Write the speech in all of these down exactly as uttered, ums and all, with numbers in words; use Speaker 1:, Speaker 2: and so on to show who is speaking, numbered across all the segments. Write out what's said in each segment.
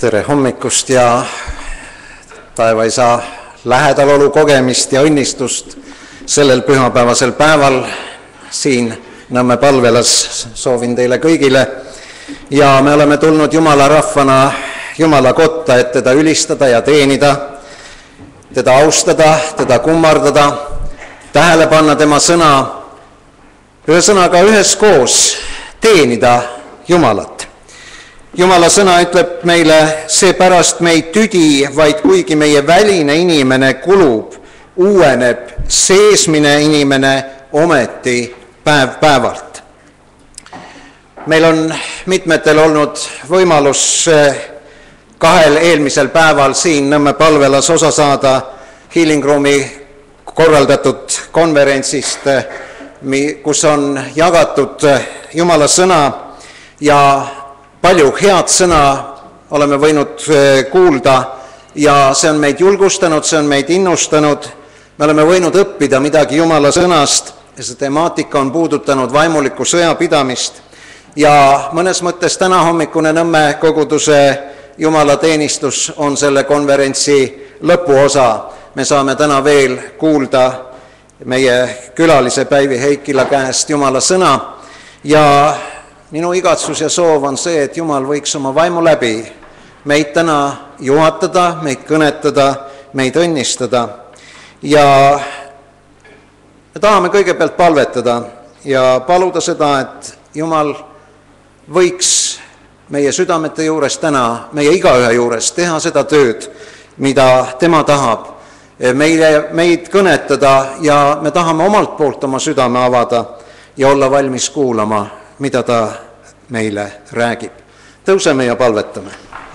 Speaker 1: Tere hommikust ja Taevaisa lähedalolu kogemist ja õnnistust sellel pühapäevasel päeval siin Nõmme palvelas soovin teile kõigile. Ja me oleme tulnud Jumala rahvana Jumala kotta, et teda ülistada ja teenida, teda austada, teda kummardada, tähele panna tema sõna, ühesõnaga üheskoos teenida Jumalat. Jumala sõna ütleb meile, seepärast me ei tüdi, vaid kuigi meie väline inimene kulub, uueneb seesmine inimene ometi päev päevalt. Meil on mitmetel olnud võimalus kahel eelmisel päeval siin Nõmme palvelas osa saada Healing Roomi korraldatud konverentsist, kus on jagatud Jumala sõna ja palju head sõna oleme võinud kuulda ja see on meid julgustanud, see on meid innustanud. Me oleme võinud õppida midagi Jumala sõnast ja see temaatika on puudutanud vaimulikku sõjapidamist. Ja mõnes mõttes täna hommikune Nõmme koguduse Jumala teenistus on selle konverentsi lõpuosa. Me saame täna veel kuulda meie külalise Päivi Heikila käest Jumala sõna ja minu igatsus ja soov on see, et Jumal võiks oma vaimu läbi meid täna juhatada, meid kõnetada, meid õnnistada. Ja me tahame kõigepealt palvetada ja paluda seda, et Jumal võiks meie südamete juures täna, meie igaühe juures teha seda tööd, mida tema tahab, meile, meid kõnetada ja me tahame omalt poolt oma südame avada ja olla valmis kuulama, mida ta meile räägib. Tõuseme ja palvetame.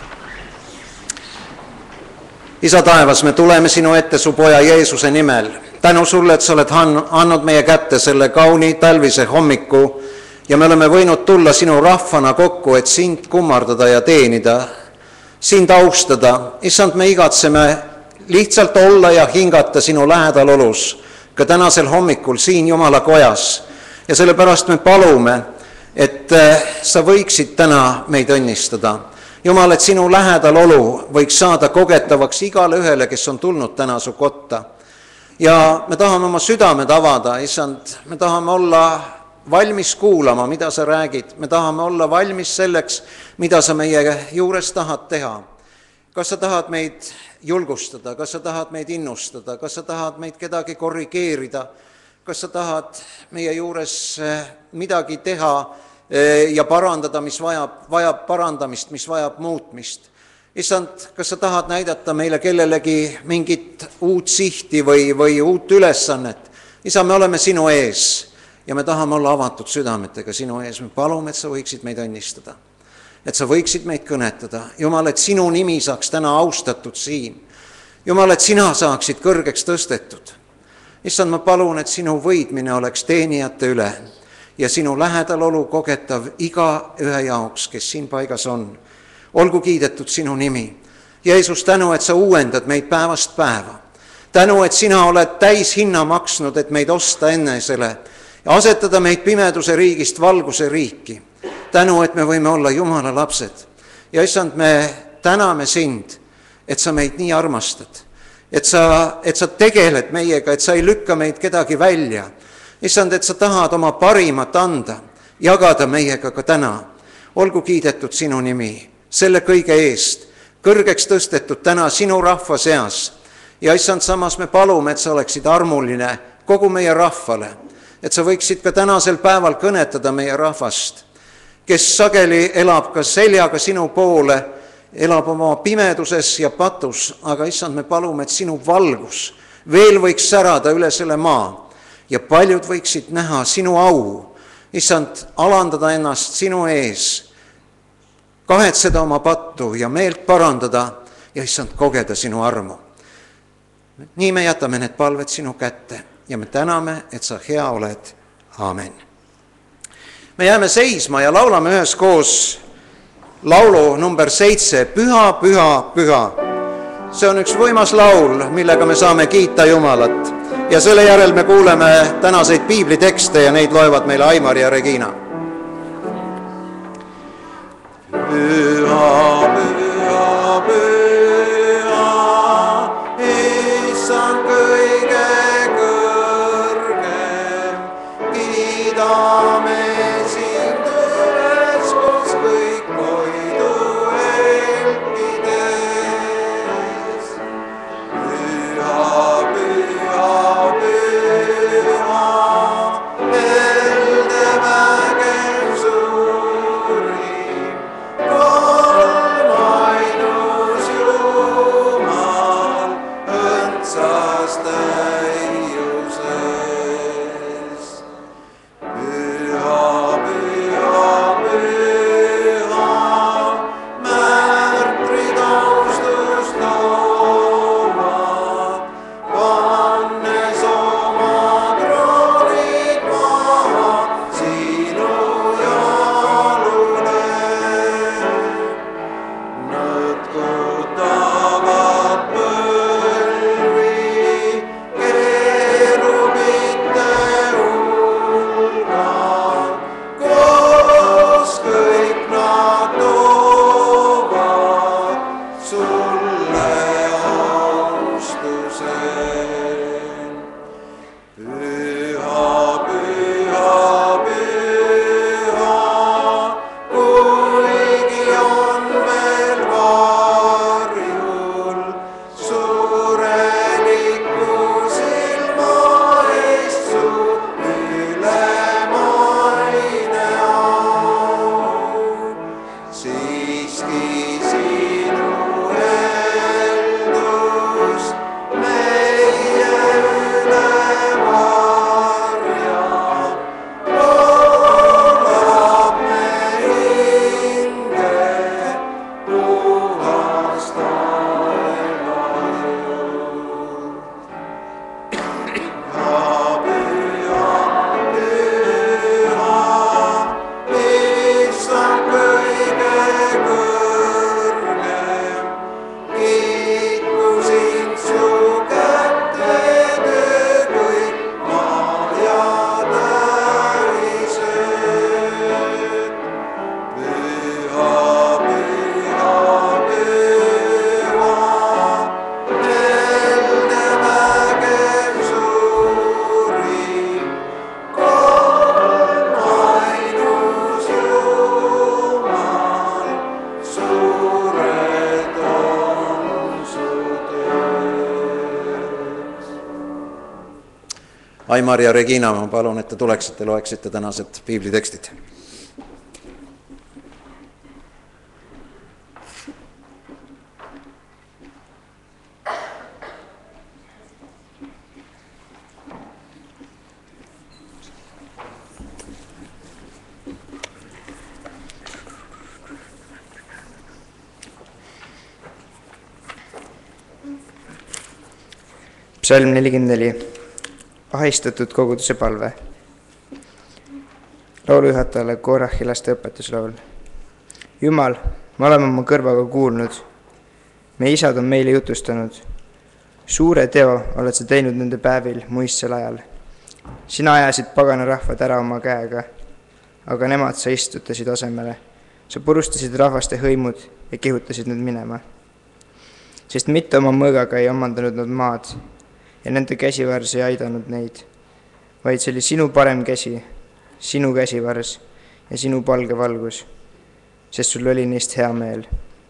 Speaker 1: Isa taevas, me tuleme sinu ette su poja Jeesuse nimel. Tänu sulle, et sa oled andnud meie kätte selle kauni talvise hommiku ja me oleme võinud tulla sinu rahvana kokku, et sind kummardada ja teenida, sind austada. Issand, me igatseme lihtsalt olla ja hingata sinu lähedal olus ka tänasel hommikul siin Jumala kojas ja sellepärast me palume, et sa võiksid täna meid õnnistada. Jumal, et sinu lähedal olu võiks saada kogetavaks igale ühele, kes on tulnud täna su kotta. Ja me tahame oma südamed avada, issand, me tahame olla valmis kuulama, mida sa räägid. Me tahame olla valmis selleks, mida sa meie juures tahad teha. Kas sa tahad meid julgustada, kas sa tahad meid innustada, kas sa tahad meid kedagi korrigeerida, kas sa tahad meie juures midagi teha ja parandada, mis vajab, vajab parandamist, mis vajab muutmist. Issand, kas sa tahad näidata meile kellelegi mingit uut sihti või, või uut ülesannet? Isa, me oleme sinu ees ja me tahame olla avatud südametega sinu ees. Me palume, et sa võiksid meid õnnistada, et sa võiksid meid kõnetada. Jumal, et sinu nimi saaks täna austatud siin. Jumal, et sina saaksid kõrgeks tõstetud. Issand, ma palun, et sinu võidmine oleks teenijate üle ja sinu lähedal olu kogetav iga ühe jaoks, kes siin paigas on. Olgu kiidetud sinu nimi. Jeesus, tänu, et sa uuendad meid päevast päeva. Tänu, et sina oled täis hinna maksnud, et meid osta ennesele ja asetada meid pimeduse riigist valguse riiki. Tänu, et me võime olla Jumala lapsed. Ja issand, me täname sind, et sa meid nii armastad. Et sa, et sa tegeled meiega, et sa ei lükka meid kedagi välja. Issand, et sa tahad oma parimat anda, jagada meiega ka täna. Olgu kiidetud sinu nimi, selle kõige eest, kõrgeks tõstetud täna sinu rahva seas. Ja issand, samas me palume, et sa oleksid armuline kogu meie rahvale, et sa võiksid ka tänasel päeval kõnetada meie rahvast, kes sageli elab ka seljaga sinu poole, elab oma pimeduses ja patus, aga issand, me palume, et sinu valgus veel võiks särada üle selle maa ja paljud võiksid näha sinu au. Issand, alandada ennast sinu ees, kahetseda oma pattu ja meelt parandada ja issand, kogeda sinu armu. Nii me jätame need palved sinu kätte ja me täname, et sa hea oled. Aamen. Me jääme seisma ja laulame üheskoos laulu number seitse, Püha, püha, püha. See on üks võimas laul, millega me saame kiita Jumalat. Ja selle järel me kuuleme tänaseid piiblitekste ja neid loevad meile Aimar ja Regina. Püha, püha, Aimar ja Regina, ma palun, et te tuleksite, loeksite tänased piiblitekstid.
Speaker 2: Psalm nelikümmend neli. Ahistatud koguduse palve. Laulujuhatajale Korahi laste õpetuslaul. Jumal, me oleme oma kõrvaga kuulnud. Meie isad on meile jutustanud. Suure teo oled sa teinud nende päevil muistsel ajal. Sina ajasid pagana rahvad ära oma käega, aga nemad sa istutasid asemele. Sa purustasid rahvaste hõimud ja kihutasid nad minema. Sest mitte oma mõõgaga ei omandanud nad maad, ja nende käsivars ei aidanud neid, vaid see oli sinu parem käsi, sinu käsivars ja sinu palge valgus, sest sul oli neist hea meel.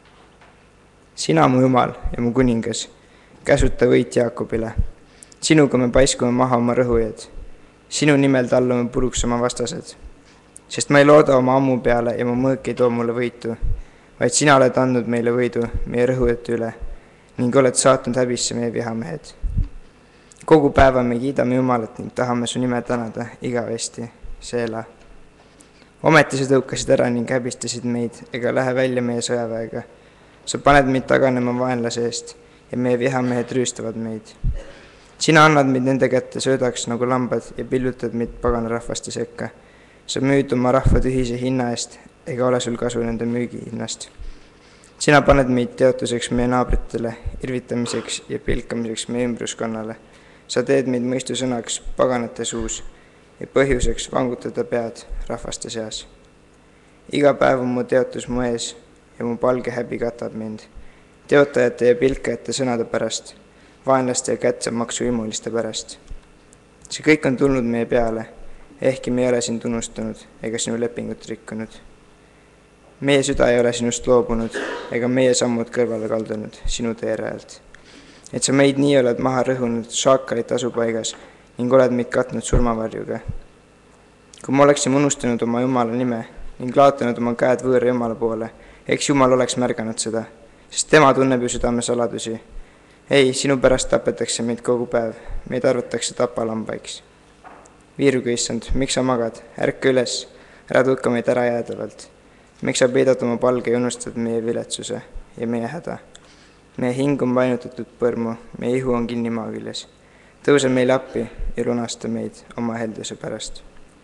Speaker 2: Sina, mu Jumal ja mu kuningas, käsuta võit Jaakobile. Sinuga me paiskume maha oma rõhujad. Sinu nimel tallume puruks oma vastased. Sest ma ei looda oma ammu peale ja mu mõõk ei too mulle võitu, vaid sina oled andnud meile võidu meie rõhujate üle ning oled saatnud häbisse meie vihamehed. Kogu päeva me kiidame Jumalat ning tahame su nime tänada igavesti, Seela. Ometi sa tõukasid ära ning häbistasid meid ega lähe välja meie sõjaväega. Sa paned meid taganema vaenlase eest ja meie vihamehed rüüstavad meid. Sina annad meid nende kätte söödaks nagu lambad ja pillutad meid pagana rahvaste sekka. Sa müüd oma rahva tühise hinna eest ega ole sul kasu nende müügi hinnast. Sina paned meid teotuseks meie naabritele, irvitamiseks ja pilkamiseks meie ümbruskonnale. Sa teed meid mõistusõnaks paganate suus ja põhjuseks vangutada pead rahvaste seas. Iga päev on mu teotus mu ees ja mu palge häbi katab mind. Teotajate ja pilkajate sõnade pärast, vaenlaste ja kätsemaksu imuliste pärast. See kõik on tulnud meie peale, ehkki me ei ole sind unustanud ega sinu lepingut rikkunud. Meie süda ei ole sinust loobunud ega meie sammud kõrvale kaldunud sinu teerajalt. Et sa meid nii oled maha rõhunud šaakalite asupaigas ning oled meid katnud surmavarjuga. Kui me oleksime unustanud oma Jumala nime ning laotanud oma käed võõra Jumala poole, eks Jumal oleks märganud seda, sest tema tunneb ju südame saladusi. Ei, sinu pärast tapetakse meid kogu päev, meid arvatakse tapalambaiks. Viiruga issand, miks sa magad? Ärka üles, ära tukka meid ära jäädavalt. Miks sa peidad oma palge ja unustad meie viletsuse ja meie häda? Meie hing on vainutatud põrmu, meie ihu on kinni maa küljes. Tõuse meile appi ja lunasta meid oma helduse pärast.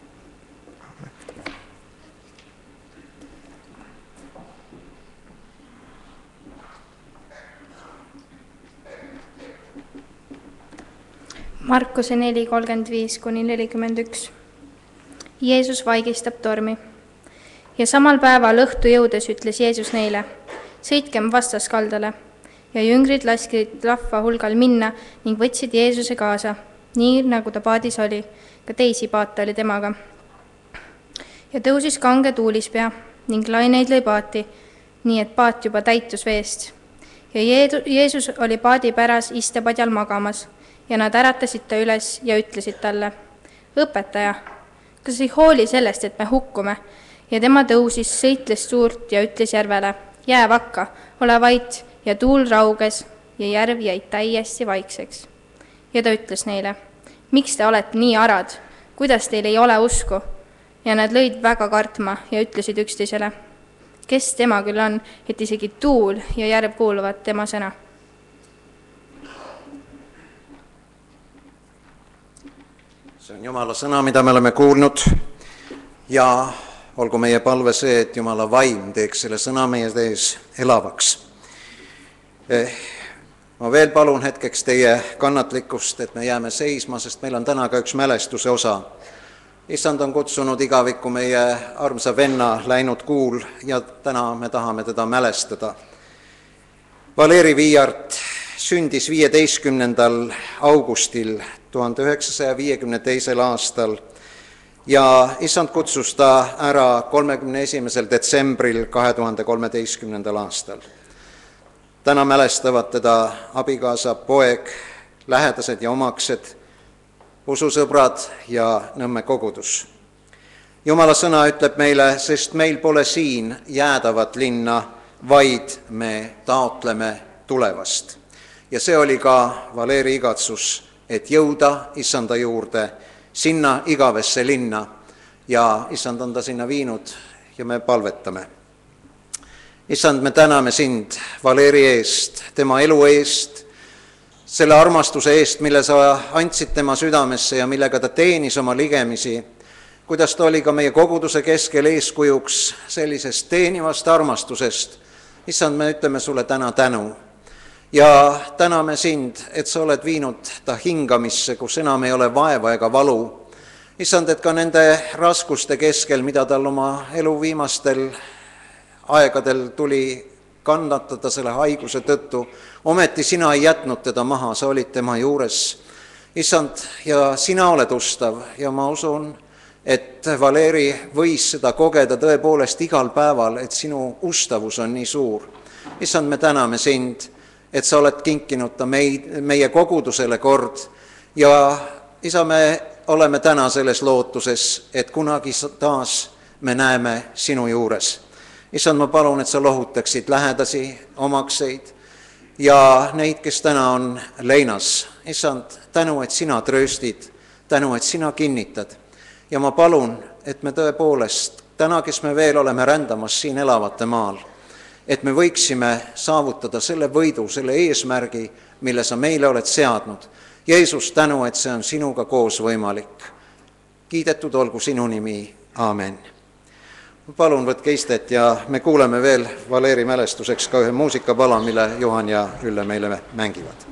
Speaker 3: Markuse neli kolmkümmend viis kuni nelikümmend üks. Jeesus vaigistab tormi. Ja samal päeval õhtu jõudes ütles Jeesus neile, sõitkem vastaskaldale. ja jüngrid lasksid rahva hulgal minna ning võtsid Jeesuse kaasa, nii nagu ta paadis oli, ka teisi paate oli temaga. Ja tõusis kange tuulispea ning laineid lõi paati, nii et paat juba täitus veest. Ja Jeesus oli paadi päras istepadjal magamas ja nad äratasid ta üles ja ütlesid talle: õpetaja, kas ei hooli sellest, et me hukkume? Ja tema tõusis, sõitles suurt ja ütles järvele: jää vakka, ole vait, ja tuul rauges ja järv jäi täiesti vaikseks. Ja ta ütles neile: miks te olete nii arad, kuidas teil ei ole usku? Ja nad lõid väga kartma ja ütlesid üksteisele: kes tema küll on, et isegi tuul ja järv kuuluvad tema sõna?
Speaker 1: See on Jumala sõna, mida me oleme kuulnud, ja olgu meie palve see, et Jumala vaim teeks selle sõna meie tees elavaks. Ma veel palun hetkeks teie kannatlikkust, et me jääme seisma, sest meil on täna ka üks mälestuse osa. Issand on kutsunud igavikku meie armsa venna läinud kuul ja täna me tahame teda mälestada. Valeri Viiart sündis viieteistkümnendal augustil tuhande üheksasaja viiekümne teisel aastal ja issand kutsus ta ära kolmekümne esimesel detsembril kahe tuhande kolmeteistkümnendal aastal. Täna mälestavad teda abikaasa, poeg, lähedased ja omaksed, ususõbrad ja Nõmme kogudus. Jumala sõna ütleb meile, sest meil pole siin jäädavat linna, vaid me taotleme tulevast. Ja see oli ka Valeri igatsus, et jõuda issanda juurde, sinna igavesse linna, ja issand on ta sinna viinud ja me palvetame. Issand, me täname sind Valeri eest, tema elu eest, selle armastuse eest, mille sa andsid tema südamesse ja millega ta teenis oma ligemisi, kuidas ta oli ka meie koguduse keskel eeskujuks sellisest teenivast armastusest. Issand, me ütleme sulle täna tänu ja täname sind, et sa oled viinud ta hingamisse, kus enam ei ole vaeva ega valu. Issand, et ka nende raskuste keskel, mida tal oma elu viimastel aegadel tuli kannatada selle haiguse tõttu, ometi sina ei jätnud teda maha, sa olid tema juures. Issand, ja sina oled ustav ja ma usun, et Valeri võis seda kogeda tõepoolest igal päeval, et sinu ustavus on nii suur. Issand, me täname sind, et sa oled kinkinud ta meid, meie kogudusele kord ja isa, me oleme täna selles lootuses, et kunagi taas me näeme sinu juures. Issand, ma palun, et sa lohutaksid lähedasi, omakseid ja neid, kes täna on leinas. Issand, tänu, et sina trööstid, tänu, et sina kinnitad. Ja ma palun, et me tõepoolest, täna, kes me veel oleme rändamas siin elavate maal, et me võiksime saavutada selle võidu, selle eesmärgi, mille sa meile oled seadnud. Jeesus, tänu, et see on sinuga koos võimalik. Kiidetud olgu sinu nimi. Aamen. Palun võtke istet ja me kuuleme veel Valeri mälestuseks ka ühe muusikapala, mille Juhan ja Ülle meile mängivad.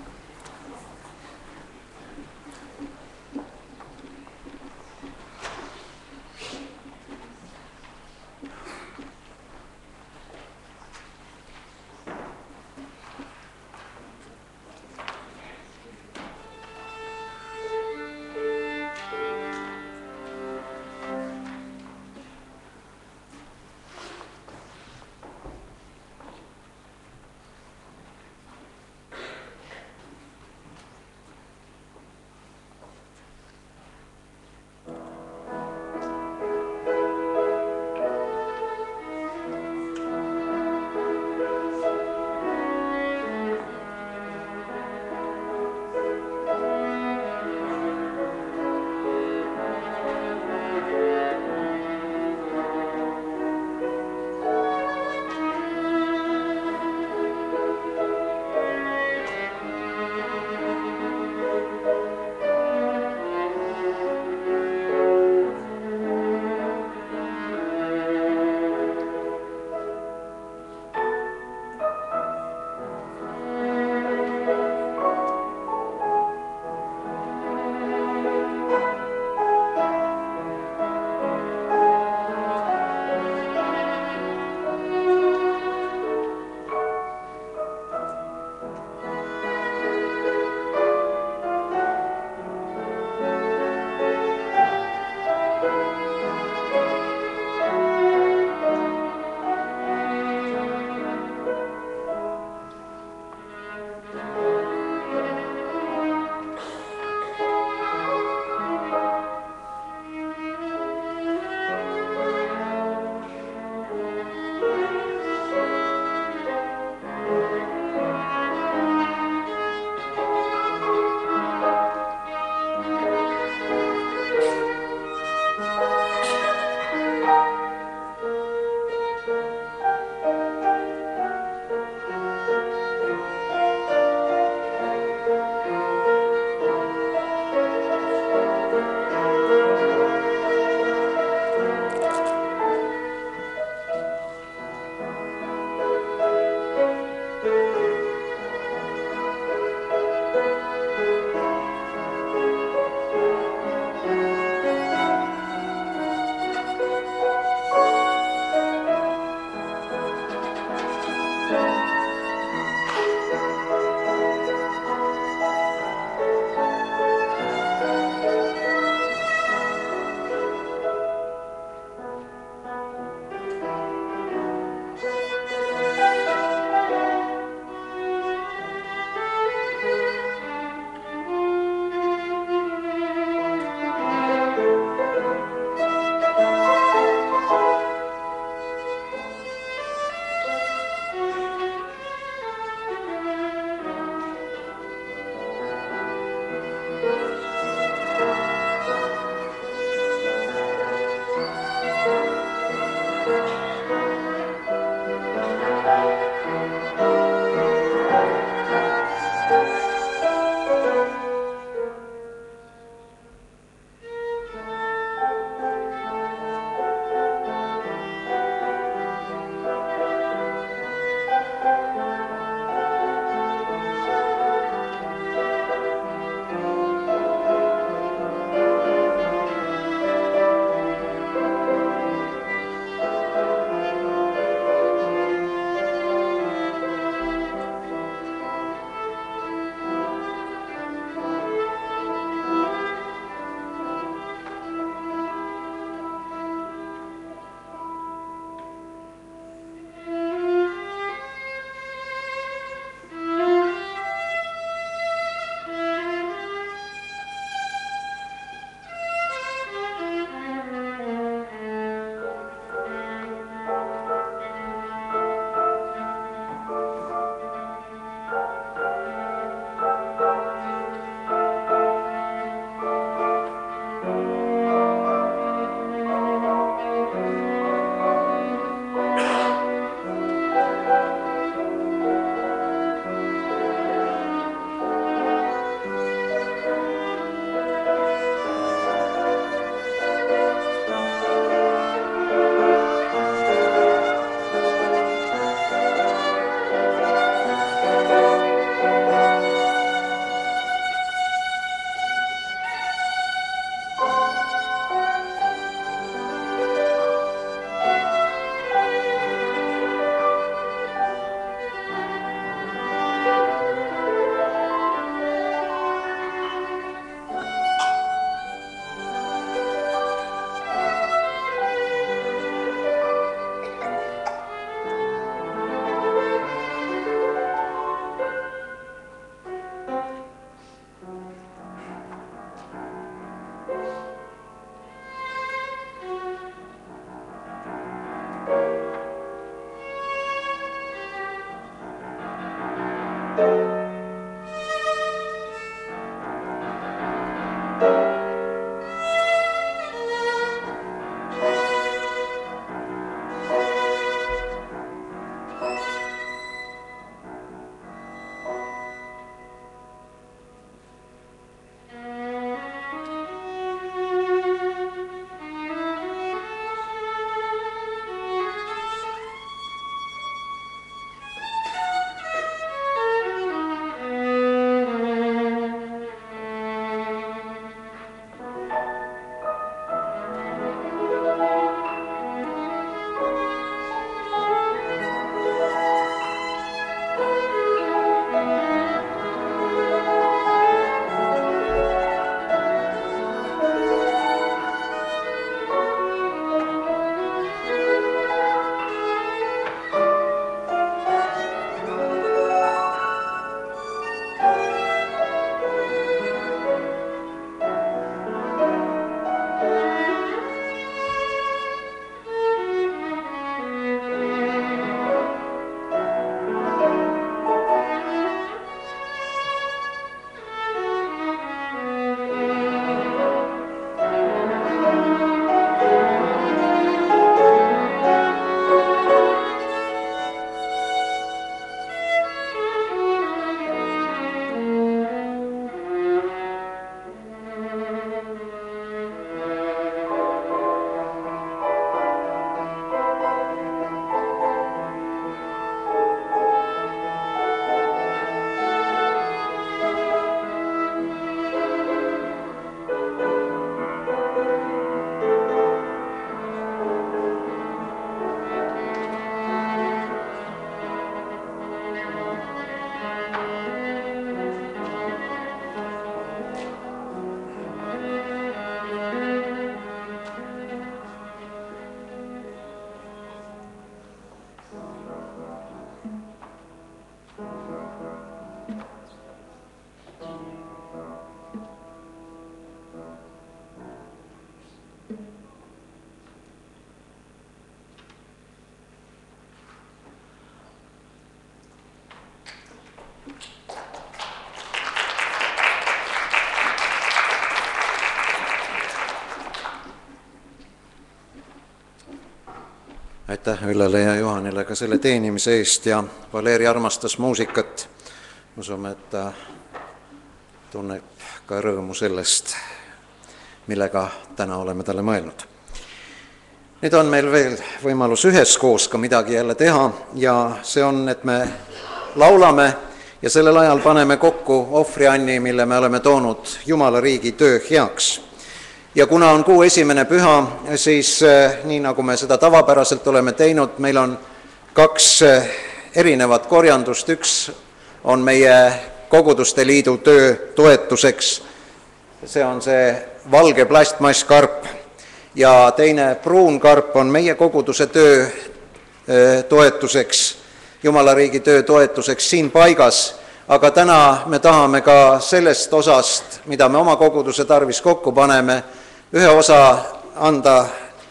Speaker 1: aitäh Üllele ja Juhanile ka selle teenimise eest ja Valeri armastas muusikat. Usume, et ta tunneb ka rõõmu sellest, millega täna oleme talle mõelnud. Nüüd on meil veel võimalus üheskoos ka midagi jälle teha ja see on, et me laulame ja sellel ajal paneme kokku ohvrianni, mille me oleme toonud Jumala riigi töö heaks. Ja kuna on kuu esimene püha, siis nii nagu me seda tavapäraselt oleme teinud, meil on kaks erinevat korjandust. Üks on meie Koguduste Liidu töö toetuseks. See on see valge plastmasskarp ja teine pruun karp on meie koguduse töö toetuseks, Jumala riigi töö toetuseks siin paigas. Aga täna me tahame ka sellest osast, mida me oma koguduse tarvis kokku paneme, ühe osa anda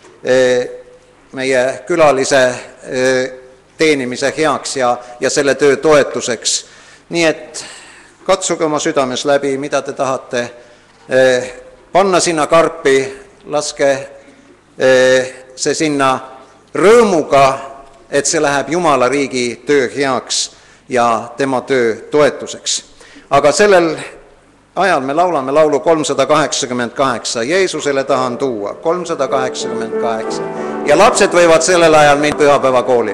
Speaker 1: meie külalise teenimise heaks ja, ja selle töö toetuseks. Nii et katsuge oma südames läbi, mida te tahate panna sinna karpi, laske see sinna rõõmuga, et see läheb Jumala riigi töö heaks ja tema töö toetuseks. Aga sellel ajal me laulame laulu kolmsada kaheksakümmend kaheksa, Jeesusele tahan tuua, kolmsada kaheksakümmend kaheksa. Ja lapsed võivad sellel ajal minna pühapäeva kooli.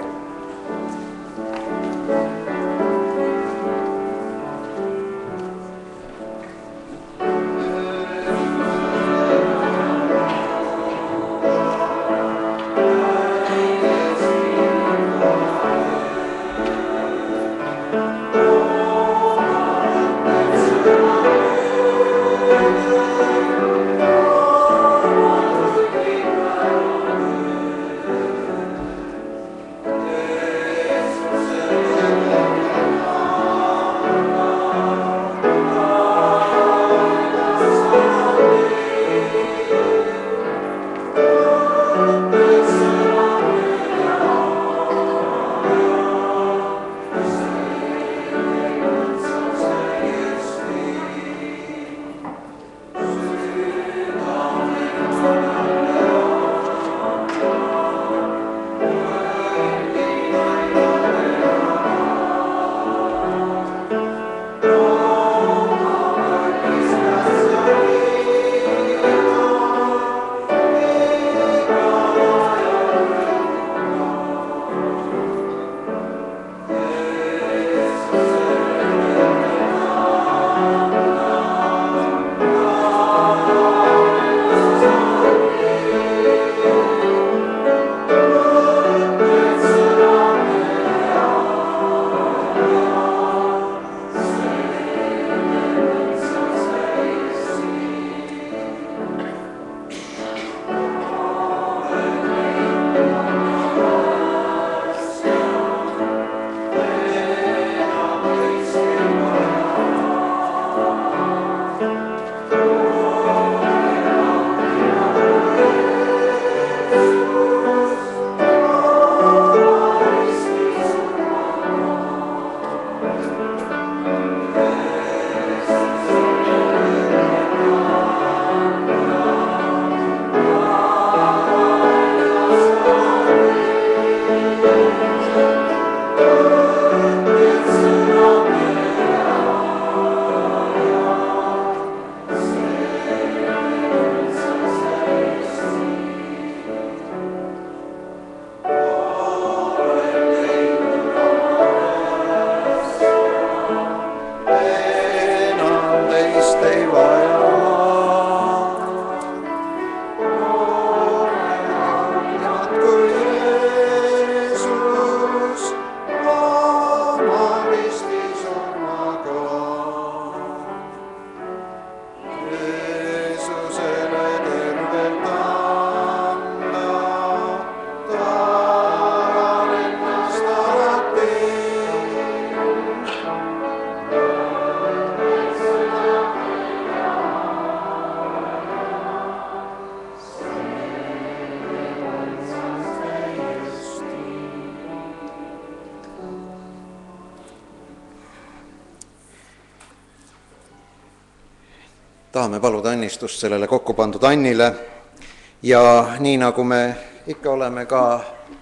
Speaker 1: tahame paluda õnnistust sellele kokku pandud annile ja nii nagu me ikka oleme ka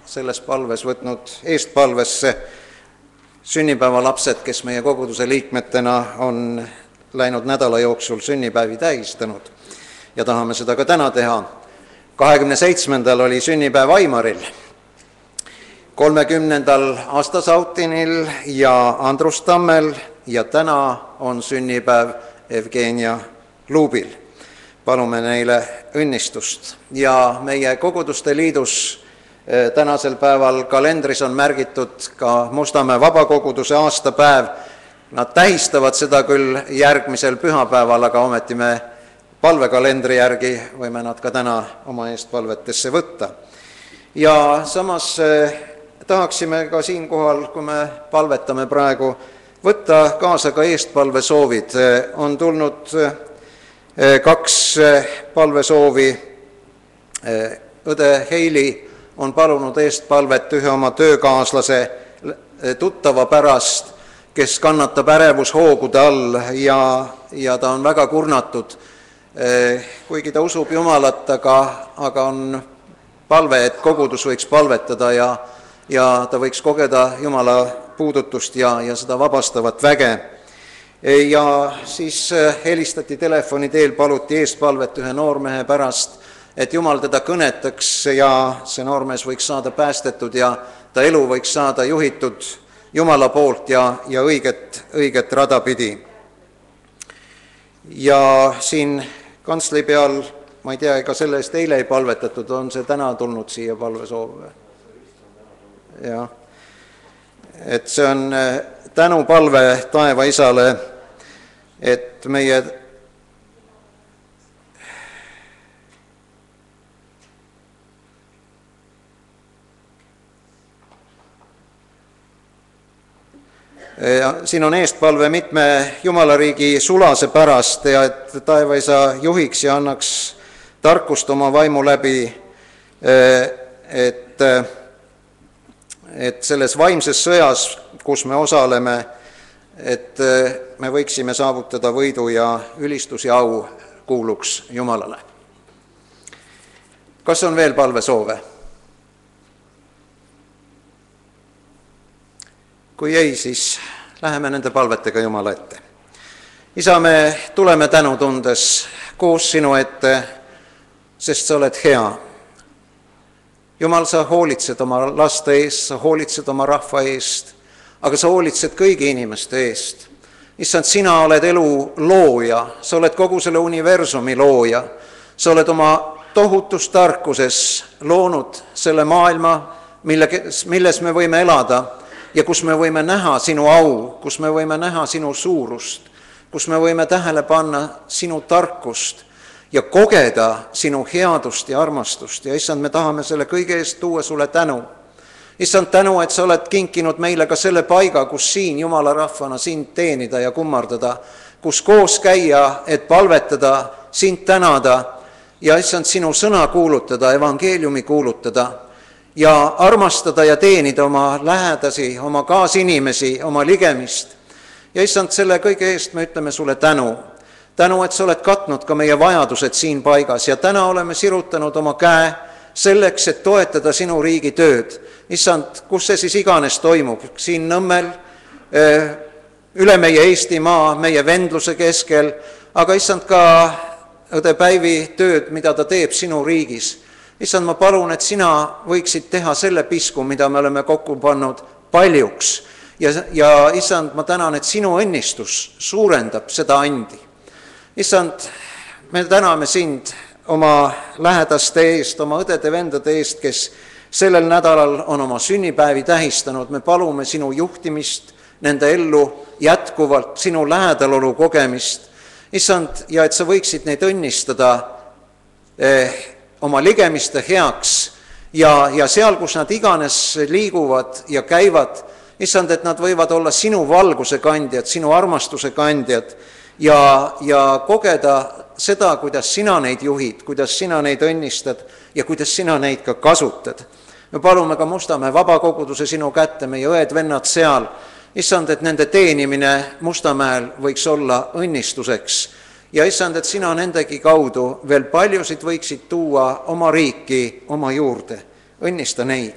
Speaker 1: selles palves võtnud eestpalvesse sünnipäevalapsed, kes meie koguduse liikmetena on läinud nädala jooksul sünnipäevi tähistanud ja tahame seda ka täna teha. kahekümne seitsmendal oli sünnipäev Aimaril, kolmekümnendal Asta Sautinil ja Andrus Tammel ja täna on sünnipäev Evgenia Luubil. Palume neile õnnistust ja meie koguduste liidus tänasel päeval kalendris on märgitud ka Mustamäe vabakoguduse aastapäev. Nad tähistavad seda küll järgmisel pühapäeval, aga ometi me palvekalendri järgi võime nad ka täna oma eestpalvetesse võtta. Ja samas tahaksime ka siinkohal, kui me palvetame praegu, võtta kaasa ka eestpalvesoovid. On tulnud kaks palvesoovi. Õde Heili on palunud eestpalvet ühe oma töökaaslase tuttava pärast, kes kannatab ärevushoogude all ja, ja ta on väga kurnatud. Kuigi ta usub Jumalat, aga, aga on palve, et kogudus võiks palvetada ja, ja ta võiks kogeda Jumala puudutust ja, ja seda vabastavat väge. Ja siis helistati telefoni teel, paluti eestpalvet ühe noormehe pärast, et Jumal teda kõnetaks ja see noormees võiks saada päästetud ja ta elu võiks saada juhitud Jumala poolt ja, ja õiget, õiget rada pidi. Ja siin kantsli peal, ma ei tea, ega selle eest eile ei palvetatud, on see täna tulnud siia palvesoov? Jah. Et see on tänupalve taeva isale, et meie Ja siin on eestpalve mitme Jumalariigi sulase pärast ja et taevaisa juhiks ja annaks tarkust oma vaimu läbi, et, et selles vaimses sõjas, kus me osaleme, et me võiksime saavutada võidu ja ülistus ja au kuuluks Jumalale. Kas on veel palvesoove? Kui ei, siis läheme nende palvetega Jumala ette. Isa, me tuleme tänu tundes koos sinu ette, sest sa oled hea. Jumal, sa hoolitsed oma laste eest, sa hoolitsed oma rahva eest, aga sa hoolitsed kõigi inimeste eest. Issand, sina oled elu looja, sa oled kogu selle universumi looja, sa oled oma tohutus tarkuses loonud selle maailma, mille, milles me võime elada, ja kus me võime näha sinu au, kus me võime näha sinu suurust, kus me võime tähele panna sinu tarkust ja kogeda sinu headust ja armastust. Ja issand, me tahame selle kõige eest tuua sulle tänu. Issand, tänu, et sa oled kinkinud meile ka selle paiga, kus siin Jumala rahvana sind teenida ja kummardada, kus koos käia, et palvetada, sind tänada ja issand, sinu sõna kuulutada, evangeeliumi kuulutada ja armastada ja teenida oma lähedasi, oma kaasinimesi, oma ligemist. Ja issand, selle kõige eest me ütleme sulle tänu. Tänu, et sa oled katnud ka meie vajadused siin paigas ja täna oleme sirutanud oma käe selleks, et toetada sinu riigi tööd. Issand, kus see siis iganes toimub, siin Nõmmel, üle meie Eestimaa, meie vendluse keskel, aga issand ka õde Päivi tööd, mida ta teeb sinu riigis. Issand, ma palun, et sina võiksid teha selle pisku, mida me oleme kokku pannud paljuks. Ja, ja issand, ma tänan, et sinu õnnistus suurendab seda andi. Issand, me täname sind oma lähedaste eest, oma õdede-vendade eest, kes sellel nädalal on oma sünnipäevi tähistanud. Me palume sinu juhtimist, nende ellu jätkuvalt, sinu lähedalolu kogemist. Issand, ja et sa võiksid neid õnnistada eh, oma ligemiste heaks ja, ja seal, kus nad iganes liiguvad ja käivad, issand, et nad võivad olla sinu valguse kandjad, sinu armastuse kandjad ja, ja kogeda seda, kuidas sina neid juhid, kuidas sina neid õnnistad ja kuidas sina neid ka kasutad. Me palume ka Mustamäe vabakoguduse sinu kätte, meie õed-vennad seal, issand, et nende teenimine Mustamäel võiks olla õnnistuseks. Ja issand, et sina nendegi kaudu veel paljusid võiksid tuua oma riiki, oma juurde. Õnnista neid.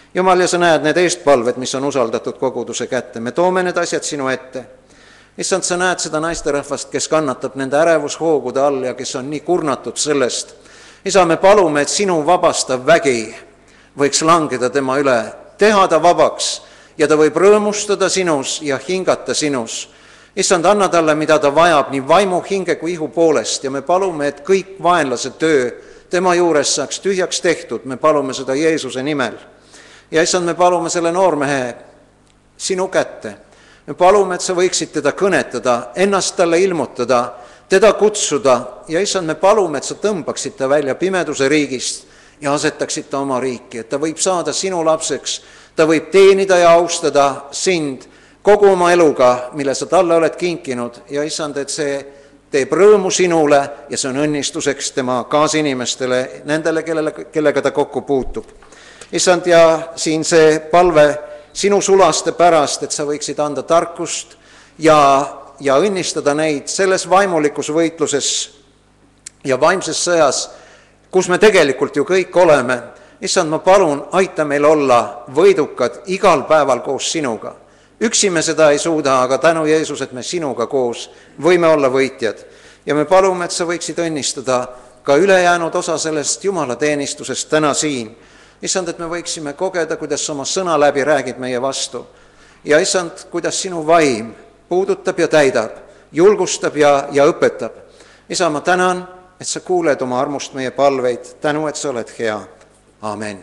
Speaker 1: Jumal, ja sa näed need eestpalved, mis on usaldatud koguduse kätte. Me toome need asjad sinu ette. Issand, sa näed seda naisterahvast, kes kannatab nende ärevushoogude all ja kes on nii kurnatud sellest. Isa, me palume, et sinu vabastav vägi võiks langeda tema üle, teha ta vabaks ja ta võib rõõmustada sinus ja hingata sinus. Issand, anna talle, mida ta vajab, nii vaimu, hinge kui ihu poolest ja me palume, et kõik vaenlase töö tema juures saaks tühjaks tehtud. Me palume seda Jeesuse nimel. Ja issand, me palume selle noormehe sinu kätte. Me palume, et sa võiksid teda kõnetada, ennast talle ilmutada, teda kutsuda ja issand, me palume, et sa tõmbaksid ta välja pimeduse riigist ja asetaksid ta oma riiki, et ta võib saada sinu lapseks, ta võib teenida ja austada sind kogu oma eluga, mille sa talle oled kinkinud ja issand, et see teeb rõõmu sinule ja see on õnnistuseks tema kaasinimestele, nendele, kellele, kellega ta kokku puutub. Issand, ja siin see palve sinu sulaste pärast, et sa võiksid anda tarkust ja, ja õnnistada neid selles vaimulikus võitluses ja vaimses sõjas, kus me tegelikult ju kõik oleme. Issand, ma palun, aita meil olla võidukad igal päeval koos sinuga. Üksi me seda ei suuda, aga tänu Jeesus, et me sinuga koos võime olla võitjad. Ja me palume, et sa võiksid õnnistada ka ülejäänud osa sellest Jumala teenistusest täna siin. Issand, et me võiksime kogeda, kuidas oma sõna läbi räägid meie vastu. Ja issand, kuidas sinu vaim puudutab ja täidab, julgustab ja, ja õpetab. Isa, ma tänan, et sa kuuled oma armust meie palveid. Tänu, et sa oled hea. Amen.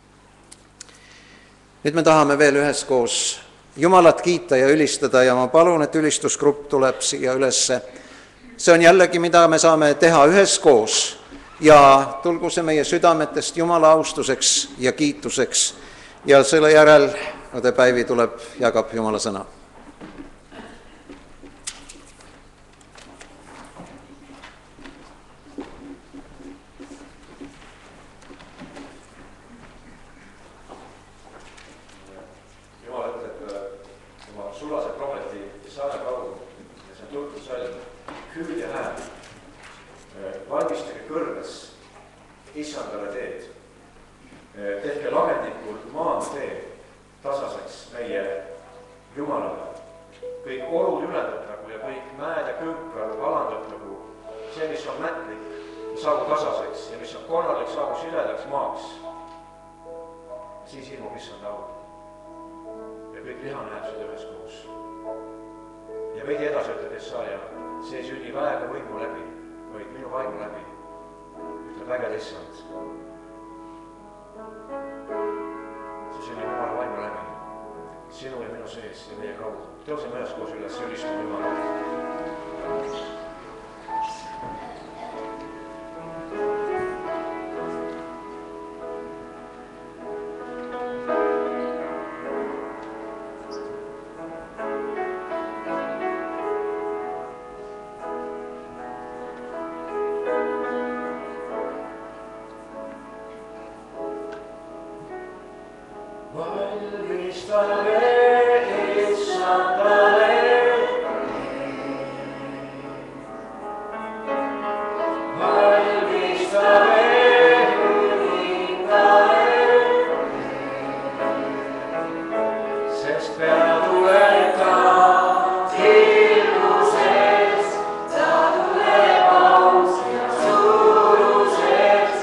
Speaker 1: Nüüd me tahame veel üheskoos Jumalat kiita ja ülistada ja ma palun, et ülistusgrupp tuleb siia ülesse. See on jällegi, mida me saame teha üheskoos. Ja tulgu see meie südametest Jumala austuseks ja kiituseks ja selle järel õde Päivi tuleb, jagab Jumala sõna.
Speaker 4: Jumal ütleb oma sulase prohveti Isaia kaudu ja see on tuntud salm, hüüdja hääl. Valmistage kõrves Issandale teed. Tehke lagendikul maantee tasaseks meie Jumalale. Kõik orud ülendatagu ja kõik mäed ja kõnkad alandatagu. See, mis on mätlik, saagu tasaseks ja mis on korralik, saagu siledaks maaks. Siis ilmub Issand au. Ja kõik liha näeb seda üheskoos. Ja veidi edasi ütleb Isaia, see ei sünni väega võimu läbi, vaid minu vaimu läbi, ütleb väged Issand. See sünnib Jumala vaimu läbi, sinu ja minu sees ja meie kaudu. Tõuseme üheskoos üles, ülistame Jumala.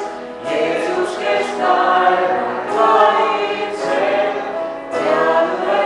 Speaker 5: Jeesus, kes taevaan valitseb, teadule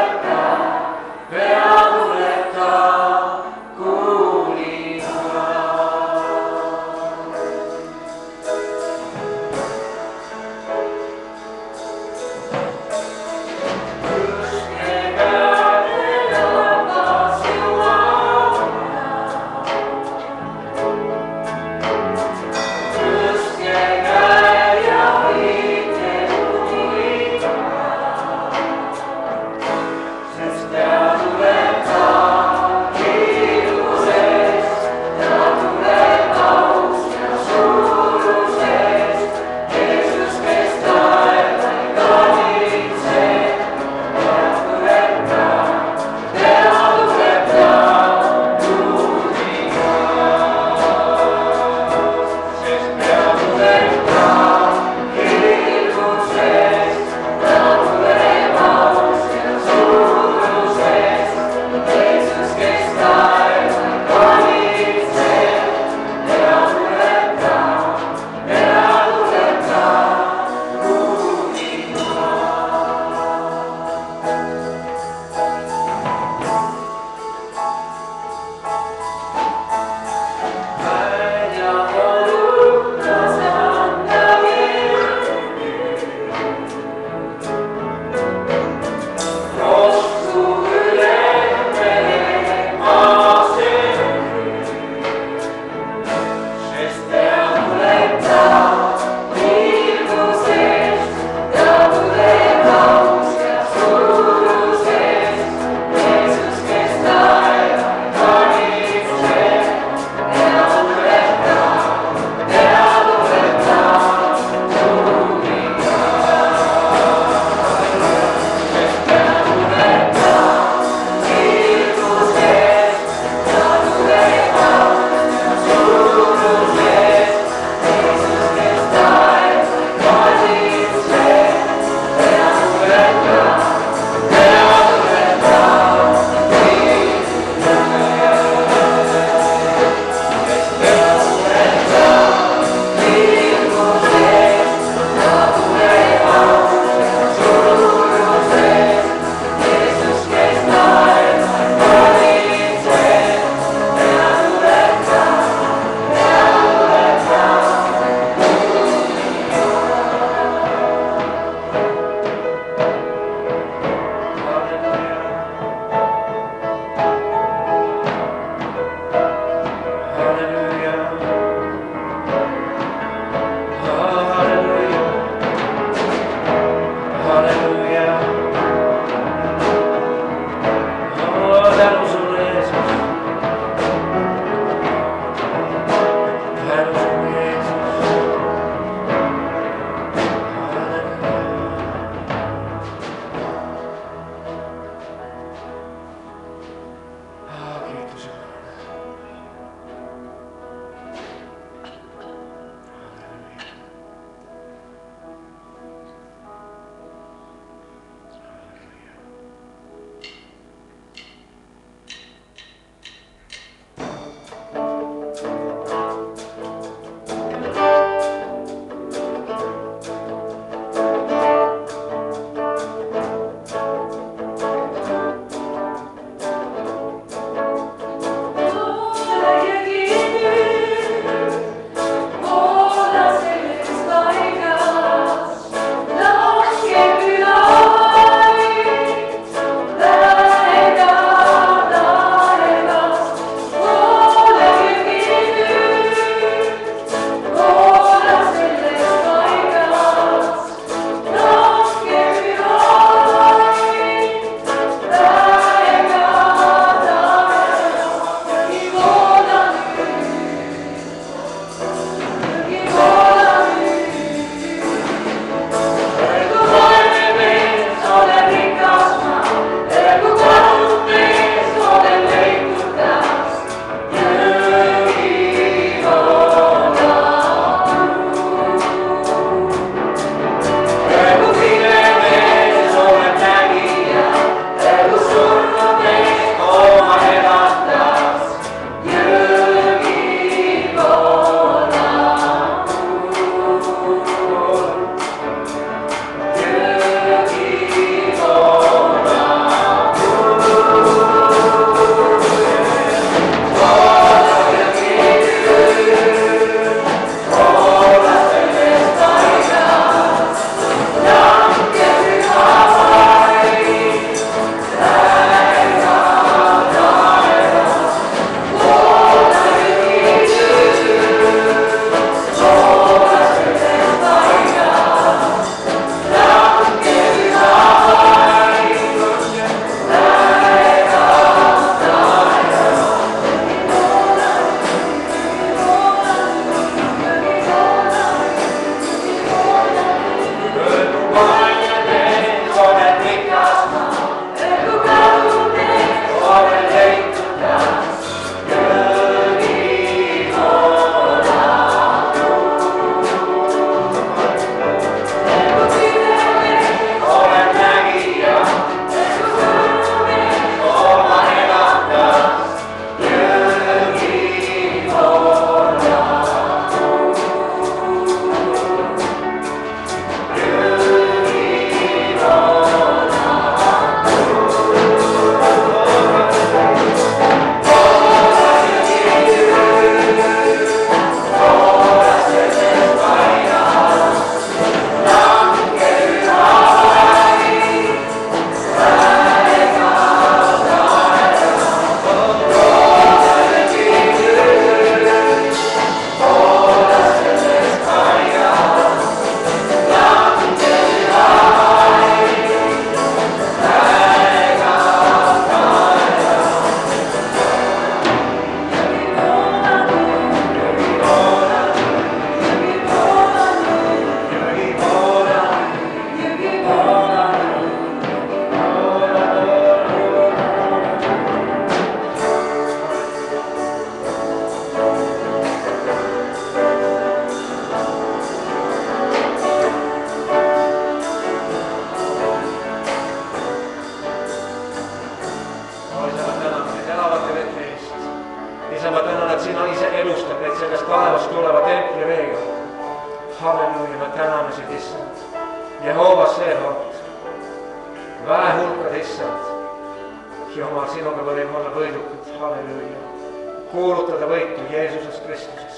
Speaker 4: sina ise elustad neid sellest taevast tuleva templi veega. Halleluuja, me täname sind, issand. Jehova Seebot, väehulkad, issand. Jumal, sinuga võime olla võidukad. Halleluuja. Kuulutada võitu Jeesusest Kristuses.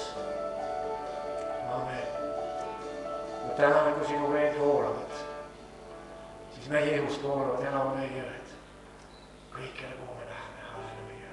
Speaker 4: Amen. Me täname, kui sinu veed voolavad, siis meie ihust voolavad elama meie jõed. Kõikele, kuhu me lähme. Halleluuja.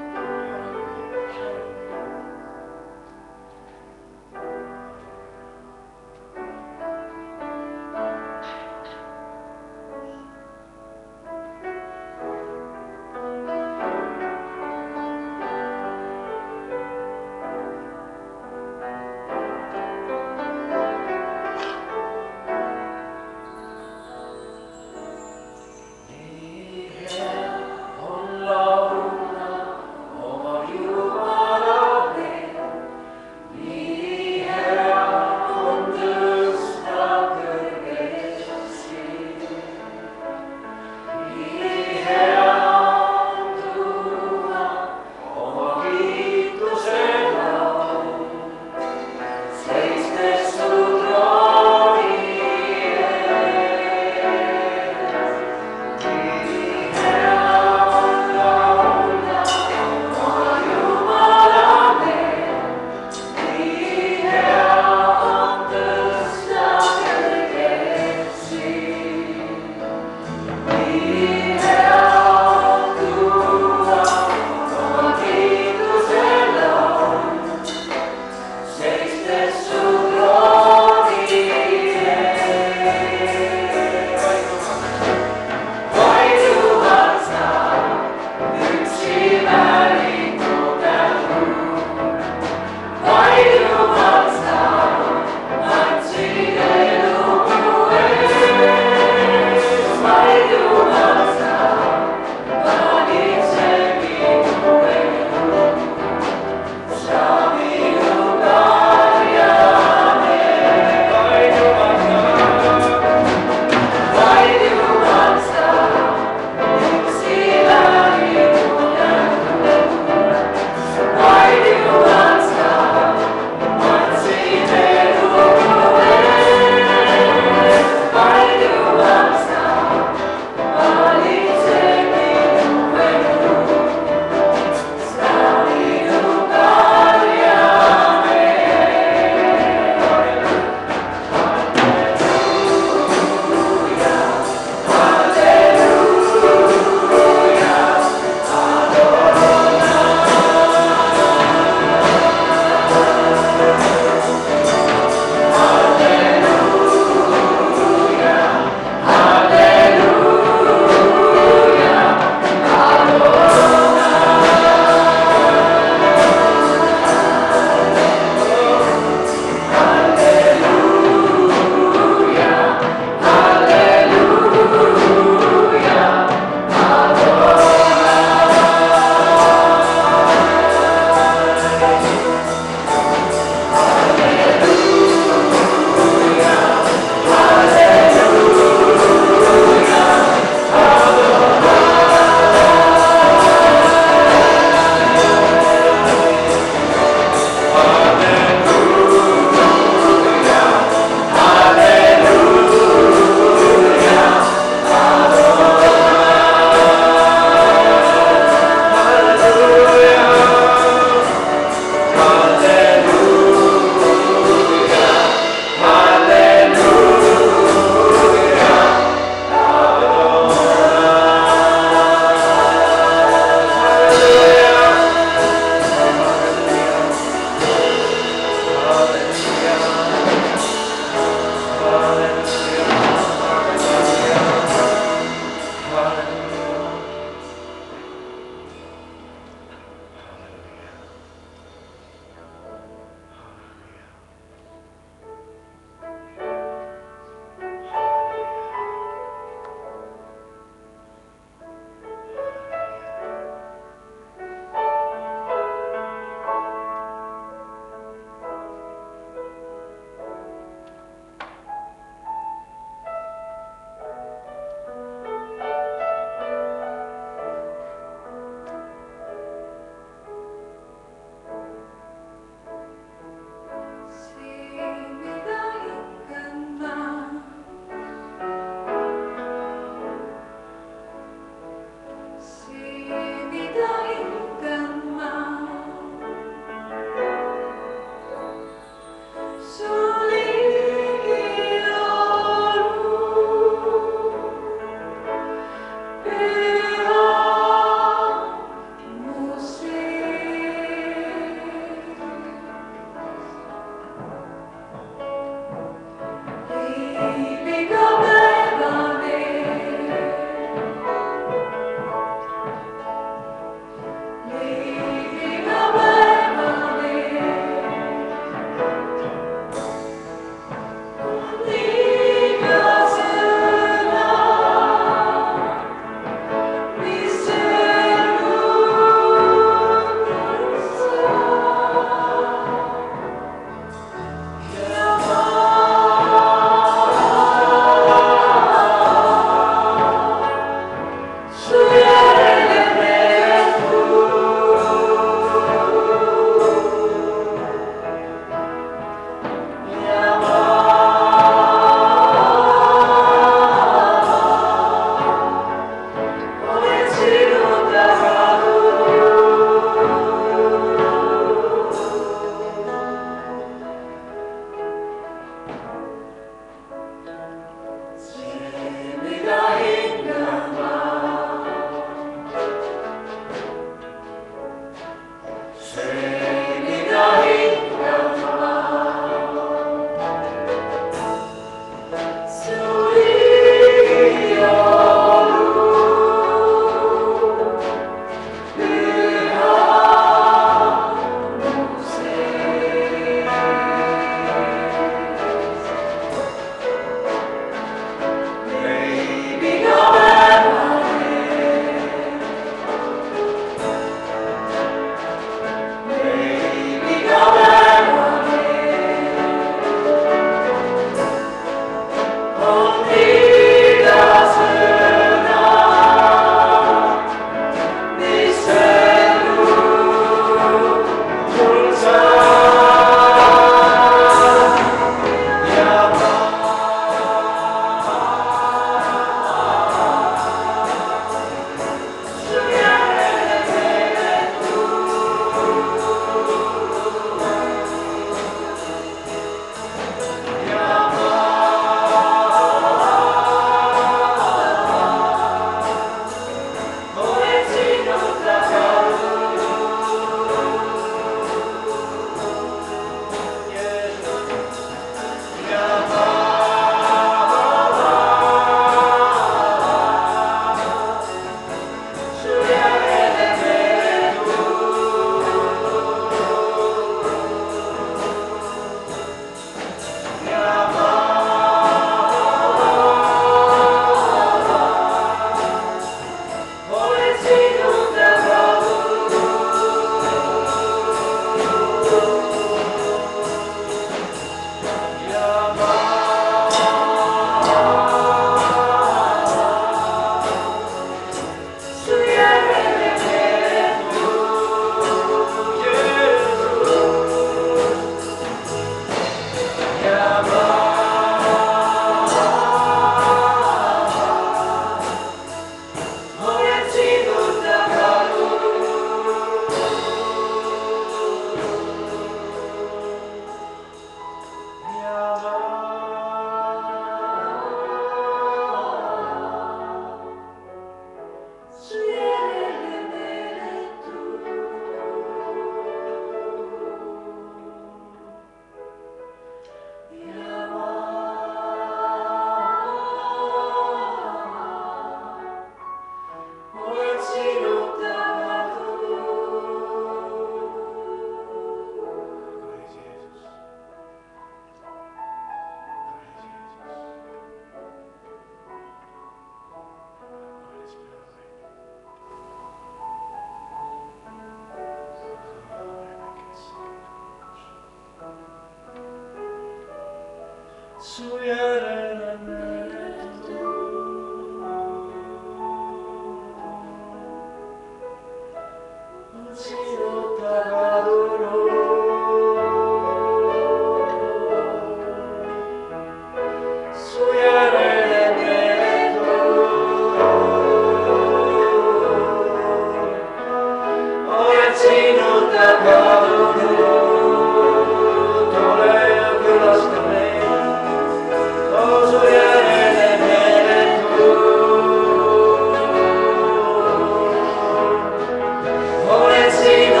Speaker 5: Sing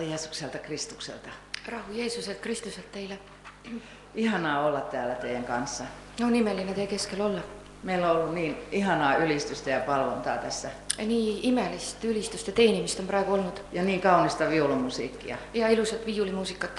Speaker 5: Jeesukselta Kristukselta.
Speaker 6: Rauha Jeesuselt Kristuselt teille.
Speaker 5: Ihanaa olla täällä teidän kanssa.
Speaker 6: On imeline teie keskel olla.
Speaker 5: Meillä on ollut niin ihanaa ylistystä ja palvontaa tässä.
Speaker 6: Nii imelist ülistust ja teenimist on praegu olnud.
Speaker 5: Ja niin kaunista viulumusiikkia.
Speaker 6: Ja ilusat viiulimuusikat.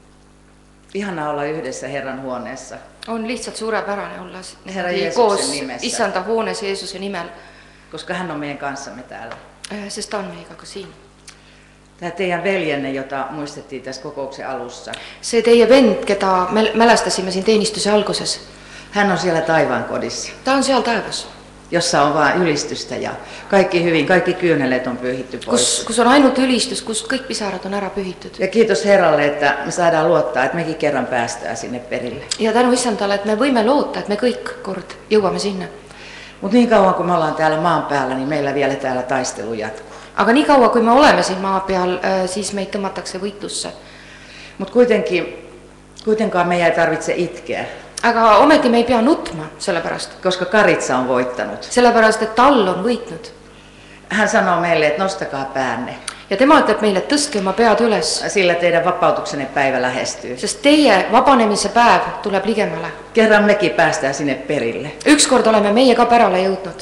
Speaker 5: Ihanaa olla yhdessä Herran huoneessa.
Speaker 6: On lihtsalt suurepärane olla
Speaker 5: Herra Jeesuksen nimessä.
Speaker 6: Issanda huoneessa Jeesuksen nimel.
Speaker 5: Koska hän on meidän kanssamme täällä.
Speaker 6: Sest ta on meiega ka siin.
Speaker 5: Tämä teidän veljenne, jota muistettiin tässä kokouksen alussa.
Speaker 6: Se teie vend, keda me mälestasime siin teenistuse alguses.
Speaker 5: Hän on siellä taivaankodissa.
Speaker 6: Ta on seal taevas.
Speaker 5: Jossa on vain ylistystä ja kaikki hyvin, kaikki kyyneleet on pyyhitty pois.
Speaker 6: Kus, kus on ainut ylistus, kus kõik pisarad on ära pühitud.
Speaker 5: Ja kiitos Herralle, että me saadaan luottaa, että mekin kerran päästään sinne perille.
Speaker 6: Ja tänu Issandalle, että me võime loota, että me kõik kord jõuame sinna.
Speaker 5: Mutta niin kauan kun me ollaan täällä maan päällä, niin meillä vielä täällä taistelu jatkuu.
Speaker 6: Aga nii kaua, kui me oleme siin maa peal, siis meid tõmmatakse võitlusse.
Speaker 5: Mutta kuitenkin, kuitenkaan meidän ei tarvitse itkeä.
Speaker 6: Aga ometi me ei pea nutma sellepärast.
Speaker 5: Koska Karitsa on voittanut.
Speaker 6: Sellepärast, että Tall on võitnud.
Speaker 5: Hän sanoo meille, että nostakaa päänne.
Speaker 6: Ja tema ütleb meille, et tõstke oma pead üles.
Speaker 5: Sillä teidän vapautuksenne päivä lähestyy.
Speaker 6: Sest teie vabanemise päev tuleb ligemale.
Speaker 5: Kerran mekin päästään sinne perille.
Speaker 6: Ykskord oleme meie ka pärale jõudnud.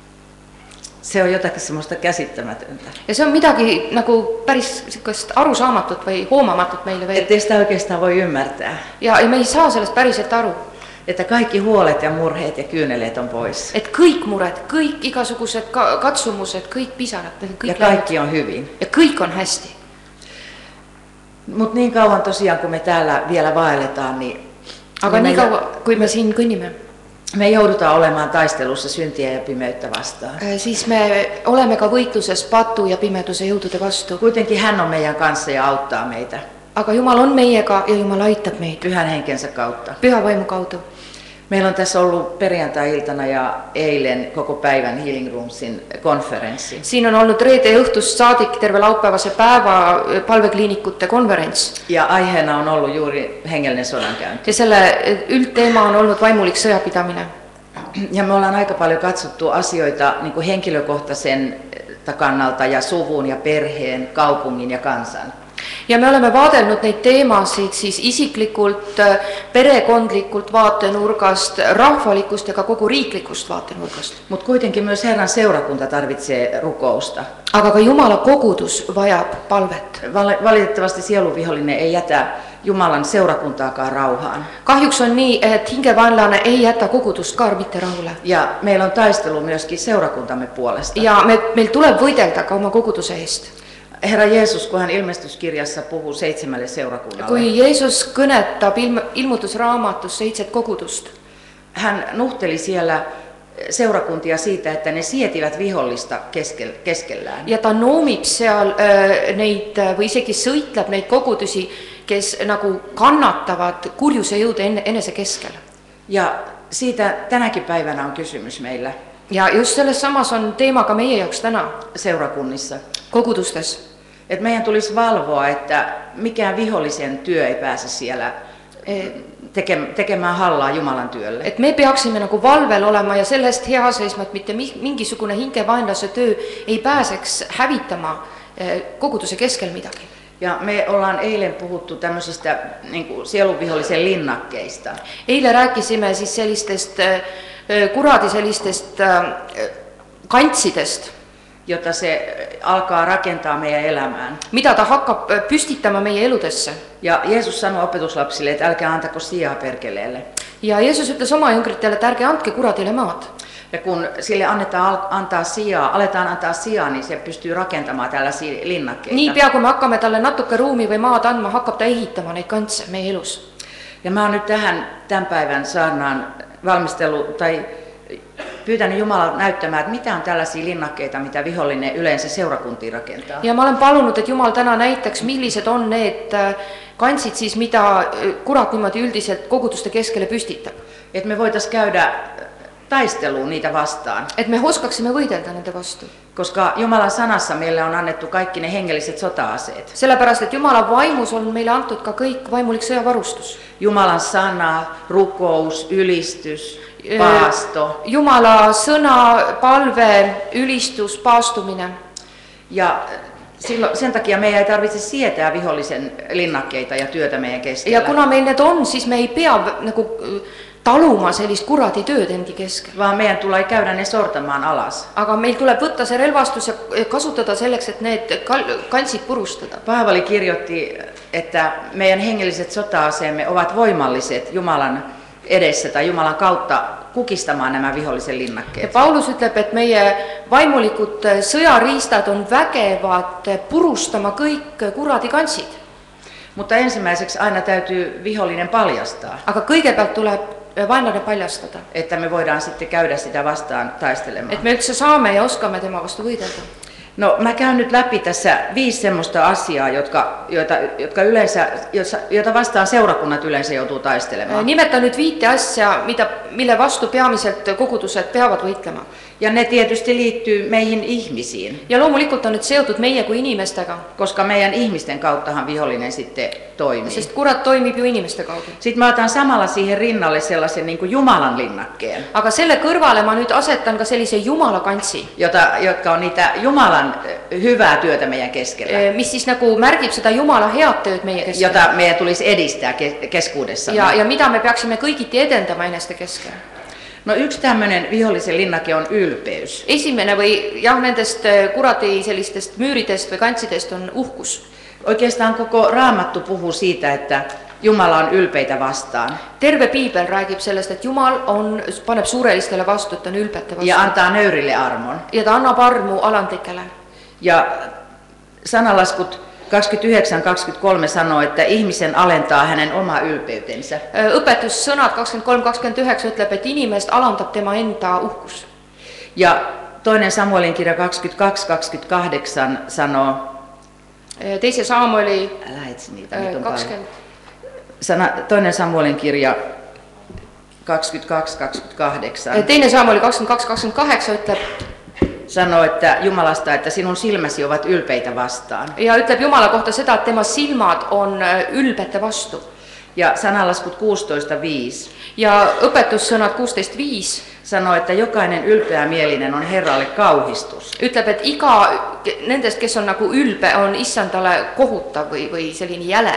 Speaker 5: Se on jotakin semmoista käsittämätöntä.
Speaker 6: Ja se on midagi nagu päris sikoist arusaamatut või hoomamatut meille veel.
Speaker 5: Ettei sitä oikeastaan voi ymmärtää.
Speaker 6: Ja, ja me ei saa sellest päriselt aru.
Speaker 5: Että kaikki huolet ja murheet ja kyyneleet on pois.
Speaker 6: Et kõik mured, kõik igasugused ka katsumused, kõik pisarad, kõik
Speaker 5: ja kaikki on hyvin.
Speaker 6: Ja kõik on hästi.
Speaker 5: Mut niin kauan tosiaan, kun me täällä vielä vaelletaan, niin...
Speaker 6: Aga niin kauan, kui me siin kõnnime.
Speaker 5: Me joudutaan olemaan taistelussa syntiä ja pimeyttä vastaan.
Speaker 6: Siis me olemme ka võitluses patu ja pimeduse jõudude vastu.
Speaker 5: Kuitenkin hän on meidän kanssa ja auttaa meitä.
Speaker 6: Aga Jumal on meiega ja Jumal aitab meid.
Speaker 5: Pyhän henkensä kautta.
Speaker 6: Pyhä vaimu kaudu.
Speaker 5: Meillä on tässä ollut perjantai-iltana ja eilen koko päivän Healing Roomsin konferenssi.
Speaker 6: Siin on ollut reede õhtust saadik terve laupäevase päeva palvekliinikute konverents.
Speaker 5: Ja aiheena on ollut juuri hengellinen sodankäynti.
Speaker 6: Ja selle üldteema on ollut vaimulik sõjapidamine.
Speaker 5: Ja me ollaan aika paljon katsottu asioita niin kuin henkilökohtaisen kannalta ja suvun ja perheen, kaupungin ja kansan.
Speaker 6: Ja me oleme vaadelnud neid teemasid siis isiklikult, perekondlikult vaatenurgast, rahvalikust ja ka kogu riiklikust vaatenurgast.
Speaker 5: Mutta kuitenkin myös Herran seurakunta tarvitsee rukousta.
Speaker 6: Aga ka Jumala kogudus vajab palvet.
Speaker 5: Valitettavasti sieluvihollinen ei jätä Jumalan seurakuntaakaan rauhaan.
Speaker 6: Kahjuks on nii, et hingevaenlane ei jätä kogudust ka mitte rahule.
Speaker 5: Ja meillä on taistelu myöskin seurakuntamme puolesta.
Speaker 6: Ja me, meil tuleb võidelda ka oma koguduse eest.
Speaker 5: Herra Jeesus, kun hän ilmestyskirjassa puhuu seitsemälle seurakunnalle.
Speaker 6: Kui Jeesus kõnetab ilm, ilmutusraamatus seitset kogudust.
Speaker 5: Hän nuhteli siellä seurakuntia siitä, että ne sietivät vihollista keskel, keskellään.
Speaker 6: Ja ta noomib seal äh, neid või isegi sõitleb neid kogudusi, kes nagu kannatavad kurjuse jõude enne, enese keskel.
Speaker 5: Ja siitä tänäkin päivänä on kysymys meillä.
Speaker 6: Ja just selles samas on teema ka meie jaoks täna.
Speaker 5: Seurakunnissa.
Speaker 6: Kogudustes.
Speaker 5: Et meidän tulisi valvoa, että mikään vihollisen työ ei pääse siellä tekemään hallaa Jumalan työlle.
Speaker 6: Et me peaksime nagu valvel olema ja sellest hea seisma, et mitte mingisugune hingevaenlase töö ei pääseks hävitama koguduse keskel midagi.
Speaker 5: Ja me ollaan eilen puhuttu tämmöisistä niin kuin sielunvihollisen linnakkeista.
Speaker 6: Eile rääkisime siis sellistest kuradi sellistest kantsidest,
Speaker 5: jota se alkaa rakentaa meidän elämään.
Speaker 6: Mitä ta hakkab pystittämään meidän eludessa.
Speaker 5: Ja Jeesus sanoi opetuslapsille, että älkää antako sijaa perkeleelle.
Speaker 6: Ja Jeesus ütles oma jüngritele, että ärge andke kuradille maad.
Speaker 5: Ja kun sille annetaan antaa sijaa, aletaan antaa sijaa, niin se pystyy rakentamaan tällaisia linnakkeita.
Speaker 6: Niin pian kun me hakkamme tälle natuke ruumi või maad andma, hakkab ta ehitama neid kantse meie elus.
Speaker 5: Ja mä oon nyt tähän tämän päivän saarnaan valmistellut tai pyytänyt Jumalaa näyttämään, että mitä on tällaisia linnakkeita, mitä vihollinen yleensä seurakuntiin rakentaa.
Speaker 6: Ja mä olen palunud, että Jumal täna näitaks, millised on need kantsid siis, mitä kurat niimoodi üldiselt koguduste keskelle püstitab.
Speaker 5: Et me voitais käydä taisteluun niitä vastaan.
Speaker 6: Et me oskaksime võidelda nende vastu.
Speaker 5: Koska Jumalan sanassa meille on annettu kaikki ne hengelliset sota-aseet.
Speaker 6: Sellepärast, et Jumalan vaimus on meille antud ka kõik vaimulik sõjavarustus.
Speaker 5: Jumalan sana, rukous, ylistys, paasto.
Speaker 6: Jumala sõna, palve, ülistus, paastumine.
Speaker 5: Ja Silloin, sen takia meidän ei tarvitse sietää vihollisen linnakkeita ja työtä meidän keskellä.
Speaker 6: Ja kuna meil need on, siis me ei pea nagu taluma sellist kuradi tööd endi keskel.
Speaker 5: Vaan meidän tulee käydä ne sortamaan alas.
Speaker 6: Aga meil tuleb võtta see relvastus ja kasutada selleks, et need kantsid purustada.
Speaker 5: Paavali kirjoitti, että meidän hengelliset sota-aseemme ovat voimalliset Jumalan edessä tai Jumalan kautta kukistamaan nämä vihollisen linnakkeet.
Speaker 6: Ja Paulus ütleb, et meie vaimulikud sõjariistad on vägevad purustama kõik kuradi kantsid.
Speaker 5: Mutta ensimmäiseksi aina täytyy vihollinen paljastaa.
Speaker 6: Aga kõigepealt tuleb vaenlane paljastada.
Speaker 5: Että me voidaan sitten käydä sitä vastaan taistelemaan.
Speaker 6: Et me üldse saame ja oskame tema vastu võidelda.
Speaker 5: No mä käyn nyt läpi tässä viisi semmoista asiaa, jotka, joita, jotka yleensä, joita vastaan seurakunnat yleensä joutuu taistelemaan.
Speaker 6: Nimetan nyt viite asja, mitä, mille vastu peamiselt kogudused peavad võitlema.
Speaker 5: Ja ne tietysti liittyy meihin ihmisiin.
Speaker 6: Ja loomulikult on nyt seotud meie kui inimestega.
Speaker 5: Koska meidän ihmisten kauttahan vihollinen sitten toimii.
Speaker 6: Sest kurat toimib ju inimeste kaudu.
Speaker 5: Sitten mä otan samalla siihen rinnalle sellaisen niin kuin Jumalan linnakkeen.
Speaker 6: Aga selle kõrvale ma nyt asetan ka sellise Jumala kantsi.
Speaker 5: Jota, jotka on niitä Jumalan hyvää työtä meidän keskellä.
Speaker 6: Mis siis nagu märgib seda Jumala head tööd meie keskellä.
Speaker 5: Jota meidän tulisi edistää keskuudessamme.
Speaker 6: Ja, ja mida me peaksime kõigiti edendama eneste keskellä.
Speaker 5: No yksi tämmöinen vihollisen linnake on ylpeys.
Speaker 6: Esimene või jah, nendest kuradi sellistest müüridest või kantsidest on uhkus.
Speaker 5: Oikeastaan koko Raamattu puhuu siitä, että Jumala on ylpeitä vastaan.
Speaker 6: Terve Piibel räägib sellest, et Jumal on, paneb suurelistele vastu, et on ylpete vastu.
Speaker 5: Ja antaa nöyrille armon.
Speaker 6: Ja ta annab armu alandlikele.
Speaker 5: Ja sanalaskut kaksikymmentäyhdeksän kaksikymmentäkolme sanoo, että ihmisen alentaa hänen oma ylpeytensä.
Speaker 6: Õpetussõnad kakskümmend kolm kakskümmend üheksa ütleb, et inimest alandab tema enda uhkus.
Speaker 5: Ja toinen Samuelin kirja kaksikymmentäkaksi kaksikymmentäkahdeksan sanoo,
Speaker 6: teise Samueli
Speaker 5: älä etsi niitä,
Speaker 6: kakskümmend
Speaker 5: Sana, toinen Samuelin kirja kaksikymmentäkaksi kaksikymmentäkahdeksan.
Speaker 6: Teine Samueli kakskümmend kaks kakskümmend kaheksa ütleb,
Speaker 5: sanoo, että Jumalasta, että sinun silmäsi ovat ylpeitä vastaan.
Speaker 6: Ja ütleb Jumala kohta seda, että tema silmad on ylpete vastu.
Speaker 5: Ja sanalaskut kuusitoista viisi.
Speaker 6: Ja õpetussõnad kuusteist viis
Speaker 5: sanoo, että jokainen ylpeämielinen on Herralle kauhistus.
Speaker 6: Ütleb, et iga nendest, kes on nagu ülpe, on issandale kohutav või, või selline jäle.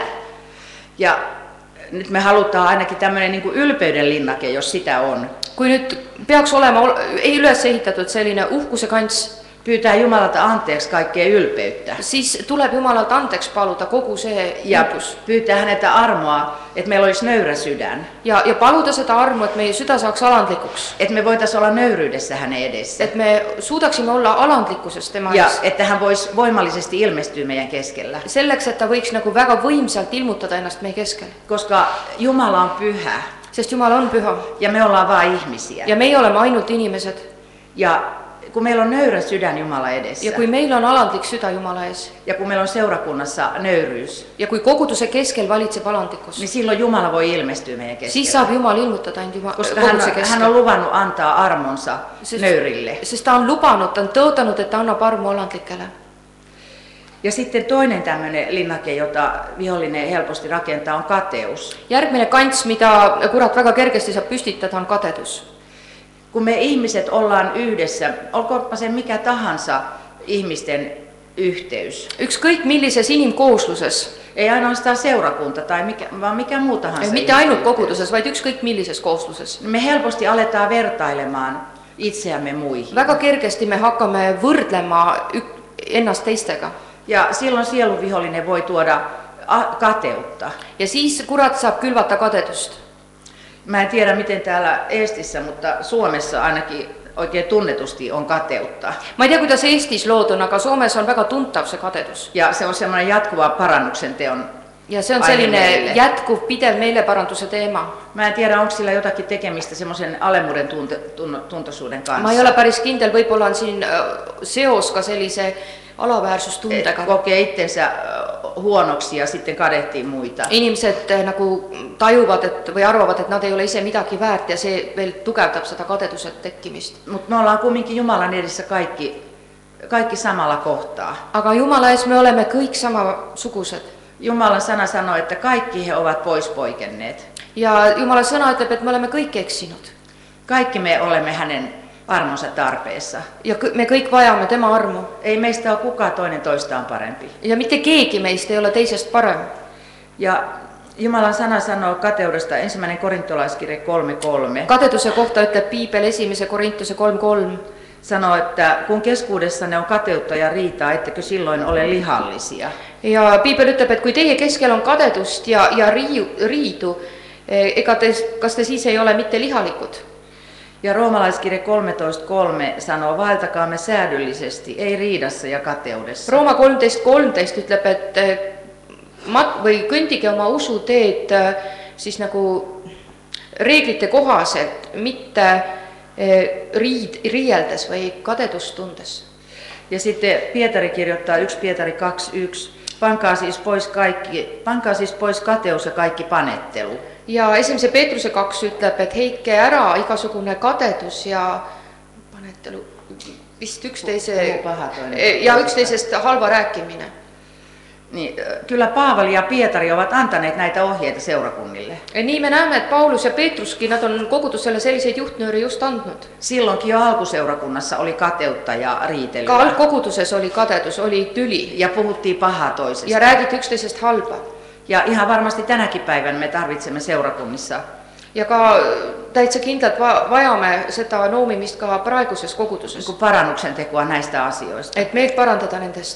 Speaker 5: Ja nyt me halutaan ainakin tämmöinen niin kuin ylpeyden linnake, jos sitä on.
Speaker 6: Kui nüüd peaks olema, ei üles ehitatud selline uhkuse kants,
Speaker 5: pyytää Jumalalta anteeksi kaikkea ylpeyttä.
Speaker 6: Siis tuleb Jumalalta anteeksi paluda kogu see
Speaker 5: ja
Speaker 6: ylpus.
Speaker 5: Pyytää häneltä armoa, että meillä olisi nöyrä sydän.
Speaker 6: Ja, ja paluda seda armu, että meie süda saaks alandlikuks.
Speaker 5: Että me voitaisiin olla nöyryydessä hänen edessä.
Speaker 6: Että me suudaksime olla alandlikkusessa tema
Speaker 5: ja
Speaker 6: edes.
Speaker 5: Että hän voisi voimallisesti ilmestyä meidän keskellä.
Speaker 6: Selleks, että võiks nagu väga võimsalt ilmutada ennast meie keskellä.
Speaker 5: Koska Jumala on pyhä.
Speaker 6: Sest Jumal on püha.
Speaker 5: Ja me ollaan vain ihmisiä.
Speaker 6: Ja meie oleme ainult inimesed.
Speaker 5: Ja kun meillä on nöyrä sydän Jumala edessä.
Speaker 6: Ja kui meil on alandlik süda Jumala ees.
Speaker 5: Ja kun meillä on seurakunnassa nöyryys.
Speaker 6: Ja kui koguduse keskel valitseb alandlikkus.
Speaker 5: Niin silloin Jumala voi ilmestyä meidän keskellä.
Speaker 6: Siis saab Jumal ilmutada end Jumala
Speaker 5: koska hän, hän on luvannut antaa armonsa sest, nöyrille.
Speaker 6: Sest ta on lupanud, ta on tõotanud, että annab armu alandlikele.
Speaker 5: Ja sitten toinen tämmöinen linnake, jota vihollinen helposti rakentaa, on kateus.
Speaker 6: Järgmine kants, mitä kurat väga kergesti saab püstitada, on kadedus.
Speaker 5: Kun me ihmiset ollaan yhdessä, olkoonpa se mikä tahansa ihmisten yhteys.
Speaker 6: Ykskõik millises inimkoosluses.
Speaker 5: Ei ainoastaan seurakunta, tai mikä, vaan mikä muu tahansa.
Speaker 6: Mitte ainult koguduses, vaid ykskõik millises koosluses.
Speaker 5: Me helposti aletaan vertailemaan itseämme muihin.
Speaker 6: Väga kergesti me hakkame võrdlema ennast teistega.
Speaker 5: Ja silloin sieluvihollinen voi tuoda kateutta.
Speaker 6: Ja siis kurat saab külvata kadedust.
Speaker 5: Mä en tiedä miten täällä Eestissä, mutta Suomessa ainakin oikein tunnetusti on kateutta.
Speaker 6: Mä en tiedä kuidas Eestis lood on, aga Suomessa on väga tuntav se kadedus.
Speaker 5: Ja se on semmoinen jatkuva parannuksen teon.
Speaker 6: Ja se on selline jatkuv pidev meeleparanduse teema.
Speaker 5: Mä en tiedä onko sillä jotakin tekemistä semmoisen alemmuuden tunte, tuntoisuuden kanssa.
Speaker 6: Ma ei ole päris kindel, võib-olla on siin seos ka sellise alaväärsustundega.
Speaker 5: Kokee itsensä huonoksi ja sitten kadehtii muita.
Speaker 6: Inimesed nagu tajuvad et, või arvavad, et nad ei ole ise midagi väärt ja see veel tugevdab seda kadeduse tekkimist.
Speaker 5: Mutta me ollaan kumminkin Jumalan edessä kaikki, kaikki samalla kohtaa.
Speaker 6: Aga Jumala ees me olemme kõik samasugused.
Speaker 5: Jumalan sana sanoo, että kaikki he ovat pois poikenneet.
Speaker 6: Ja Jumala sõna ütleb, et me oleme kõik eksinud.
Speaker 5: Kaikki me olemme hänen armonsa tarpeessa.
Speaker 6: ja kõ- me kõik vajame tema armu.
Speaker 5: Ei meistä ole kukaan toinen toistaan parempi.
Speaker 6: ja mitte keegi meist ei ole teisest parem.
Speaker 5: Ja Jumalan sana sanoo kateudesta ensimmäinen korintolaiskirje kolme kolme.
Speaker 6: kadeduse kohta ütleb piibel esimese Korintuse kolm kolm.
Speaker 5: Sanoo, että kun keskuudessanne on kateutta ja riitaa, ettekö silloin ole lihallisia.
Speaker 6: ja piibel ütleb, et kui teie keskel on kadedust ja, ja riiu, riidu, ega te, kas te siis ei ole mitte lihalikud?
Speaker 5: Ja roomalaiskirje kolmetoista kolme sanoo, vaeltakaamme säädyllisesti, ei riidassa ja kateudessa.
Speaker 6: Rooma kolmteist kolmteist ütleb, et mat- või kõndige oma usuteed siis nagu reeglite kohaselt, mitte riid, riieldes või kadedust tundes.
Speaker 5: Ja sitten Pietari kirjoittaa yksi Pietari kaksi yksi, pankaa siis pois, kaikki, pankaa siis pois kateus ja kaikki panettelu.
Speaker 6: ja esimese Peetruse kaks ütleb, et heitke ära igasugune kadedus ja panettelu, vist üksteise ja üksteisest halva rääkimine.
Speaker 5: Niin, kyllä Paavali ja Pietari ovat antaneet näitä ohjeita seurakunnille.
Speaker 6: Nii me näeme, et Paulus ja Peetruskin, nad on kogudusele selliseid juhtnööre just andnud.
Speaker 5: Silloinkin jo alkuseurakunnassa oli kateutta ja riitelyä.
Speaker 6: Ka algkoguduses oli kadedus, oli tüli.
Speaker 5: Ja puhuttiin pahaa toisesta.
Speaker 6: Ja räägiti yksteisest halba.
Speaker 5: Ja ihan varmasti tänäkin päivänä me tarvitsemme seurakunnissa.
Speaker 6: Ja ka täitsa kindlalt va- vajame seda noomimist ka praeguses koguduses.
Speaker 5: Niin parannuksen tekoa näistä asioista.
Speaker 6: Et meelt parandada nendest.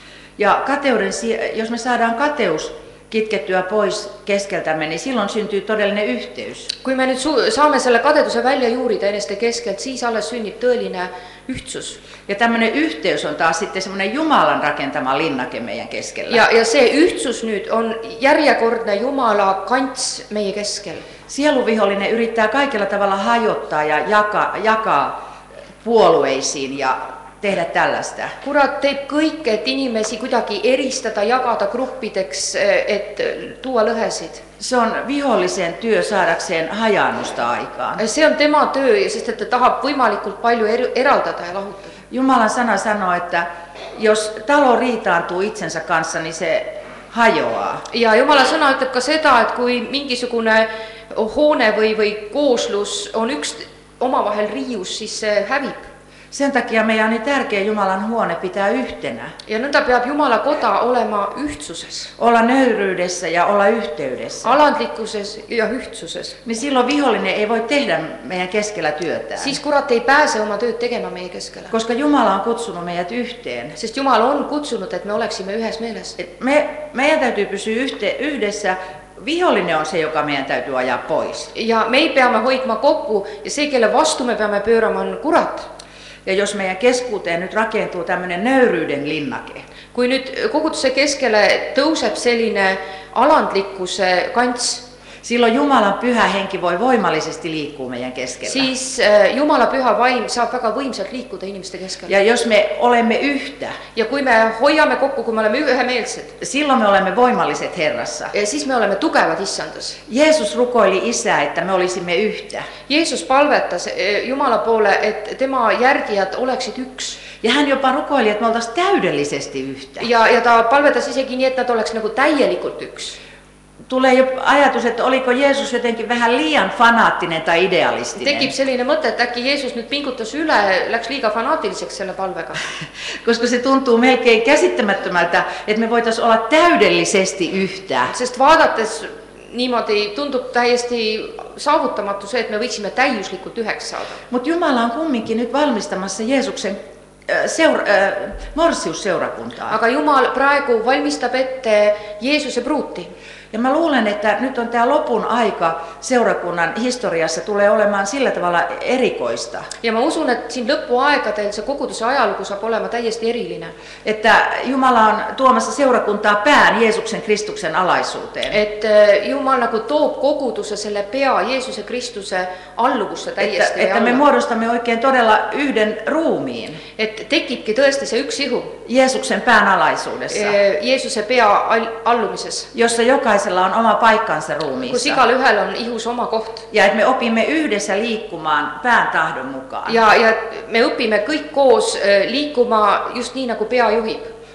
Speaker 5: Ja kateuden, jos me saadaan kateus kitkettyä pois keskeltämme, niin silloin syntyy todellinen yhteys.
Speaker 6: Kui me nüüd su- saame selle kadeduse välja juurida eneste keskelt, siis alles sünnib tõeline ühtsus.
Speaker 5: Ja tämmöinen yhteys on taas sitten semmoinen Jumalan rakentama linnake meidän keskellä.
Speaker 6: Ja, ja see ühtsus nüüd on järjekordne Jumala kants meie keskel.
Speaker 5: Sieluvihollinen yrittää kaikilla tavalla hajottaa ja jakaa, jakaa puolueisiin ja tehdä tällaista.
Speaker 6: Kurat teeb kõik, et inimesi kuidagi eristada, jagada gruppideks, et tuua lõhesid.
Speaker 5: Se on vihollisen työ saadakseen hajaannusta aikaan.
Speaker 6: See on tema töö, sest et ta tahab võimalikult palju er- eraldada ja lahutada.
Speaker 5: Jumalan sana sanoo, että jos talo riitaantuu itsensä kanssa, niin se hajoaa.
Speaker 6: Ja Jumala sõna ütleb ka seda, et kui mingisugune hoone või, või kooslus on üks omavahel riius, siis see hävib.
Speaker 5: Sen takia meidän on niin tärkeä Jumalan huone pitää yhtenä.
Speaker 6: Ja nõnda peab Jumala koda olema ühtsuses.
Speaker 5: Olla nöyryydessä ja olla yhteydessä.
Speaker 6: Alandlikkuses ja ühtsuses.
Speaker 5: Niin silloin vihollinen ei voi tehdä meidän keskellä työtään.
Speaker 6: Siis kurat ei pääse oma tööd tegema meie keskellä.
Speaker 5: Koska Jumala on kutsunut meidät yhteen.
Speaker 6: Sest Jumal on kutsunut, et me oleksime ühes meeles.
Speaker 5: Et me, meidän täytyy pysyä yhte, yhdessä. Vihollinen on se, joka meidän täytyy ajaa pois.
Speaker 6: Ja me peame hoidma kokku ja see, kelle vastu me peame pöörama, on kurat.
Speaker 5: Ja jos meidän keskuuteen nyt rakentuu tämmöinen nöyryyden linnake,
Speaker 6: kui nüüd koguduse keskele tõuseb selline alandlikkuse kants,
Speaker 5: silloin Jumalan pyhä henki voi voimallisesti liikkua meidän keskellä.
Speaker 6: siis Jumala püha vaim saab väga võimsalt liikuda inimeste keskel.
Speaker 5: Ja jos me olemme yhtä,
Speaker 6: ja kui me hoiame kokku, kui me oleme ühemeelsed,
Speaker 5: silloin me olemme voimalliset Herrassa.
Speaker 6: siis me oleme tugevad issandas.
Speaker 5: Jeesus rukoili Isää, että me olisimme yhtä.
Speaker 6: Jeesus palvetas Jumala poole, et tema järgijad oleksid üks.
Speaker 5: Ja hän jopa rukoili, että me oltaisiin täydellisesti yhtä.
Speaker 6: Ja, ja ta palvetas isegi nii, et nad oleks nagu täielikult üks.
Speaker 5: Tulee jo ajatus, että oliko Jeesus jotenkin vähän liian fanaattinen tai idealistinen.
Speaker 6: Tekib selline mõte, et äkki Jeesus nüüd pingutas üle, läks liiga fanaatiliseks selle palvega.
Speaker 5: Koska se tuntuu melkein käsittämättömältä, että me voitaisiin olla täydellisesti yhtä.
Speaker 6: Sest vaadates niimoodi tundub täiesti saavutamatu see, et me võiksime täiuslikult üheks saada.
Speaker 5: Mutta Jumala on kumminkin nyt valmistamassa Jeesuksen seura, äh, morsiusseurakuntaa.
Speaker 6: Aga Jumal praegu valmistab ette Jeesuse pruuti.
Speaker 5: Ja mä luulen, että nyt on tämä lopun aika seurakunnan historiassa tulee olemaan sillä tavalla erikoista.
Speaker 6: Ja mä usun, että siinä lõpuaegadel see koguduse ajalugu saab olema täiesti erillinen.
Speaker 5: Että Jumala on tuomassa seurakuntaa pään Jeesuksen Kristuksen alaisuuteen.
Speaker 6: Et Jumal nagu toob koguduse selle pea Jeesuse Kristuse alluvusse täiesti.
Speaker 5: Että, että me muodostamme oikein todella yhden ruumiin.
Speaker 6: Et tekibki tõesti see üks ihu.
Speaker 5: Jeesuksen pään alaisuudessa.
Speaker 6: Jeesuse pea allumises.
Speaker 5: Jossa jokaisella on oma paikkansa ruumiissa.
Speaker 6: Kus igal ühel on ihus oma koht.
Speaker 5: Ja että me opimme yhdessä liikkumaan pään tahdon mukaan.
Speaker 6: Ja, ja me õpime kõik koos liikuma just nii, nagu pea juhib.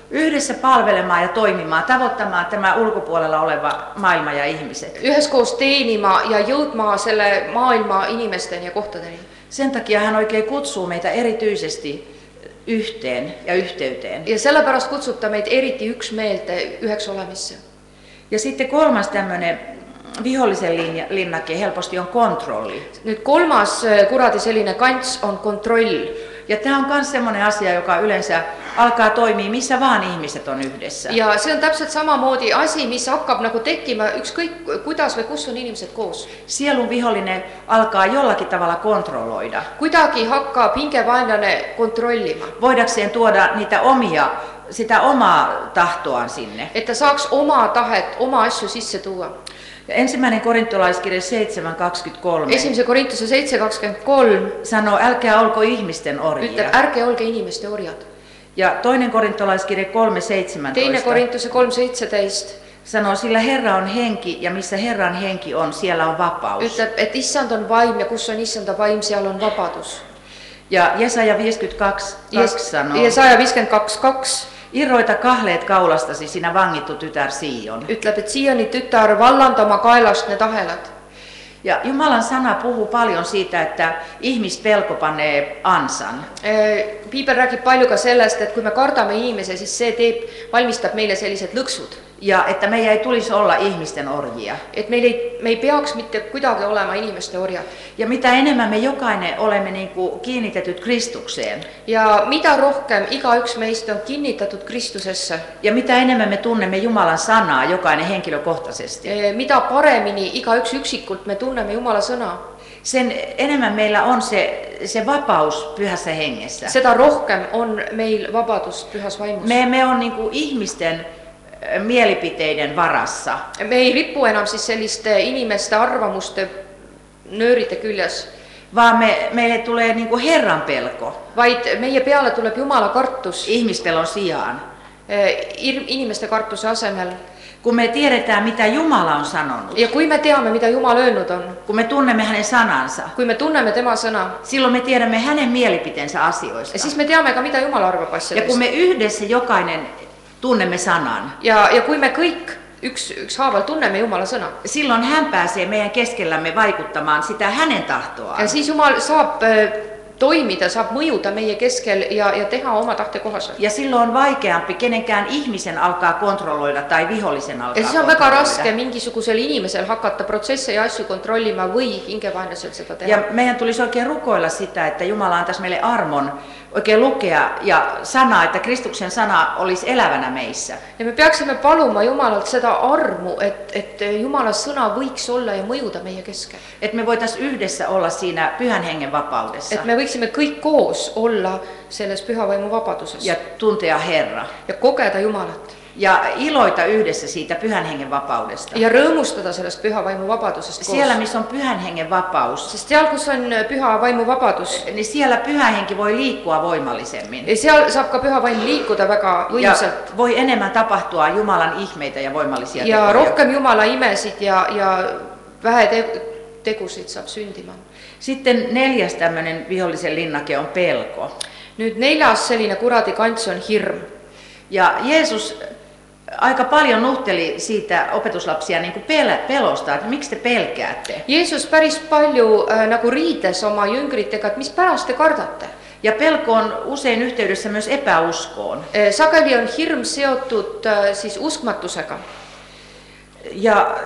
Speaker 5: yhdessä palvelemaan ja toimimaan, tavoittamaan tämä ulkopuolella oleva maailma ja ihmiset.
Speaker 6: Üheskoos teenima ja jõudma selle maailma inimesteni ja kohtadeni.
Speaker 5: Sen takia hän oikein kutsuu meitä erityisesti yhteen ja yhteyteen.
Speaker 6: Ja sellepärast kutsub ta meid eriti üksmeelde üheks olemisse.
Speaker 5: Ja sitten kolmas tämmöinen vihollisen linnake helposti on kontrolli.
Speaker 6: Nyt kolmas kuradi selline kants on kontroll.
Speaker 5: Ja tämä on myös semmoinen asia, joka yleensä alkaa toimia, missä vaan ihmiset on yhdessä.
Speaker 6: Ja see on täpselt samamoodi asi, mis hakkab nagu tekkima ükskõik kuidas või kus on inimesed koos.
Speaker 5: Sielun vihollinen alkaa jollakin tavalla kontrolloida.
Speaker 6: Kuidagi hakkab hingevaenlane kontrollima.
Speaker 5: Voidakseen tuoda niitä omia, sitä omaa tahtoaan sinne.
Speaker 6: Että saaks oma tahet, oma asju sisse tuua.
Speaker 5: Ja ensimmäinen korintolaiskirje seitsemän kaksikymmentäkolme
Speaker 6: Esimese Korintuse seitse kakskümmend
Speaker 5: sanoo, älkää olko ihmisten orjia.
Speaker 6: ütleb, ärge olge inimeste orjad.
Speaker 5: Ja toinen korintolaiskirje kolme seitsemäntoista
Speaker 6: Teine Korintuse kolm seitseteist
Speaker 5: sanoo, sillä Herra on henki ja missä Herran henki on, siellä on vapaus.
Speaker 6: ütleb, et issand on vaim ja kus on issanda vaim, seal on vabadus.
Speaker 5: Ja Jesaja viisikymmentäkaksi kaksi sanoo,
Speaker 6: Jesaja viiskümmend kaks kaks
Speaker 5: irroita kahleet kaulastasi, sinä vangittu tytär Sion.
Speaker 6: ütleb, et Sioni tütar vallanda oma kaelast need ahelad.
Speaker 5: Ja Jumalan sana puhuu paljon siitä, että ihmispelko panee ansan.
Speaker 6: Piibel räägib palju ka sellest, et kui me kardame inimese, siis see teeb, valmistab meile sellised lõksud.
Speaker 5: Ja että meidän ei tulisi olla ihmisten orjia.
Speaker 6: Et meil ei, me ei peaks mitte kuidagi olema inimeste orjad.
Speaker 5: Ja mitä enemmän me jokainen olemme niin kuin kiinnitetyt Kristukseen.
Speaker 6: Ja mitä rohkem igaüks meistä on kinnitatud Kristusessa.
Speaker 5: Ja mitä enemmän me tunnemme Jumalan sanaa, jokainen henkilökohtaisesti.
Speaker 6: Mitä paremini igaüks yksikult me tunnemme Jumala sõna.
Speaker 5: Sen enemmän meillä on se, se vapaus pyhässä hengessä.
Speaker 6: Seda rohkem on meil vabadus pyhas vaimus.
Speaker 5: Me emme ole niin kuin ihmisten mielipiteiden varassa.
Speaker 6: Me ei ripu enam siis selliste inimeste arvamuste nööride küljes.
Speaker 5: Vaan me, meille tulee niin kuin Herran pelko.
Speaker 6: Vaid meie peale tuleb Jumala kartus.
Speaker 5: Ihmispelon sijaan.
Speaker 6: Inimeste kartuse asemel.
Speaker 5: Kun me tiedetään, mitä Jumala on sanonut.
Speaker 6: Ja kui me teame, mitä Jumal öelnud on.
Speaker 5: Kun me tunnemme hänen sanansa.
Speaker 6: Kui me tunnemme tema sõna.
Speaker 5: Silloin me tiedämme hänen mielipiteensä asioista.
Speaker 6: Ja siis me teame ka, mitä Jumal arvab asjadest.
Speaker 5: Ja kun me yhdessä jokainen tunnemme sanan.
Speaker 6: Ja, ja kui me kõik yks, ykshaaval tunnemme Jumala sõna.
Speaker 5: Silloin hän pääsee meidän keskellämme vaikuttamaan sitä hänen tahtoaan.
Speaker 6: Ja siis Jumal saab toimida, saab mõjuda meie keskel ja, ja teha oma tahte kohaselt.
Speaker 5: Ja silloin on vaikeampi kenenkään ihmisen alkaa kontrolloida tai vihollisen alkaa
Speaker 6: ja siis on väga raske mingisugusel inimesel hakata protsesse ja asju kontrollima või hingevaenlaselt seda teha.
Speaker 5: Ja meidän tulisi oikein rukoilla sitä, että Jumala antaisi meille armon oikein lukea ja sanaa, että Kristuksen sana olisi elävänä meissä.
Speaker 6: Ja me peaksime paluma Jumalalt seda armu, et, et Jumala sõna võiks olla ja mõjuda meie keskel.
Speaker 5: Että me voitaisiin yhdessä olla siinä pyhän hengen vapaudessa.
Speaker 6: Et me võiksime kõik koos olla selles pyhä vaimu vapaduses.
Speaker 5: Ja tuntea Herra.
Speaker 6: Ja kogeda Jumalat.
Speaker 5: Ja iloita yhdessä siitä pyhän hengen vapaudesta.
Speaker 6: Ja rõõmustada sellest pyhä vaimu vabadusest koos.
Speaker 5: Siellä, missä on pyhän hengen vapaus.
Speaker 6: Sest seal, kus on pyhä vaimu vabadus.
Speaker 5: Niin siellä pyhä henki voi liikkua voimallisemmin.
Speaker 6: Ja seal saab ka pyhä vaim liikuda väga võimsalt.
Speaker 5: Ja voi enemmän tapahtua Jumalan ihmeitä ja voimallisia
Speaker 6: ja
Speaker 5: tekoja.
Speaker 6: rohkem Jumala imesid ja, ja vähe te tegusid saab sündima.
Speaker 5: Sitten neljäs tämmöinen vihollisen linnake on pelko.
Speaker 6: Nüüd neljas selline kuradi kants on hirm.
Speaker 5: Ja Jeesus aika paljon nuhteli siitä opetuslapsia niin kuin pel- pelosta, että miksi te pelkäätte.
Speaker 6: Jeesus päris palju äh, nagu riides oma jüngritega, et mis pärast te kardate.
Speaker 5: Ja pelko on usein yhteydessä myös epäuskoon.
Speaker 6: Äh, sageli on hirm seotud äh, siis uskmatusega.
Speaker 5: Ja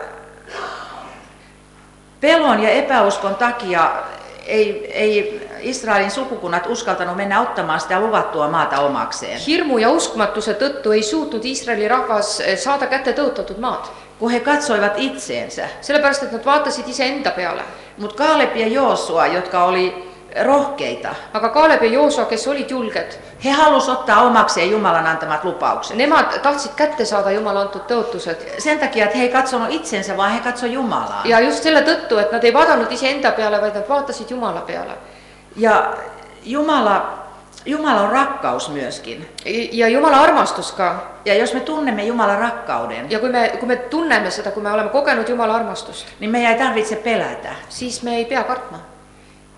Speaker 5: pelon ja epäuskon takia ei, ei Israelin sukukunnat uskaltanut mennä ottamaan sitä luvattua maata omakseen.
Speaker 6: Hirmu ja uskmatuse tõttu ei suutnud Israeli rahvas saada kätte tõotatud maad.
Speaker 5: Kun he katsoivat itseensä.
Speaker 6: Sellepärast, että nad vaatasid iseenda peale.
Speaker 5: Mut Kaaleb ja Joosua, jotka oli rohkeita.
Speaker 6: Aga Kaaleb ja Joosua, kes olid julged.
Speaker 5: He halusivat ottaa omakseen Jumalan antamat lupaukset.
Speaker 6: Nemad tahtsid kätte saada Jumala antud tõotused.
Speaker 5: Sen takia, että he ei katsonut itsensä, vaan he katsoi Jumalaa.
Speaker 6: Ja just selle tõttu, et nad ei vaadanud iseenda peale, vaid nad vaatasid Jumala peale.
Speaker 5: Ja Jumala, Jumala on rakkaus myöskin.
Speaker 6: Ja Jumala armastus ka.
Speaker 5: Ja jos me tunnemme Jumalan rakkauden,
Speaker 6: ja kui me, kui me tunneme seda, kui me olemme kogenud Jumala armastust,
Speaker 5: niin meidän ei tarvitse pelätä.
Speaker 6: Siis me ei pea kartma.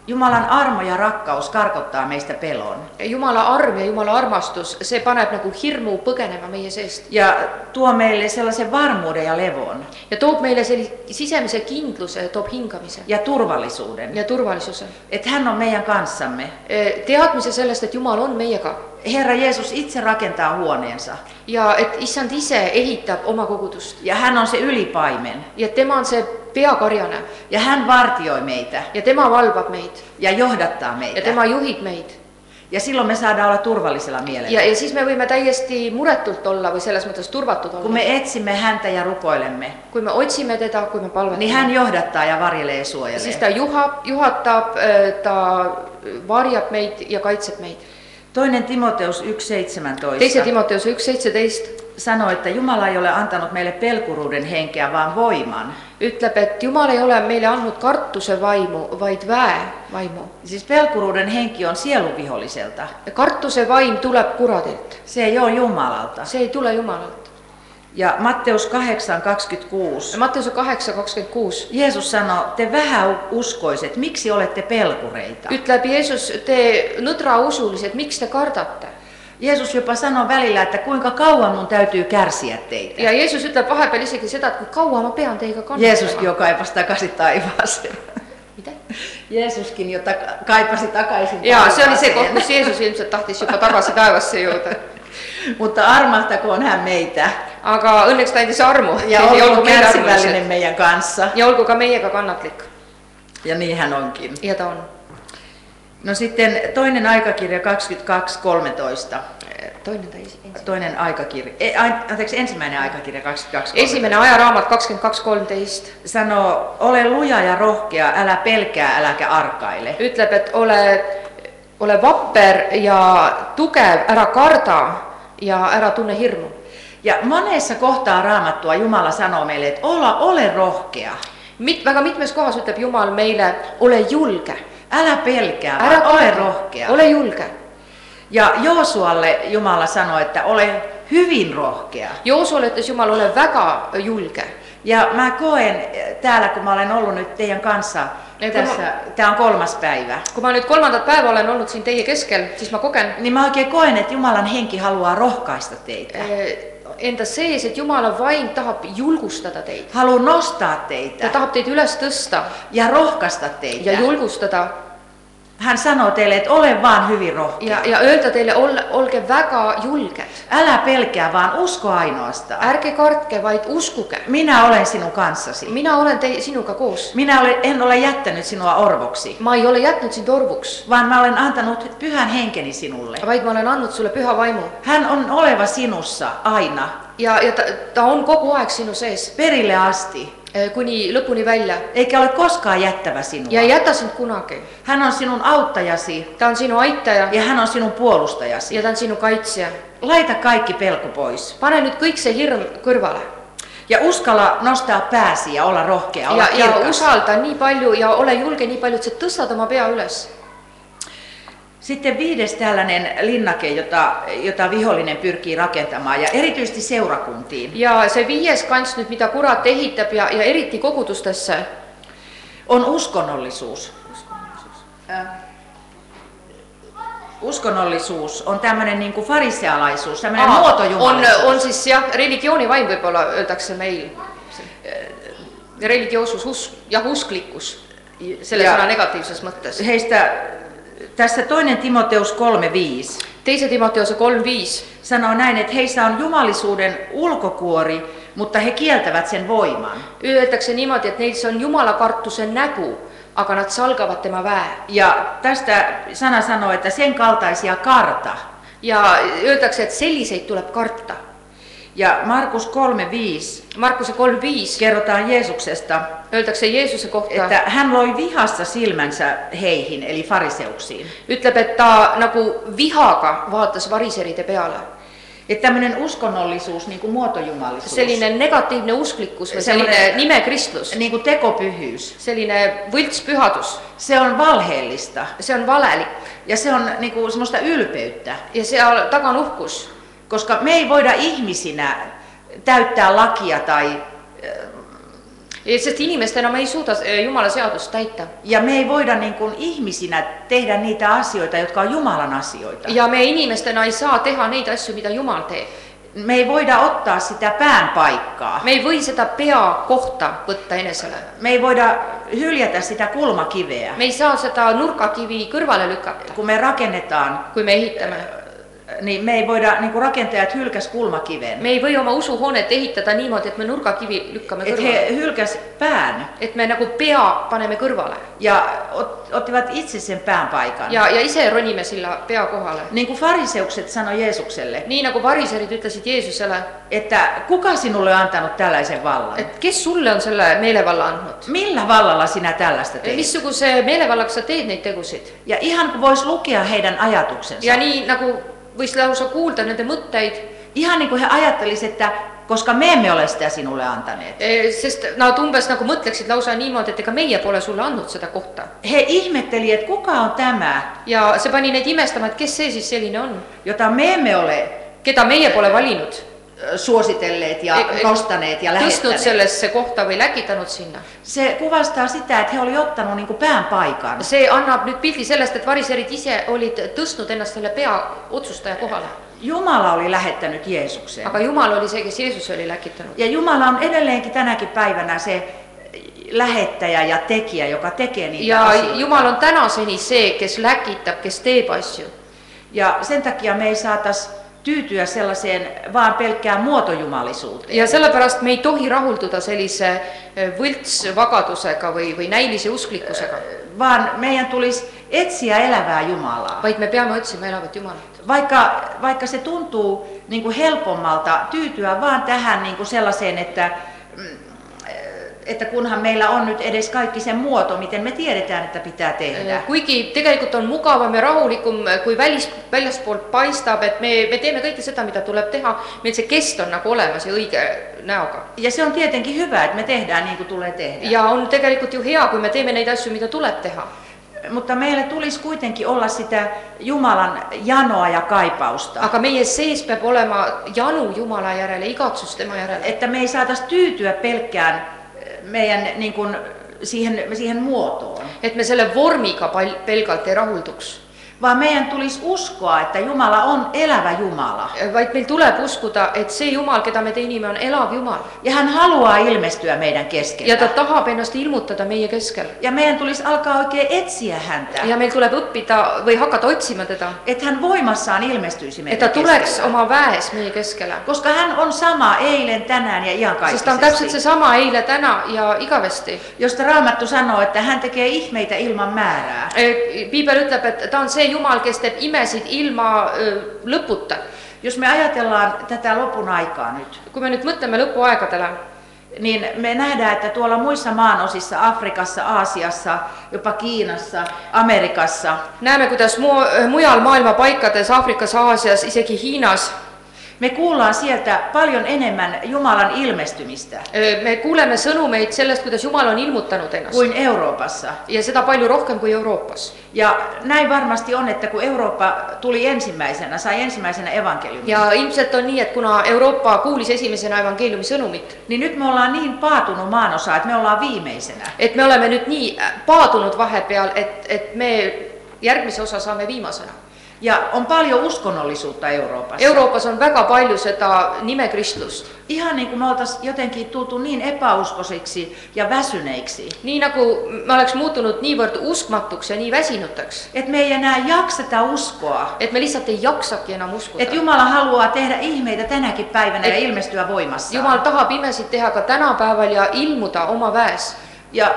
Speaker 5: Jumalan armo ja rakkaus karkottaa meistä pelon.
Speaker 6: Jumala arm ja Jumala armastus, se paneb nagu hirmu põgenema meie seest.
Speaker 5: Ja tuo meille sellaisen varmuuden ja levon.
Speaker 6: Ja toob meille sellise sisemise kindluse, toob hingamise.
Speaker 5: Ja turvallisuuden.
Speaker 6: Ja turvallisuuden.
Speaker 5: Että hän on meidän kanssamme.
Speaker 6: Teadmise sellest, että Jumal on meiega.
Speaker 5: Herra Jeesus itse rakentaa huoneensa.
Speaker 6: Ja et issand ise ehitab oma kogudust.
Speaker 5: Ja hän on se ylipaimen.
Speaker 6: Ja tema on se peakarjane.
Speaker 5: Ja hän vartioi meitä.
Speaker 6: Ja tema valvab meid.
Speaker 5: Ja johdattaa meitä.
Speaker 6: Ja tema juhib meid.
Speaker 5: Ja silloin me saadaan olla turvallisella mielellä.
Speaker 6: Ja, ja siis me võime täiesti muretult olla või selles mõttes turvatud olla.
Speaker 5: Kun me etsimme häntä ja rukoilemme.
Speaker 6: Kui me otsime teda, kui me palvetame.
Speaker 5: Niin hän johdattaa ja varjelee ja suojelee.
Speaker 6: Siis ta juhab, juhatab, ta varjab meid ja kaitseb meid.
Speaker 5: Toinen Timoteus yksi seitsemäntoista.
Speaker 6: Teise Timoteus yksi seitsemäntoista
Speaker 5: sanoo, että Jumala ei ole antanut meille pelkuruuden henkeä, vaan voiman.
Speaker 6: Ütleb, et Jumal ei ole meille andnud kartuse vaimu, vaid väe vaimu.
Speaker 5: Siis pelkuruuden henki on sieluviholliselta.
Speaker 6: Ja kartuse vaim tuleb kuradilt.
Speaker 5: Se ei ole Jumalalta.
Speaker 6: Se ei tule Jumalalta.
Speaker 5: Ja Matteus kahdeksan kaksikymmentäkuusi.
Speaker 6: Matteus kahdeksan kaksikymmentäkuusi.
Speaker 5: Jeesus sanoo, te vähäuskoiset, miksi olette pelkureita?
Speaker 6: Ütleb Jeesus, te nõdrausulised, miksi te kardate?
Speaker 5: Jeesus jopa sanoo välillä, että kuinka kauan mun täytyy kärsiä teitä.
Speaker 6: Ja Jeesus ütleb vahepeal isegi seda, että kui kaua mä pean teiga kannattama.
Speaker 5: Jeesuskin jo kaipasi takaisin taivaaseen.
Speaker 6: Mitä?
Speaker 5: Jeesuskin jo ta- kaipasi takaisin
Speaker 6: ja
Speaker 5: taivaaseen.
Speaker 6: Se oli se koht, kus Jeesus ilmselt tahtis jopa tagasi taevasse jõuda.
Speaker 5: Mutta armahtakoon hän meitä.
Speaker 6: Aga õnneks ta andis armu.
Speaker 5: Ja olkoon kärsivällinen meidän kanssa.
Speaker 6: Ja olgu ka meiega kannatlik.
Speaker 5: Ja niin hän onkin.
Speaker 6: Ja ta on.
Speaker 5: No sitten toinen aikakirja kaksikymmentäkaksi kolmetoista.
Speaker 6: Toinen tai ensimmäinen?
Speaker 5: Toinen aikakirja. E, anteeksi, ensimmäinen aikakirja kaksikymmentäkaksi kolmetoista.
Speaker 6: Ensimmäinen ajaraamat kaksikymmentäkaksi kolmetoista.
Speaker 5: Sanoo, ole luja ja rohkea, älä pelkää, äläkä arkaile.
Speaker 6: Ütleb, et ole, ole vapper ja tugev, ära karda ja ära tunne hirmu.
Speaker 5: Ja monessa kohtaa Raamattua Jumala sanoo meille, että olla, ole rohkea.
Speaker 6: Mit, väga mitmes kohas ütleb Jumal meile, ole julge.
Speaker 5: Älä pelkää,
Speaker 6: Ära
Speaker 5: vaan ole rohkea.
Speaker 6: Ole julge.
Speaker 5: Ja Joosualle Jumala sanoi, että ole hyvin rohkea.
Speaker 6: Joosualle ütles Jumal, ole väga julge.
Speaker 5: Ja mä koen täällä, kun mä olen ollut nyt teidän kanssa, tässä, mä, tää on kolmas päivä.
Speaker 6: Kun mä nyt kolmandat päivä olen ollut siinä teidän keskel, siis mä koken.
Speaker 5: Niin mä oikein koen, että Jumalan henki haluaa rohkaista teitä.
Speaker 6: Enda sees, et Jumala vaim tahab julgustada teid.
Speaker 5: Haluaa nostaa teitä.
Speaker 6: Ta tahab teid üles tõsta.
Speaker 5: Ja rohkaista teitä.
Speaker 6: Ja julgustada.
Speaker 5: Hän sanoo teille, että ole vaan hyvin rohkea.
Speaker 6: Ja, ja öelda teille, ol, olge väga julged.
Speaker 5: Älä pelkää, vaan usko ainoastaan.
Speaker 6: Ärge kartke, vaid uskuge.
Speaker 5: Minä olen sinun kanssasi.
Speaker 6: Minä olen te, sinuga koos.
Speaker 5: Minä olen, en ole jättänyt sinua orvoksi.
Speaker 6: Ma ei ole jätnud sind orvuks.
Speaker 5: Vaan mä olen antanut pyhän henkeni sinulle.
Speaker 6: Vaid ma olen andnud sulle püha vaimu.
Speaker 5: Hän on oleva sinussa aina.
Speaker 6: Ja, ja ta, ta on kogu aeg sinu sees.
Speaker 5: Perille asti.
Speaker 6: Kuni lõpuni välja.
Speaker 5: Eikä ole koskaan jättävä sinua.
Speaker 6: Ja ei jätä sind kunagi.
Speaker 5: Hän on sinun auttajasi.
Speaker 6: Ta on sinu aitaja.
Speaker 5: Ja hän on sinun puolustajasi.
Speaker 6: Ja ta on sinu kaitsja.
Speaker 5: Laita kaikki pelko pois.
Speaker 6: Pane nyt kõik see hirm kõrvale.
Speaker 5: Ja uskalla nostaa pääsi ja olla rohkea, olla
Speaker 6: ja,
Speaker 5: kirkas.
Speaker 6: Ja usalda nii palju ja ole julge nii palju, että sä tõstad oma pea üles.
Speaker 5: Sitten viides tällainen linnake, jota, jota vihollinen pyrkii rakentamaan, ja erityisesti seurakuntiin.
Speaker 6: Ja se viies kants nyt, mitä kurat ehitab ja, ja eriti kogudustesse,
Speaker 5: on uskonnollisuus. Uskonnollisuus, äh. uskonnollisuus on tämmöinen niin kuin farisealaisuus, tämmöinen
Speaker 6: Aa,
Speaker 5: muotojumalisuus.
Speaker 6: On, on siis jah, religioonivaim võib-olla öeldakse meil. Religiosus usk, ja usklikkus, selle sõna negatiivses mõttes.
Speaker 5: Heistä tässä toinen Timoteus kolme viisi.
Speaker 6: Teise Timoteus kolme viisi.
Speaker 5: Sanoo näin, että heissä on jumalisuuden ulkokuori, mutta he kieltävät sen voiman.
Speaker 6: Öeldakse niimoodi, että neil on jumalakartuse nägu, aga nad salgavad tema väe.
Speaker 5: Ja tästä sana sanoo, että sen kaltaisia karta.
Speaker 6: Ja öeldakse, että selliseid tuleb kartta.
Speaker 5: Ja Markus kolme viisi.
Speaker 6: Markuse kolme viisi.
Speaker 5: Kerrotaan Jeesuksesta.
Speaker 6: Öeldakse Jeesuse kohta.
Speaker 5: Että hän loi vihassa silmänsä heihin, eli fariseuksiin.
Speaker 6: Ütleb, että ta nagu vihaga vaatas variseride peale.
Speaker 5: Että tämmöinen uskonnollisuus, niin kuin muotojumalisuus.
Speaker 6: Selline negatiivne usklikkus või selline nimekristlus.
Speaker 5: Niin kuin tekopyhyys.
Speaker 6: Selline võltspühadus.
Speaker 5: Se on valheellista.
Speaker 6: Se on valelik.
Speaker 5: Ja se on niin kuin semmoista ylpeyttä.
Speaker 6: Ja seal taga on uhkus.
Speaker 5: Koska me ei voida ihmisinä täyttää lakia tai
Speaker 6: Sest inimestena me ei suuda Jumala seadust täita.
Speaker 5: Ja me ei voida niin kuin ihmisinä tehdä niitä asioita, jotka on Jumalan asioita.
Speaker 6: Ja me inimestena ei saa teha neid asju, mida Jumal teeb.
Speaker 5: Me ei voida ottaa sitä pään paikkaa.
Speaker 6: Me ei või seda pea kohta võtta enesele.
Speaker 5: Me ei voida hyljätä sitä kulmakiveä.
Speaker 6: Me ei saa seda nurkakivi kõrvale lükata.
Speaker 5: Kun me rakennetaan,
Speaker 6: kui me ehitame,
Speaker 5: niin me ei voida, niin kuin rakentajat hylkäs kulmakiven.
Speaker 6: Me ei või oma usuhoonet ehitada niimoodi, et me nurkakivi lükkame kõrvale.
Speaker 5: Et he hylkäs pään.
Speaker 6: Et me nagu pea paneme kõrvale.
Speaker 5: Ja ottivat itse sen pään paikan.
Speaker 6: Ja, ja ise ronime sillä pea kohdale.
Speaker 5: Niin kuin fariseukset sanoi Jeesukselle.
Speaker 6: Niin nagu fariseerid ütlesid Jeesusele.
Speaker 5: Että kuka sinulle on antanut tällaisen vallan?
Speaker 6: Et kes sulle on selle meelevalla andnud?
Speaker 5: Millä vallalla sinä tällaista teet?
Speaker 6: Missuguse meelevallaks sa teed neid tegusid?
Speaker 5: Ja ihan kun vois lukea heidän ajatuksensa.
Speaker 6: Ja nii nagu võis lausa kuulda nende mõtteid.
Speaker 5: Ihan niin kuin he ajattelisivat, että koska me emme ole sitä sinulle antaneet.
Speaker 6: Sest nad umbes nagu mõtleksid lausa niimoodi, et ega meie pole sulle andnud seda kohta.
Speaker 5: He ihmetteli, että kuka on tämä,
Speaker 6: ja se pani neid imestama, et kes see siis selline on,
Speaker 5: jota me emme ole
Speaker 6: keda meie pole valinud,
Speaker 5: suositelleet ja e, nostaneet ja lähettäneet.
Speaker 6: Tõstnud sellesse kohta või läkitanud sinna.
Speaker 5: Se kuvastaa sitä, että he oli ottanut niin kuin pään paikan.
Speaker 6: See annab nyt pildi sellest, et variserid ise olid tõstnud ennast selle pea otsustaja kohale.
Speaker 5: Jumala oli lähettänyt Jeesuksen.
Speaker 6: Aga Jumal oli se, kes Jeesus oli läkittänyt.
Speaker 5: Ja Jumala on edelleenkin tänäkin päivänä se lähettäjä ja tekijä, joka tekee niitä
Speaker 6: ja
Speaker 5: asioita.
Speaker 6: Jumal on tänaseni se, kes läkitab, kes teeb asju.
Speaker 5: Ja sen takia me ei saatas tyytyä sellaiseen vaan pelkkään muotojumalisuuteen.
Speaker 6: Ja sellepärast me ei tohi rahulduda sellise võltsvagadusega või, või näilise usklikkusega.
Speaker 5: Vaan meidän tulisi etsiä elävää Jumalaa.
Speaker 6: Vaid me peame otsima elavat Jumalat.
Speaker 5: Vaikka, vaikka se tuntuu niin kuin helpommalta tyytyä vaan tähän niin kuin sellaiseen, että, että kunhan meillä on nyt edes kaikki sen muoto, miten me tiedetään, että pitää tehdä.
Speaker 6: Kuigi tegelikult on mugavam ja rahulikum, kui välis, väljaspoolt paistab, että me, me teemme kaikki sitä, mitä tuleb teha, meil se kest on nagu olemas ja õige näoga.
Speaker 5: Ja se on tietenkin hyvä, että me tehdään niin kuin tulee tehdä.
Speaker 6: Ja on tegelikult ju hea, kui me teemme neid asju, mitä tuleb teha.
Speaker 5: Mutta meillä tulisi kuitenkin olla sitä Jumalan janoa ja kaipausta.
Speaker 6: Aga meie sees peab olema janu Jumala järele, igatsus tema järele.
Speaker 5: Että me ei saataisi tyytyä pelkkään meidän niin kuin, siihen, siihen muotoon.
Speaker 6: Et me selle vormiga pelgalt ei rahulduks.
Speaker 5: Vaan meidän tulisi uskoa, että Jumala on elävä Jumala.
Speaker 6: Vaid meil tuleb uskuda, että se Jumal, keda me teenime, on elav Jumal.
Speaker 5: Ja hän haluaa ilmestyä meidän keskellä.
Speaker 6: Ja ta tahab ennast ilmutada meie keskel.
Speaker 5: Ja meidän tulisi alkaa oikein etsiä häntä.
Speaker 6: Ja meil tuleb õppida või hakata otsima teda.
Speaker 5: Että hän voimassaan ilmestyisi meidän
Speaker 6: keskellä. Että tuleks oma väes meie keskellä.
Speaker 5: Koska hän on sama eilen, tänään ja iankaikkisesti.
Speaker 6: Sest ta on täpselt se sama eile, täna ja igavesti.
Speaker 5: Josta Raamattu sanoo, että hän tekee ihmeitä ilman määrää.
Speaker 6: Piibel ütleb, että ta on se Jumal, kes teeb imesid ilma ö, lõputa.
Speaker 5: Jos me ajatellaan tätä lopun aikaa nyt,
Speaker 6: kui me nyt mõtleme lõpuaegadele,
Speaker 5: niin me nähdään, että tuolla muissa maanosissa, Afrikassa, Aasiassa, jopa Kiinassa, Amerikassa,
Speaker 6: näemme, kuidas mu- mujal maailma paikades, Afrikas, Aasias, isegi Hiinas,
Speaker 5: me kuullaan sieltä paljon enemmän Jumalan ilmestymistä
Speaker 6: me kuuleme sõnumeid sellest, kuidas Jumal on ilmuttanut ennast.
Speaker 5: kuin Euroopassa.
Speaker 6: Ja seda palju rohkem kuin Euroopas.
Speaker 5: Ja näin varmasti on, että kun Eurooppa tuli ensimmäisenä, sai ensimmäisenä evankeliumin.
Speaker 6: Ja ilmselt on nii, että kuna Eurooppa kuulis esimesena evankeliumi sõnumit,
Speaker 5: niin nyt me ollaan niin paatunut maanosa, että me ollaan viimeisenä.
Speaker 6: Et me oleme nyt nii paatunut vahepeal, et, et me järgmise osa saame viimasena.
Speaker 5: Ja on paljon uskonnollisuutta Euroopassa.
Speaker 6: Euroopas on väga palju seda nimekristlust.
Speaker 5: Ihan niin kuin me oltaisiin jotenkin tultu niin epäuskoisiksi ja väsyneiksi.
Speaker 6: Nii nagu me oleks muutunut niivõrd uskmatuks ja nii väsinutaks.
Speaker 5: Et me ei enää jakseta uskoa.
Speaker 6: Et me lihtsalt ei jaksaki enam uskuda.
Speaker 5: Et Jumala haluaa tehdä ihmeitä tänäkin päivänä et ja ilmestyä voimassaan.
Speaker 6: Jumal tahab imesid teha ka tänapäeval ja ilmuda oma väes.
Speaker 5: Ja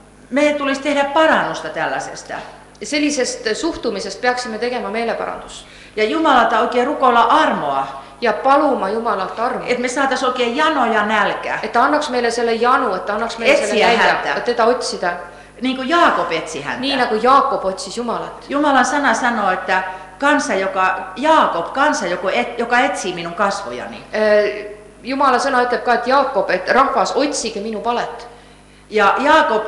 Speaker 5: me tulisi tehdä parannusta tällaisesta.
Speaker 6: Sellisest suhtumisest peaksime tegema meeleparandus.
Speaker 5: Ja Jumalalta oikein rukoilla armoa.
Speaker 6: Ja paluma Jumalalta armoa.
Speaker 5: Et me saatais oikein jano ja nälkä.
Speaker 6: Että annaks meille selle janu, että annaks meille
Speaker 5: Etsiä
Speaker 6: selle nälkä,
Speaker 5: häntä.
Speaker 6: että teda otsida.
Speaker 5: Niin kuin Jaakob etsi häntä.
Speaker 6: Niin nagu Jaakob otsis Jumalat.
Speaker 5: Jumalan sana sanoo, että kansa, joka, Jaakob, kansa, joka, et, joka etsii minun kasvojani.
Speaker 6: Jumala sõna ütleb ka, et Jaakob, et rahvas, otsige minu palet.
Speaker 5: Ja Jaakob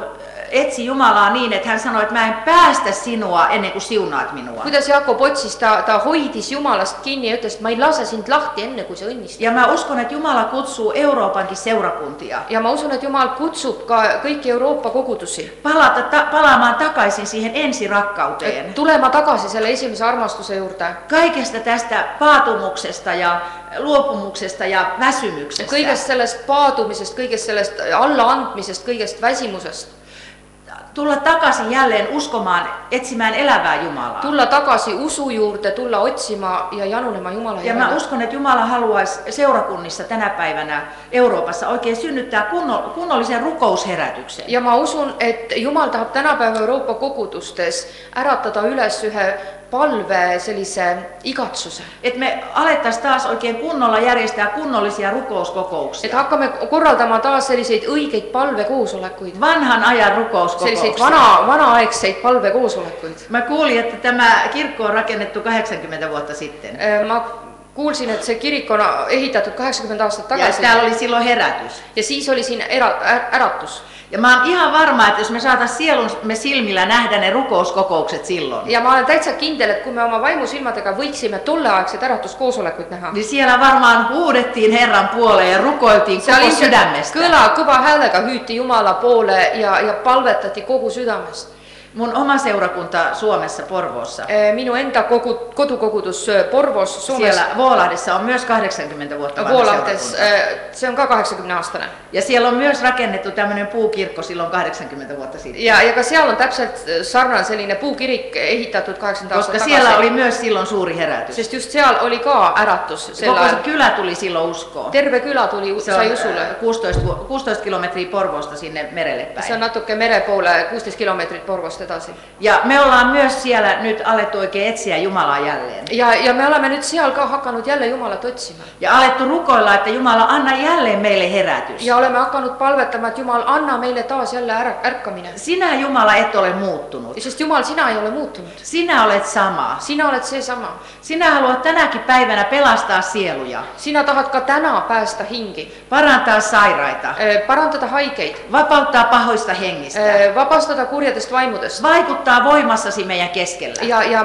Speaker 5: etsi Jumalaa niin, että hän sanoi, että mä en päästä sinua ennen kuin siunaat minua.
Speaker 6: Kuidas Jaakob otsis, ta, ta hoidis Jumalast kinni ja ütles, että mä ei lase sind lahti enne kuin se õnnistad.
Speaker 5: Ja mä uskon, että Jumala kutsuu Euroopankin seurakuntia.
Speaker 6: Ja mä usun, että Jumal kutsub ka kõiki Euroopa kogudusi.
Speaker 5: Palata, ta, palaamaan takaisin siihen ensirakkauteen.
Speaker 6: Tulema tagasi selle esimese armastuse juurde.
Speaker 5: Kaikesta tästä paatumuksesta ja luopumuksesta ja väsymyksestä.
Speaker 6: Kõigest sellest paadumisest, kõigest sellest allaandmisest, kõigest väsimusest.
Speaker 5: Tulla takaisin jälleen uskomaan, etsimään elävää Jumalaa.
Speaker 6: Tulla takaisin usu juurde, tulla otsima ja janunema Jumala.
Speaker 5: Ja mä uskon, että Jumala haluaisi seurakunnissa tänä päivänä Euroopassa oikein synnyttää kunno, kunnollisen rukousherätyksen.
Speaker 6: Ja mä usun, että Jumal tahab tänapäeva Euroopa kogudustes äratada üles ühe palve sellise igatsuse.
Speaker 5: Että me alettaisiin taas oikein kunnolla järjestää kunnollisia rukouskokouksia.
Speaker 6: Että hakkamme korraldamaan taas selliseid õigeid palvekoosolekuid.
Speaker 5: Vanhan ajan rukouskokouksia.
Speaker 6: Selliseid vana, vana-aegseid palvekoosolekuid.
Speaker 5: Mä kuulin, että tämä kirkko on rakennettu kahdeksankymmentä vuotta sitten.
Speaker 6: Mä kuulsin, että se kirik on ehitatud kaheksakümmend aastat tagasi.
Speaker 5: Ja täällä oli silloin herätys.
Speaker 6: Ja siis oli siinä era, äratus.
Speaker 5: Ja mä oon ihan varma, että jos me saataisiin sielumme silmillä nähdä ne rukouskokoukset silloin.
Speaker 6: Ja mä olen täitsa kindel, että kun me oma vaimusilmadega võiksime tolleaegset äratuskoosolekuid näha.
Speaker 5: Niin siellä varmaan huudettiin Herran puoleen ja rukoiltiin koko sydämestä.
Speaker 6: Kõla kõva häälega hüüti Jumala poole ja, ja palvetati kogu südamest.
Speaker 5: Mun oma seurakunta Suomessa Porvoossa.
Speaker 6: Minu enda kogu, kodukogudus Porvoos Suomessa.
Speaker 5: Siellä Vuolahdessa on myös kahdeksankymmentä vuotta vanha
Speaker 6: Vuolahdes,
Speaker 5: seurakunta.
Speaker 6: se on ka kaheksakümne aastane.
Speaker 5: Ja siellä on myös rakennettu tämmöinen puukirkko silloin kahdeksankymmentä vuotta sitten.
Speaker 6: Ja, ja ka seal on täpselt sarnane selline puukirik ehitatud kaheksakümmend aastat
Speaker 5: tagasi.
Speaker 6: tagasi.
Speaker 5: Koska siellä oli myös silloin suuri herätys.
Speaker 6: Sest just seal oli ka äratus.
Speaker 5: Koko se kylä tuli silloin uskoon.
Speaker 6: Terve kylä tuli, sai usule.
Speaker 5: kuusitoista kilometriä Porvoosta sinne merelle päin.
Speaker 6: Se on natuke mere poole kuusitoista kilometrit Porvoosta edasi.
Speaker 5: Ja me ollaan myös siellä nyt alettu oikein etsiä Jumalaa jälleen.
Speaker 6: Ja, ja me olemme nyt siellä ka hakannut jälleen Jumalat otsima.
Speaker 5: Ja alettu rukoilla, että Jumala anna jälleen meille herätys.
Speaker 6: Ja olemme hakannut palvettamaan, että Jumal anna meille taas jälle är, ärkaminen.
Speaker 5: Sinä Jumala et ole muuttunut.
Speaker 6: Sest Jumal, sinä ei ole muuttunut.
Speaker 5: Sinä olet sama.
Speaker 6: Sinä olet se sama.
Speaker 5: Sinä haluat tänäkin päivänä pelastaa sieluja.
Speaker 6: Sinä tahat ka tänä päästä hinki.
Speaker 5: Parantaa sairaita.
Speaker 6: Parantada haigeid.
Speaker 5: Vapauttaa pahoista hengistä.
Speaker 6: Vabastada kurjadest vaimudest.
Speaker 5: Vaikuttaa voimassasi meidän keskellä.
Speaker 6: Ja, ja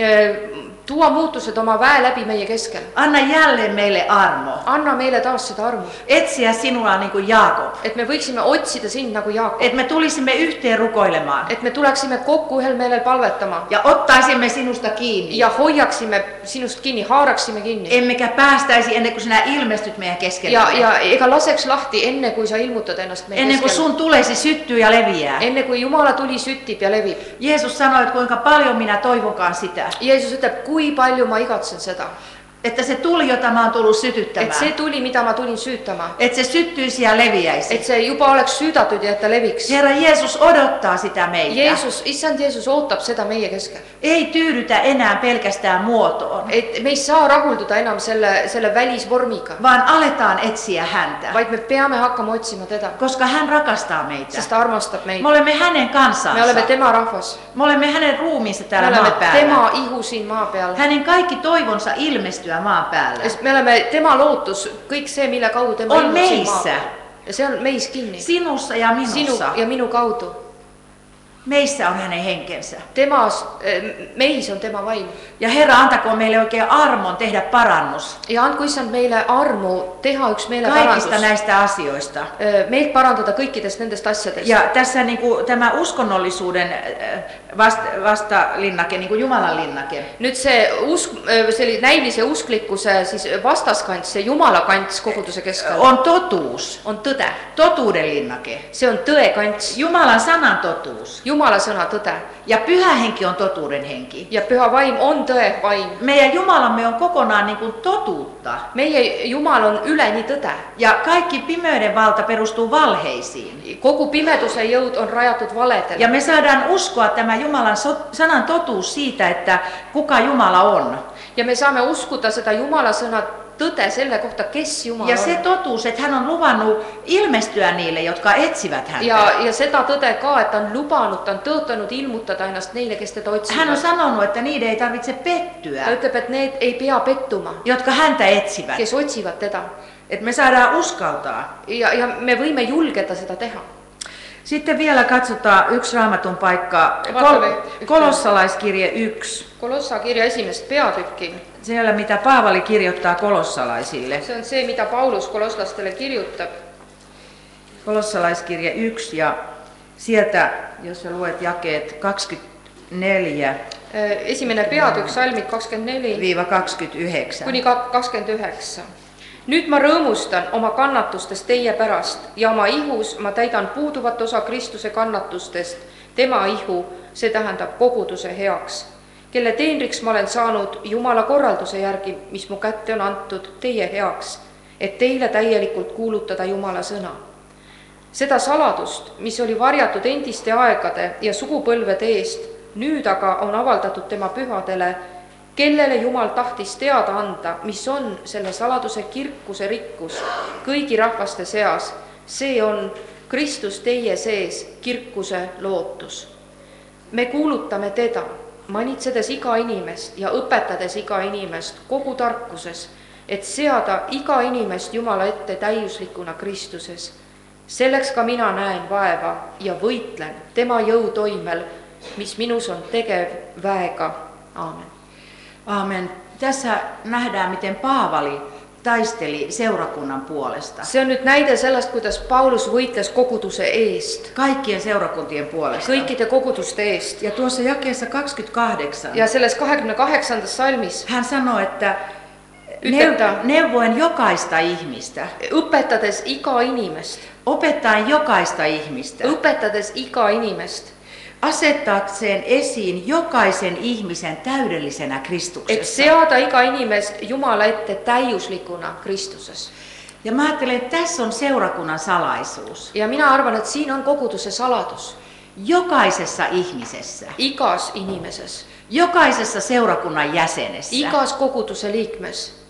Speaker 6: tuo muutused oma väe läbi meie keskel.
Speaker 5: Anna jälleen meille armo.
Speaker 6: Anna meille taas seda armu.
Speaker 5: Etsiä sinua niin kuin Jaakob.
Speaker 6: Et me võiksime otsida sind nagu Jaakob.
Speaker 5: Et me tulisimme yhteen rukoilemaan.
Speaker 6: Et me tuleksime kokku ühel meelel palvetama.
Speaker 5: Ja ottaisimme sinusta kiinni.
Speaker 6: Ja hoiaksime sinust kinni, haaraksime kinni.
Speaker 5: Emmekä päästäisi ennen kuin sinä ilmestyt meidän keskelle.
Speaker 6: Ja, ja ega laseks lahti enne kuin sa ilmutad ennast meie
Speaker 5: ennen kuin
Speaker 6: keskel.
Speaker 5: sun tulesi syttyy ja leviää.
Speaker 6: Enne kuin Jumala tuli syttib ja levib.
Speaker 5: Jeesus sanoi, että kuinka paljon minä toivonkaan sitä.
Speaker 6: Jeesus ütleb, kui palju ma igatsen seda.
Speaker 5: Että se tuli, jota mä oon tullut sytyttämään.
Speaker 6: Et se tuli, mitä mä tulin syyttämään.
Speaker 5: Että se syttyisi ja leviäisi.
Speaker 6: Et se juba oleks süüdatud ja että leviks.
Speaker 5: Herra Jeesus odottaa sitä meitä.
Speaker 6: Jeesus, issand Jeesus ootab seda meie keskel.
Speaker 5: Ei tyydytä enää pelkästään muotoon.
Speaker 6: Et me ei saa rahulduda enam selle, selle välisvormiga.
Speaker 5: Vaan aletaan etsiä häntä.
Speaker 6: Vaid me peame hakkama otsima teda.
Speaker 5: Koska hän rakastaa meitä.
Speaker 6: Sest ta armastab meid.
Speaker 5: Me olemme hänen kansansa.
Speaker 6: Me olemme tema rahvas.
Speaker 5: Me olemme hänen ruumiinsa täällä
Speaker 6: me
Speaker 5: maan
Speaker 6: olemme
Speaker 5: päällä.
Speaker 6: tema ihu siin maa peal.
Speaker 5: Hänen kaikki toivonsa ilmestyä maan päällä.
Speaker 6: Me olemme tema lootus, kõik see, mille kaudu tema
Speaker 5: on
Speaker 6: ilmub siin maa
Speaker 5: meissä.
Speaker 6: peal. Ja se on meis kinni.
Speaker 5: Sinussa ja minussa.
Speaker 6: Sinu ja minu kaudu.
Speaker 5: Meissä on hänen henkensä.
Speaker 6: Temas, meis on tema vaim.
Speaker 5: Ja Herra, antakoon meille oikein armon tehdä parannus.
Speaker 6: Ja andku issand meille armu teha üks meille
Speaker 5: kaikista
Speaker 6: parandus.
Speaker 5: näistä asioista.
Speaker 6: Meilt parandada kõikidest nendest asjadest.
Speaker 5: Ja tässä niin kuin, tämä uskonnollisuuden vast, vastalinnake, niin kuin Jumalan linnake.
Speaker 6: Nyt se, usk, se näilise usklikkuse siis vastaskants, se Jumala kants koguduse keskel.
Speaker 5: On totuus.
Speaker 6: On tõde.
Speaker 5: Totuuden linnake.
Speaker 6: Se on tõe kants.
Speaker 5: Jumalan sanan totuus.
Speaker 6: Jumala sõna tõde.
Speaker 5: Ja pyhä henki on totuuden henki.
Speaker 6: Ja pyhä vaim on tõe vaim.
Speaker 5: Meidän Jumalamme on kokonaan niin kuin totuutta.
Speaker 6: Meie Jumal on üleni tõde.
Speaker 5: Ja kaikki pimeyden valta perustuu valheisiin.
Speaker 6: Kogu pimeduse jõud on rajatud valedele.
Speaker 5: Ja me saadaan uskoa tämä Jumalan sanan totuus siitä, että kuka Jumala on.
Speaker 6: Ja me saame uskuda seda Jumala sõna tõde selle kohta, kes Jumal
Speaker 5: ja
Speaker 6: on.
Speaker 5: se totuus, että hän on luvannut ilmestyä niille, jotka etsivät häntä.
Speaker 6: Ja, ja seda tõde ka, että on lubanud, ta on tõotanud ilmutada ennast neile, kes teda otsivad.
Speaker 5: Hän on sanonut, että niiden ei tarvitse pettyä.
Speaker 6: Ta ütleb, et need ei pea pettuma,
Speaker 5: jotka häntä etsivät.
Speaker 6: Kes otsivad teda.
Speaker 5: Et me saadaan uskaltaa.
Speaker 6: Ja, ja me võime julgeda seda teha.
Speaker 5: Sitten vielä katsotaan yksi raamatun paikka,
Speaker 6: Vaatame
Speaker 5: Kol-
Speaker 6: yhtä.
Speaker 5: kolossalaiskirje yksi.
Speaker 6: Kolossa-kirja esimest peatükki.
Speaker 5: Siellä mitä Paavali kirjoittaa kolossalaisille.
Speaker 6: See on see, mida Paulus kolosslastele kirjutab.
Speaker 5: Kolossalaiskirje yksi ja sieltä, jos sä luet jakeet kaksikymmentäneljä
Speaker 6: Esimene peatükk, salmid kakskümmend neli
Speaker 5: kaksikymmentäyhdeksän.
Speaker 6: kuni kakskümmend üheksa. Nüüd ma rõõmustan oma kannatustes teie pärast ja oma ihus ma täidan puuduvat osa Kristuse kannatustest, tema ihu, see tähendab koguduse heaks, kelle teenriks ma olen saanud Jumala korralduse järgi, mis mu kätte on antud teie heaks, et teile täielikult kuulutada Jumala sõna. Seda saladust, mis oli varjatud endiste aegade ja sugupõlvede eest, nüüd aga on avaldatud tema pühadele, kellele Jumal tahtis teada anda, mis on selle saladuse kirkuse rikkus kõigi rahvaste seas. See on Kristus teie sees, kirkuse lootus. Me kuulutame teda, manitsedes iga inimest ja õpetades iga inimest kogu tarkuses, et seada iga inimest Jumala ette täiuslikuna Kristuses. Selleks ka mina näen vaeva ja võitlen tema jõutoimel, mis minus on tegev väega. Aamen.
Speaker 5: Aamen. Tässä nähdään, miten Paavali taisteli seurakunnan puolesta.
Speaker 6: See on nüüd näide sellest, kuidas Paulus võitles koguduse eest.
Speaker 5: Kaikkien seurakuntien puolesta.
Speaker 6: Kõikide koguduste eest.
Speaker 5: Ja tuossa jakeessa kaksikymmentäkahdeksan
Speaker 6: Ja selles kahekümne kaheksandas salmis
Speaker 5: hän sanoi, että
Speaker 6: Yhtä-
Speaker 5: neuvoen jokaista ihmistä,
Speaker 6: õpetades iga inimest,
Speaker 5: opettaen jokaista ihmistä,
Speaker 6: õpetades iga inimest,
Speaker 5: asettaakseen esiin jokaisen ihmisen täydellisenä
Speaker 6: et
Speaker 5: Kristuksessa.
Speaker 6: seada iga inimest Jumala ette täiuslikuna Kristuses.
Speaker 5: Ja mä ajattelen, että tässä on seurakunnan salaisuus.
Speaker 6: Ja minä arvan, että siinä on koguduse saladus.
Speaker 5: Jokaisessa ihmisessä,
Speaker 6: Igas inimeses,
Speaker 5: jokaisessa seurakunnan jäsenessä.
Speaker 6: igas koguduse liikmes.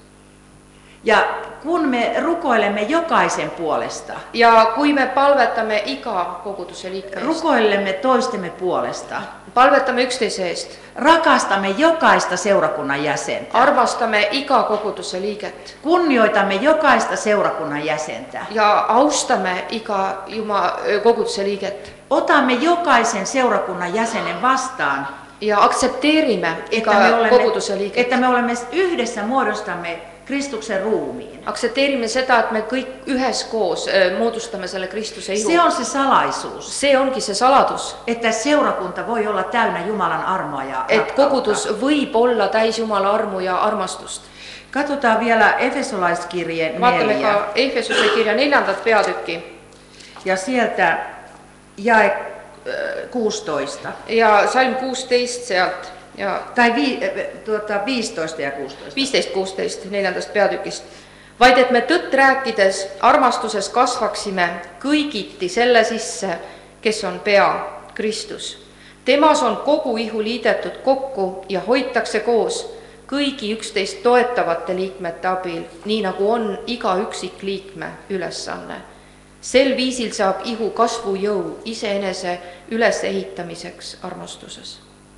Speaker 5: Ja kun me rukoilemme jokaisen puolesta,
Speaker 6: Ja kui me palvetame iga koguduse liikme eest,
Speaker 5: rukoilemme toistemme puolesta,
Speaker 6: palvetame üksteise eest,
Speaker 5: rakastamme jokaista seurakunnan jäsentä,
Speaker 6: armastame iga koguduse liiget
Speaker 5: kunnioitamme jokaista seurakunnan jäsentä,
Speaker 6: ja austame iga Juma, koguduse liiget
Speaker 5: otamme jokaisen seurakunnan jäsenen vastaan,
Speaker 6: ja aktsepteerime iga
Speaker 5: että me olemme,
Speaker 6: koguduse liiget.
Speaker 5: että me olemme yhdessä muodostamme Kristuksen ruumiin.
Speaker 6: Aktsepteerime seda, et me kõik üheskoos äh, moodustame selle Kristuse ihu.
Speaker 5: Se on se salaisuus,
Speaker 6: See ongi see saladus,
Speaker 5: että seurakunta voi olla täynnä Jumalan armoa ja
Speaker 6: et
Speaker 5: rakkautta.
Speaker 6: kogudus võib olla täis Jumala armu ja armastust.
Speaker 5: Katsotaan vielä Efesolaiskirje
Speaker 6: Vaatame
Speaker 5: neljä
Speaker 6: ka Efesuse kirja neljandat peatükki
Speaker 5: ja sieltä jae äh, kuusitoista.
Speaker 6: ja salm kuusteist sealt ja
Speaker 5: Tai vi, tuota, viisitoista ja kuusitoista.
Speaker 6: viisteist kuusteist neljandast peatükist. Vaid et me tõtt rääkides armastuses kasvaksime kõigiti selle sisse, kes on pea, Kristus. Temas on kogu ihu liidetud kokku ja hoitakse koos kõigi üksteist toetavate liikmete abil, nii nagu on iga üksik liikme ülesanne. Sel viisil saab ihu kasvujõu iseenese ülesehitamiseks armastuses.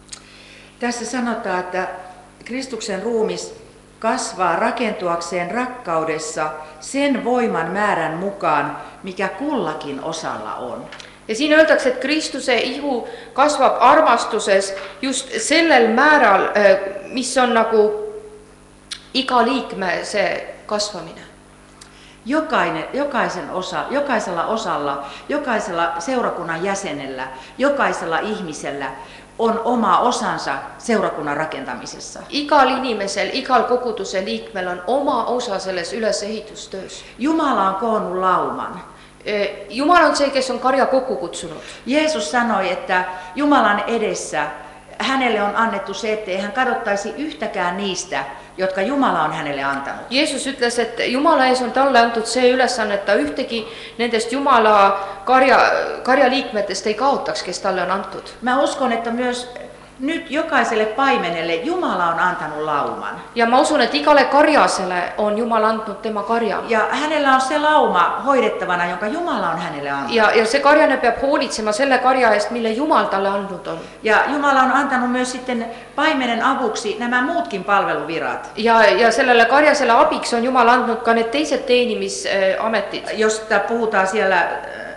Speaker 5: Tässä sanotaan, että Kristuksen ruumis kasvaa rakentuakseen rakkaudessa sen voiman määrän mukaan, mikä kullakin osalla on.
Speaker 6: Ja siin öeldakse, et Kristuse ihu kasvab armastuses just sellel määral, mis on nagu iga liikme see kasvamine.
Speaker 5: Jokainen, jokaisen osa, jokaisella osalla, jokaisella seurakunnan jäsenellä, jokaisella ihmisellä on oma osansa seurakunnan rakentamisessa.
Speaker 6: Igal inimesel, igal koguduse liikmel on oma osa selles ülesehitustöös.
Speaker 5: Jumala on koonnut lauman.
Speaker 6: Jumal on see, kes on karja kokku kutsunut.
Speaker 5: Jeesus sanoi, että Jumalan edessä hänelle on annettu se, ettei hän kadottaisi yhtäkään niistä, jotka Jumala on hänelle antanut.
Speaker 6: Jeesus ütles, et Jumala ees on talle antud see ülesanne, et ta ühtegi nendest Jumala karja, karja liikmetest ei kaotaks, kes talle on antud.
Speaker 5: Mä uskon, että myös nyt jokaiselle paimenelle Jumala on antanut lauman.
Speaker 6: Ja ma usun, et igale karjasele on Jumal andnud tema karja.
Speaker 5: Ja hänellä on se lauma hoidettavana, jonka Jumala on hänelle antanut.
Speaker 6: Ja, ja se karjane peab hoolitsema selle karja eest, mille Jumal talle andnud on.
Speaker 5: Ja Jumala on antanut myös sitten paimenen avuksi nämä muutkin palveluvirat.
Speaker 6: Ja, ja sellele karjasele abiks on Jumal andnud ka need teised teenimisametid.
Speaker 5: Josta puhutaan siellä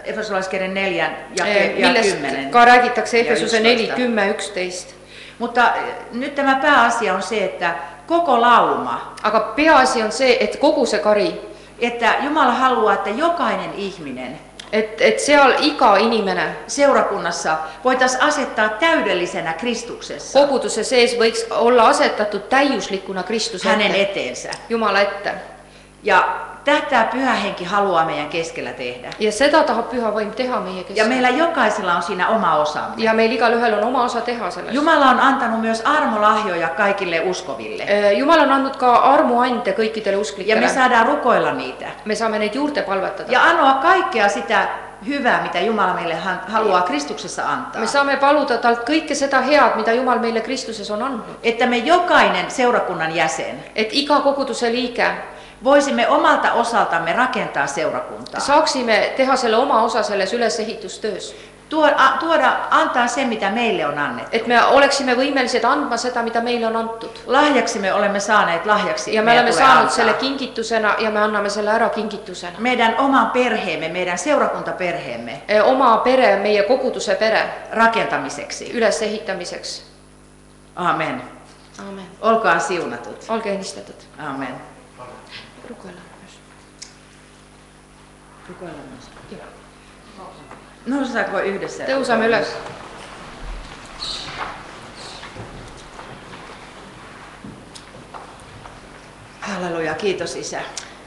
Speaker 5: Efesolaiskirjan neljän ja,
Speaker 6: eh,
Speaker 5: ja
Speaker 6: millest
Speaker 5: kymmenen.
Speaker 6: ka räägitakse Efesuse
Speaker 5: ja
Speaker 6: neli,
Speaker 5: yksitoista.
Speaker 6: kümme, üksteist.
Speaker 5: Mutta nyt tämä pääasia on se, että koko lauma,
Speaker 6: Aga peaasi on see, et kogu see kari,
Speaker 5: että Jumala haluaa, että jokainen ihminen
Speaker 6: et, et seal iga inimene
Speaker 5: seurakunnassa voitaisiin asettaa täydellisenä Kristuksessa
Speaker 6: koguduse sees võiks olla asetatud täiuslikuna Kristuse
Speaker 5: hänen
Speaker 6: ette,
Speaker 5: eteensä.
Speaker 6: Jumala ette.
Speaker 5: Ja tätä Pyhä Henki haluaa meidän keskellä tehdä.
Speaker 6: Ja seda tahab Püha Vaim teha meie
Speaker 5: Ja
Speaker 6: keskel.
Speaker 5: meillä jokaisella on siinä oma osamme.
Speaker 6: Ja meil igalühel on oma osa teha selles.
Speaker 5: Jumala on antanut myös armolahjoja kaikille uskoville.
Speaker 6: Eh, Jumal on andnud ka armuande kõikidele
Speaker 5: Ja me
Speaker 6: usklikele.
Speaker 5: saadaan rukoilla niitä.
Speaker 6: Me saame neid juurde palvetada.
Speaker 5: Ja anoa kaikkea sitä hyvää, mitä Jumala meille han- haluaa Kristuksessa antaa.
Speaker 6: Me saame paluda talt kõike seda head, mida Jumal meile Kristuses on andnud.
Speaker 5: Että me jokainen seurakunnan jäsen
Speaker 6: Et iga koguduse liige
Speaker 5: voisimme omalta osaltamme rakentaa seurakuntaa.
Speaker 6: saaksime teha selle oma osa selles ülesehitustöös.
Speaker 5: Tuoda, tuoda, antaa se, mitä meille on annettu.
Speaker 6: Et me oleksime võimelised andma seda, mida meile on antud.
Speaker 5: Lahjaksi me olemme saaneet lahjaksi.
Speaker 6: Ja me
Speaker 5: meidän
Speaker 6: oleme
Speaker 5: tulee
Speaker 6: saanud
Speaker 5: antaa.
Speaker 6: selle kingitusena ja me anname selle ära kingitusena.
Speaker 5: Meidän oman perheemme, meidän seurakuntaperheemme
Speaker 6: Eh, Oma pere, meie koguduse pere
Speaker 5: rakentamiseksi.
Speaker 6: ülesehitamiseks.
Speaker 5: Amen.
Speaker 6: Aamen.
Speaker 5: Olkaa siunatut.
Speaker 6: Olge õnnistatud.
Speaker 5: Amen.
Speaker 6: Rukoillaan myös.
Speaker 5: Rukoillaan myös.
Speaker 6: Joo.
Speaker 5: Nousetaanko yhdessä?
Speaker 6: Tõusame üles.
Speaker 5: Halleluja, kiitos Isä.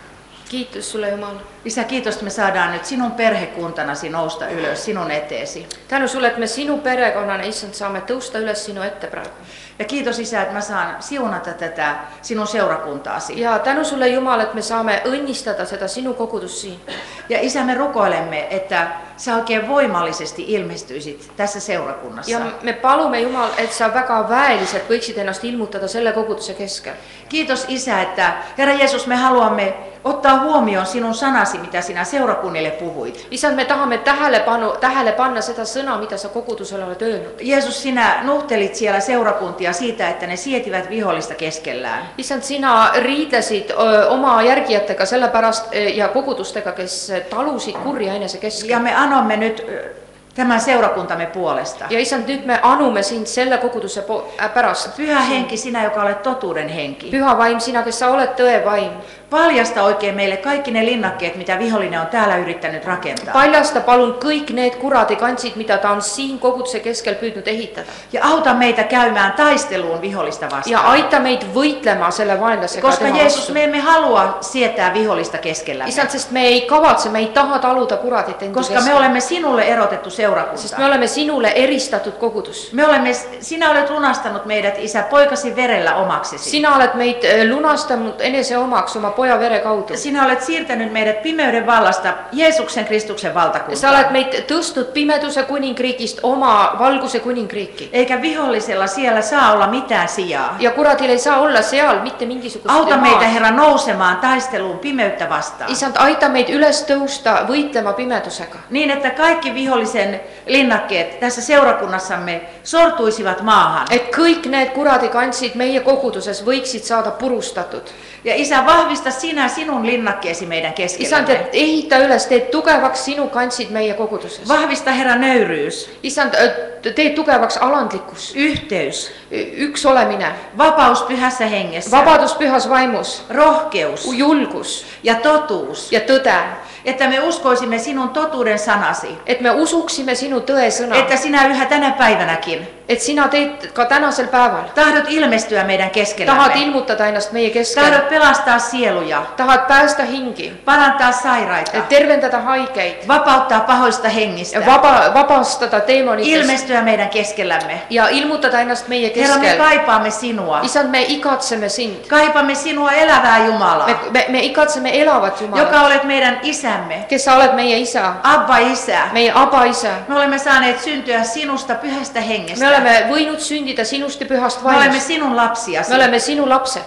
Speaker 6: Kiitos sulle Jumal.
Speaker 5: Isä, kiitos, että me saadaan nyt sinun perhekuntanasi nousta ylös sinun eteesi.
Speaker 6: Tänu sulle, et me sinu perekonnana, issand, saame tõusta üles sinu ette praegu.
Speaker 5: Ja kiitos Isä, että mä saan siunata tätä sinun seurakuntaasi.
Speaker 6: Ja tänu sulle Jumal, et me saame õnnistada seda sinu kogudust siin.
Speaker 5: Ja Isä, me rukoilemme, että sä oikein voimallisesti ilmestyisit tässä seurakunnassa.
Speaker 6: Ja me palume Jumal, et sa väga väeliselt võiksid ennast ilmutada selle koguduse keskel.
Speaker 5: Kiitos Isä, että Herra Jeesus, me haluamme ottaa huomioon sinun sanasi, mitä sinä seurakunnille puhuit.
Speaker 6: Isand, me tahame tähele, panu, tähele panna seda sõna, mida sa kogudusele oled öelnud.
Speaker 5: Jeesus, sinä nuhtelit siellä seurakuntia siitä, että ne sietivät vihollista keskellään.
Speaker 6: Isand, sina riidlesid öö, oma järgijatega sellepärast öö, ja kogudustega, kes talusid kurja enese keskel.
Speaker 5: Ja me anomme nyt ö, tämän seurakuntamme puolesta.
Speaker 6: Ja isand, nüüd me anume sind selle koguduse po- äh, pärast.
Speaker 5: Pyhä Henki, sinä, joka olet totuuden henki.
Speaker 6: Püha Vaim, sina, kes sa oled tõe vaim.
Speaker 5: Paljasta oikein meille kaikki ne linnakkeet, mitä vihollinen on täällä yrittänyt rakentaa.
Speaker 6: Paljasta palun kõik need kuradikantsid, mida ta on siin koguduse keskel püüdnud ehitada.
Speaker 5: Ja auta meitä käymään taisteluun vihollista
Speaker 6: Ja
Speaker 5: vastaan.
Speaker 6: aita meid võitlema selle vaenlasega
Speaker 5: Koska
Speaker 6: tema
Speaker 5: Jeesus,
Speaker 6: vastu.
Speaker 5: me emme halua sietää vihollista keskellämme.
Speaker 6: Isand, sest me ei kavatse, me ei taha taluda kuradit endi
Speaker 5: Koska me
Speaker 6: keskel.
Speaker 5: olemme sinulle erotettu
Speaker 6: Sest
Speaker 5: seurakunta.
Speaker 6: me oleme sinule eristatud kogudus.
Speaker 5: Me olemme, sinä olet lunastanut meidät, Isä, poikasi verellä omaksesi.
Speaker 6: Sina oled meid äh, lunastanud enese omaks oma poja vere kaudu.
Speaker 5: Sinä olet siirtänyt meidät pimeyden vallasta Jeesuksen Kristuksen
Speaker 6: Sa
Speaker 5: valtakuntaan.
Speaker 6: oled meid tõstnud pimeduse kuningriigist oma valguse kuningriiki.
Speaker 5: Eikä vihollisella siellä saa olla mitään sijaa.
Speaker 6: Ja kuradil ei saa olla seal mitte mingisugust
Speaker 5: Auta meitä,
Speaker 6: maad.
Speaker 5: Herra, nousemaan taisteluun pimeyttä vastaan.
Speaker 6: Isand, aita meid üles tõusta võitlema pimedusega.
Speaker 5: Niin, että kaikki vihollisen linnakkeet tässä seurakunnassamme sortuisivat maahan.
Speaker 6: Et kõik need kuradikantsid meie koguduses võiksid saada purustatud.
Speaker 5: Ja Isä, vahvista sinä sinun linnakkeesi meidän
Speaker 6: Isand,
Speaker 5: keskellämme.
Speaker 6: et ehita üles, tee tugevaks sinu kantsid meie koguduses.
Speaker 5: Vahvista, Herra, nöyryys,
Speaker 6: Isand, tee tugevaks alandlikkus,
Speaker 5: yhteys,
Speaker 6: üks olemine,
Speaker 5: vapaus pyhässä hengessä,
Speaker 6: vabadus pühas vaimus,
Speaker 5: rohkeus
Speaker 6: julgus
Speaker 5: ja totuus.
Speaker 6: ja tõde.
Speaker 5: Että me uskoisimme sinun totuuden sanasi.
Speaker 6: Et me usuksime sinu tõesõna,
Speaker 5: Että sinä yhä tänä päivänäkin
Speaker 6: et sina teed ka tänasel päeval.
Speaker 5: tahdot ilmestyä meidän
Speaker 6: Tahad
Speaker 5: keskellämme.
Speaker 6: ilmutada ennast meie keskel.
Speaker 5: Tahdot pelastaa sieluja,
Speaker 6: Tahad päästa hingi,
Speaker 5: parantaa sairaita,
Speaker 6: tervendada haigeid
Speaker 5: vapauttaa pahoista
Speaker 6: ja
Speaker 5: hengistä,
Speaker 6: vaba, vabastada teemonitest
Speaker 5: ilmestyä meidän keskellämme.
Speaker 6: ja ilmutada ennast meie
Speaker 5: Herra, me
Speaker 6: keskel.
Speaker 5: kaipaamme sinua.
Speaker 6: Isand, me igatseme sind.
Speaker 5: Kaipaamme sinua elävää Jumalaa,
Speaker 6: Me, me, me igatseme elavat Jumalat,
Speaker 5: joka olet meidän isämme,
Speaker 6: kes sa oled meie isa,
Speaker 5: Abba Isä.
Speaker 6: meie aba isa.
Speaker 5: Me olemme saaneet syntyä sinusta pyhästä hengestä.
Speaker 6: Me oleme võinud sündida sinust ja pühast
Speaker 5: Me olemme
Speaker 6: vaimust.
Speaker 5: sinun lapsiasi.
Speaker 6: Me oleme sinu lapsed.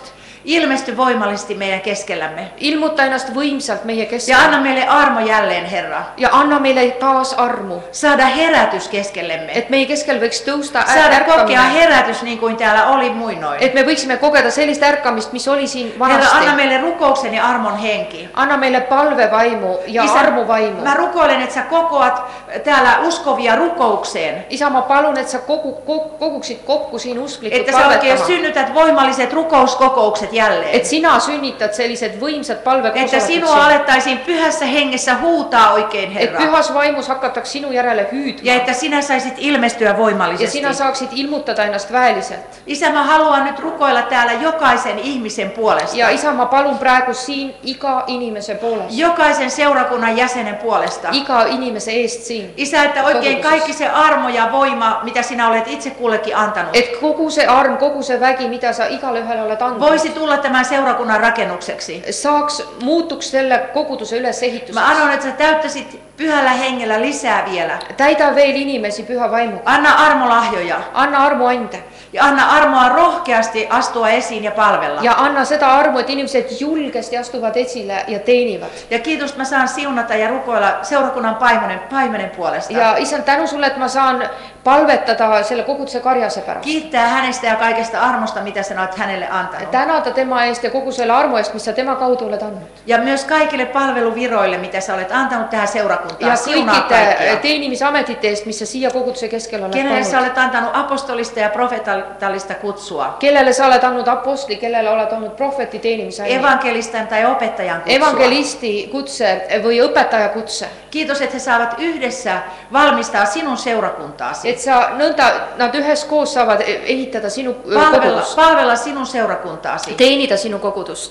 Speaker 5: Ilmesty voimallisesti meidän keskellämme.
Speaker 6: Ilmuta ennast võimsalt meie
Speaker 5: Ja
Speaker 6: keskellä.
Speaker 5: anna meille armo jälleen, Herra.
Speaker 6: Ja anna meille taas armu.
Speaker 5: Saada herätys keskellemme.
Speaker 6: Et meie keskel võiks tõusta ä-
Speaker 5: Saada kokea
Speaker 6: ärkamine.
Speaker 5: herätys niin kuin täällä oli muinoin.
Speaker 6: Et me võiksime kogeda sellist ärkamist, mis oli siin
Speaker 5: Herra, anna
Speaker 6: vanasti.
Speaker 5: meille rukouksen ja armon henki.
Speaker 6: Anna meille palvevaimu ja
Speaker 5: Isä,
Speaker 6: armuvaimu.
Speaker 5: mä rukoilen, että sä kokoat täällä uskovia rukoukseen.
Speaker 6: Isa, ma palun, et sa kogu, kogu, koguksid kokku siin usklikud
Speaker 5: Että sä oikein
Speaker 6: palvetama.
Speaker 5: synnytät voimalliset rukouskokoukset jälleen.
Speaker 6: Et sina sünnitad sellised võimsad
Speaker 5: Että
Speaker 6: palvekoosolekud
Speaker 5: sinua
Speaker 6: siin.
Speaker 5: alettaisiin pyhässä hengessä huutaa oikein,
Speaker 6: Et
Speaker 5: Herra.
Speaker 6: pühas vaimus hakataks sinu järele
Speaker 5: Ja
Speaker 6: hüüdma.
Speaker 5: että sinä saisit ilmestyä
Speaker 6: Ja
Speaker 5: voimallisesti.
Speaker 6: sina saaksid ilmutada ennast väeliselt.
Speaker 5: Isä, mä haluan nyt rukoilla täällä jokaisen ihmisen puolesta.
Speaker 6: Ja isa, ma palun praegu siin iga inimese poolest.
Speaker 5: Jokaisen seurakunnan jäsenen puolesta.
Speaker 6: Iga inimese eest siin.
Speaker 5: Isä, että oikein
Speaker 6: Koguduses.
Speaker 5: kaikki se armo ja voima, mitä sinä olet itse kullekin antanut,
Speaker 6: Et kogu see arm, kogu see vägi, mida sa igale ühele oled andnud,
Speaker 5: voisi tulla tämän seurakunnan rakennukseksi.
Speaker 6: saaks, muutuks selle koguduse ülesehituseks.
Speaker 5: Mä annan, että sä täyttäisit pyhällä hengellä lisää vielä.
Speaker 6: Täida veel inimesi püha vaimuga.
Speaker 5: Anna armolahjoja
Speaker 6: Anna armuande.
Speaker 5: ja anna armoa rohkeasti astua esiin ja palvella.
Speaker 6: Ja anna seda armu, et inimesed julgesti astuvad esile ja teenivad.
Speaker 5: Ja kiitos, että mä saan siunata ja rukoilla seurakunnan paimenen, paimenen puolesta.
Speaker 6: Ja isän, tänu sulle, että mä saan palvetada selle koguduse karjase pärast.
Speaker 5: Kiittää hänestä ja kaikesta armosta, mitä sä olet hänelle antanut.
Speaker 6: Tänada tema eest ja kogu selle armu eest, mis sa tema kaudu oled andnud.
Speaker 5: Ja myös kaikille palveluviroille, mitä sä olet antanut tähän seurakuntaan.
Speaker 6: Ja
Speaker 5: Siunaa
Speaker 6: kõikide
Speaker 5: kaikkia.
Speaker 6: teenimisametite eest, mis sa siia koguduse keskel oled
Speaker 5: Kenelle sä
Speaker 6: pannud.
Speaker 5: olet antanut apostolista ja profeetallista kutsua.
Speaker 6: Kellele sa oled andnud apostli, kellele oled andnud prohveti teenimise.
Speaker 5: Evankelistan tai opettajan kutsua.
Speaker 6: Evangelisti kutse või õpetaja kutse.
Speaker 5: Kiitos, että he saavat yhdessä valmistaa sinun seurakuntaasi.
Speaker 6: Et sa nõnda, nad üheskoos saavad ehitada sinu
Speaker 5: Palvella,
Speaker 6: kogudust.
Speaker 5: palvella sinun seurakuntaasi.
Speaker 6: Teenida sinu kogudust.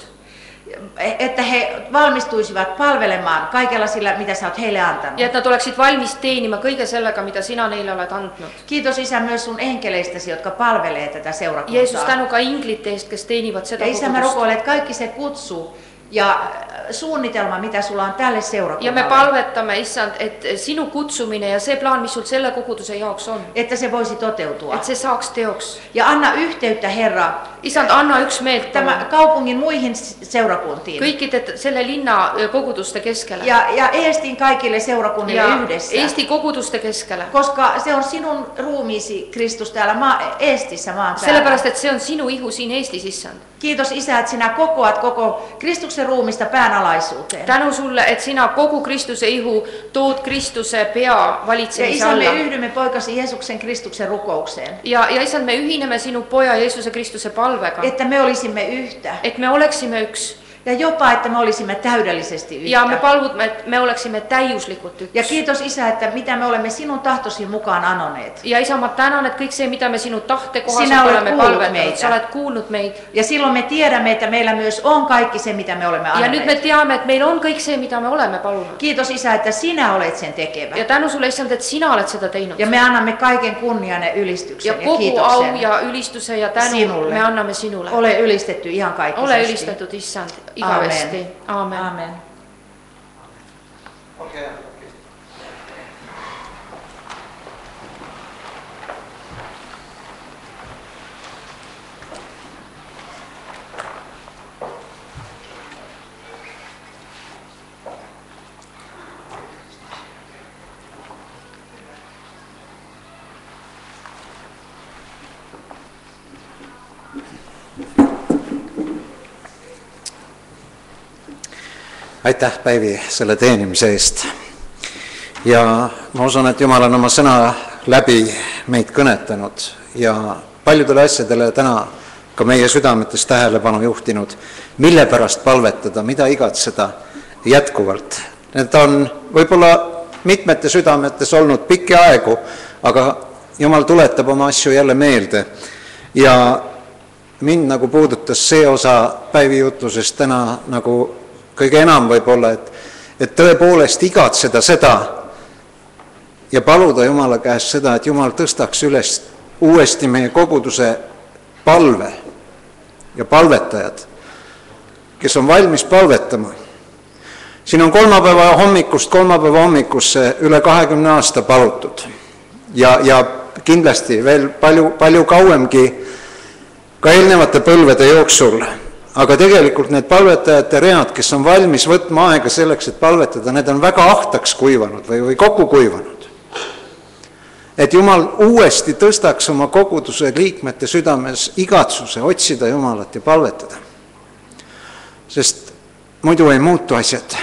Speaker 5: Että he valmistuisivat palvelemaan kaikella sillä, mitä sä oot heille antanut.
Speaker 6: Ja et nad oleksid valmis teenima kõige sellega, mida sina neile oled andnud.
Speaker 5: Kiitos Isä myös sun enkeleistäsi, jotka palvelee tätä seurakuntaa.
Speaker 6: Jeesus, tänu ka inglite eest, kes teenivad seda
Speaker 5: Ja Isä, mä
Speaker 6: kogudust.
Speaker 5: rukoilen, että kaikki se kutsu ja suunnitelma, mitä sulla on tälle
Speaker 6: Ja me
Speaker 5: seurakunnalle,
Speaker 6: palvetame, issand, et sinu kutsumine ja see plaan, mis sul selle koguduse jaoks on,
Speaker 5: että se voisi toteutua.
Speaker 6: et see saaks teoks.
Speaker 5: Ja anna yhteyttä, Herra,
Speaker 6: Issand, anna üks meelt
Speaker 5: tämä kaupungin muihin seurakuntiin.
Speaker 6: kõikide selle linna koguduste keskele
Speaker 5: Ja, ja Eestin kaikille seurakunnille
Speaker 6: ja
Speaker 5: yhdessä.
Speaker 6: Eesti koguduste keskele.
Speaker 5: Koska se on sinun ruumiisi, Kristus, täällä maa, Eestissä maan päällä.
Speaker 6: Sellepärast, et see on sinu ihu siin Eestis, issand.
Speaker 5: Kiitos Isä, että sinä kokoat koko Kristuksen ruumista päänalaisuuteen.
Speaker 6: Tänu sulle, et sina kogu Kristuse ihu tood Kristuse pea
Speaker 5: Ja
Speaker 6: valitsemise
Speaker 5: Isä, me
Speaker 6: alla.
Speaker 5: yhdymme poikasi Jeesuksen Kristuksen rukoukseen.
Speaker 6: Ja, ja issand, me ühineme sinu poja Jeesuse Kristuse palvega,
Speaker 5: Että me olisimme yhtä.
Speaker 6: et me oleksime üks.
Speaker 5: Ja jopa, että me olisimme täydellisesti yhtä.
Speaker 6: Ja me palvume, et me oleksime täiuslikult
Speaker 5: Ja
Speaker 6: üks.
Speaker 5: kiitos Isä, että mitä me olemme sinun tahtosi mukaan anoneet.
Speaker 6: Ja isa, ma tänan, et kõik see, mida me sinu tahte kohaselt
Speaker 5: Sinä olet
Speaker 6: oleme
Speaker 5: kuullut
Speaker 6: palvetanud,
Speaker 5: meitä.
Speaker 6: sa oled kuulnud meid.
Speaker 5: Ja silloin me tiedämme, että meillä myös on kaikki se, mitä me olemme
Speaker 6: Ja nyt me
Speaker 5: anoneet.
Speaker 6: teame, et meil on kõik see, mida me oleme palunud.
Speaker 5: Kiitos Isä, että sinä olet sen tekevä.
Speaker 6: Ja tänu sulle, issand, et sina oled seda teinud.
Speaker 5: Ja me annamme kaiken kunnian ja
Speaker 6: Ja
Speaker 5: ylistyksen ja
Speaker 6: kogu au
Speaker 5: kiitoksen.
Speaker 6: ja ylistuse ja tänu
Speaker 5: Sinulle.
Speaker 6: me anname sinule.
Speaker 5: Ole ylistetty ihan kaikki.
Speaker 6: Ole ylistatud, issand, igavesti.
Speaker 5: Amen.
Speaker 6: Aamen.
Speaker 5: Amen.
Speaker 1: Okay. Aitäh, Päivi, selle teenimise eest. Ja ma usun, et Jumal on oma sõna läbi meid kõnetanud ja paljudele asjadele täna ka meie südametes tähelepanu juhtinud, mille pärast palvetada, mida igatseda jätkuvalt. Need on võib-olla mitmete südametes olnud pikki aegu, aga Jumal tuletab oma asju jälle meelde. Ja mind nagu puudutas see osa Päivi jutlusest täna nagu kõige enam võib-olla, et, et tõepoolest igatseda seda ja paluda Jumala käest seda, et Jumal tõstaks üles uuesti meie koguduse palve ja palvetajad, kes on valmis palvetama. Siin on kolmapäeva hommikust kolmapäeva hommikusse üle kahekümne aasta palutud ja, ja kindlasti veel palju, palju kauemgi ka eelnevate põlvede jooksul. aga tegelikult need palvetajate read, kes on valmis võtma aega selleks, et palvetada, need on väga ahtaks kuivanud või, või kokku kuivanud. Et Jumal uuesti tõstaks oma koguduse liikmete südames igatsuse otsida Jumalat ja palvetada. Sest muidu ei muutu asjad.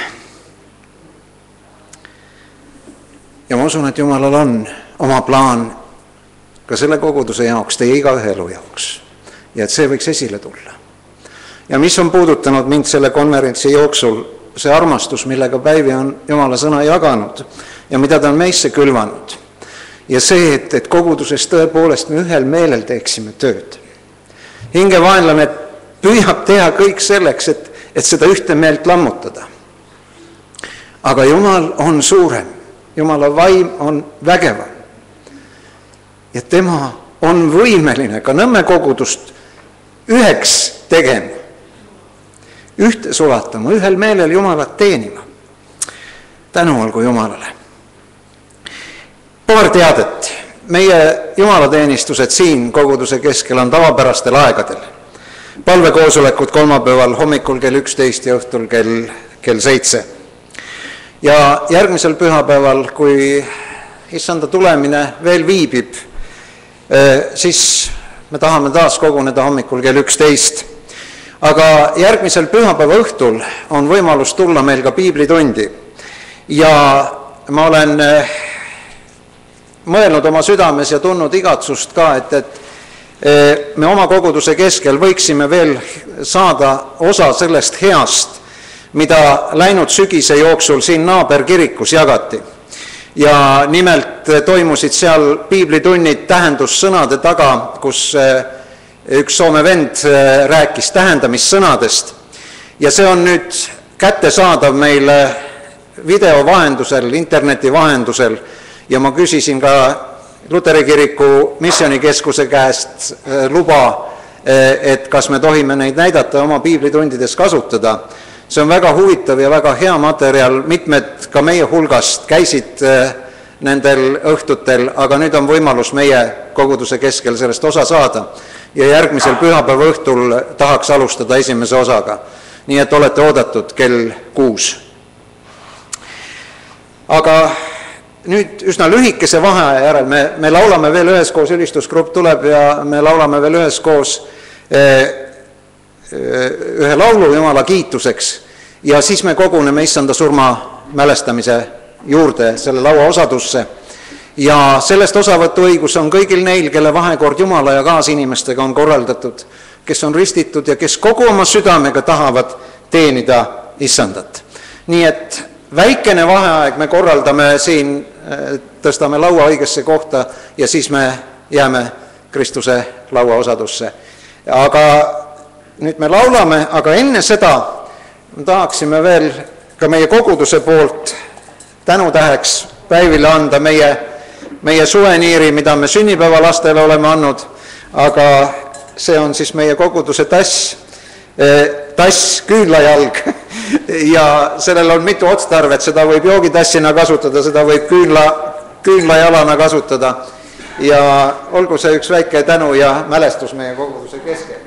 Speaker 1: Ja ma usun, et Jumalal on oma plaan ka selle koguduse jaoks, teie igaühe elu jaoks. Ja et see võiks esile tulla. Ja mis on puudutanud mind selle konverentsi jooksul, see armastus, millega Päivi on Jumala sõna jaganud ja mida ta on meisse külvanud. Ja see, et, et koguduses tõepoolest me ühel meelel teeksime tööd. Hingevaenlane püüab teha kõik selleks, et, et seda ühte meelt lammutada. Aga Jumal on suurem. Jumala vaim on vägevam. Ja tema on võimeline ka Nõmme kogudust üheks tegema. Ühte sulatama, ühel meelel Jumalat teenima. Tänu olgu Jumalale. Paar teadet. Meie jumalateenistused siin koguduse keskel on tavapärastel aegadel. Palvekoosolekud kolmapäeval hommikul kell üksteist ja õhtul kell, kell seitse. Ja järgmisel pühapäeval, kui issanda tulemine veel viibib, siis me tahame taas koguneda hommikul kell üksteist. Aga järgmisel pühapäeva õhtul on võimalus tulla meil ka piiblitundi. Ja ma olen mõelnud oma südames ja tundnud igatsust ka, et, et me oma koguduse keskel võiksime veel saada osa sellest heast, mida läinud sügise jooksul siin naaberkirikus jagati. Ja nimelt toimusid seal piiblitunnid tähendussõnade taga, kus üks Soome vend rääkis tähendamissõnadest. Ja see on nüüd kättesaadav meil video vahendusel, interneti vahendusel. Ja ma küsisin ka Luteri kiriku missionikeskuse käest luba, et kas me tohime neid näidata oma piiblitundides kasutada. See on väga huvitav ja väga hea materjal, mitmed ka meie hulgast käisid nendel õhtutel, aga nüüd on võimalus meie koguduse keskel sellest osa saada. Ja järgmisel pühapäeva õhtul tahaks alustada esimese osaga. Nii et olete oodatud kell kuus. Aga nüüd üsna lühikese vaheaja järel me, me laulame veel üheskoos, ülistusgrupp tuleb ja me laulame veel üheskoos ühe laulu Jumala kiituseks ja siis me koguneme issanda surma mälestamise juurde selle laua osadusse. Ja sellest osavõtuõigus on kõigil neil, kelle vahekord Jumala ja kaasinimestega on korraldatud, kes on ristitud ja kes kogu oma südamega tahavad teenida issandat. Nii et väikene vaheaeg me korraldame siin, tõstame laua õigesse kohta ja siis me jääme Kristuse laua osadusse. Aga nüüd me laulame, aga enne seda tahaksime veel ka meie koguduse poolt tänutäheks Päivile anda meie, meie suveniiri, mida me sünnipäevalastele oleme andnud, aga see on siis meie koguduse tass, tass küünlajalg ja sellel on mitu otstarvet, seda võib joogitassina kasutada, seda võib küünla, küünlajalana kasutada ja olgu see üks väike tänu ja mälestus meie koguduse keskel.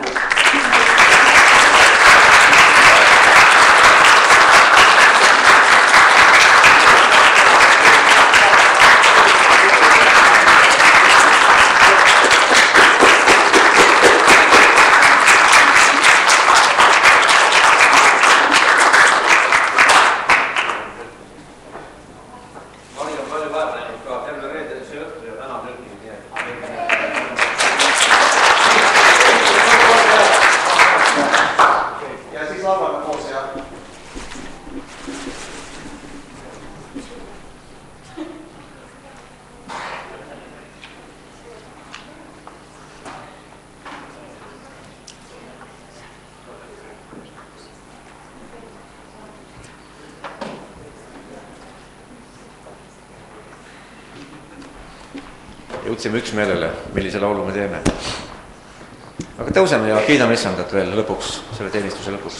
Speaker 4: Jõudsime üksmeelele, millise laulu me teeme. Aga tõuseme ja kiidame issandat veel lõpuks, selle teenistuse lõpuks.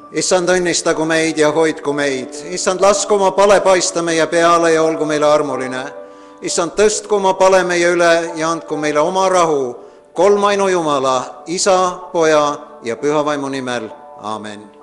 Speaker 1: issand, õnnistagu meid ja hoidku meid. Issand, lasku oma pale paista meie peale ja olgu meile armuline. Issand, tõstku oma pale meie üle ja andku meile oma rahu kolmainu Jumala, Isa, Poja ja Püha Vaimu nimel. Aamen.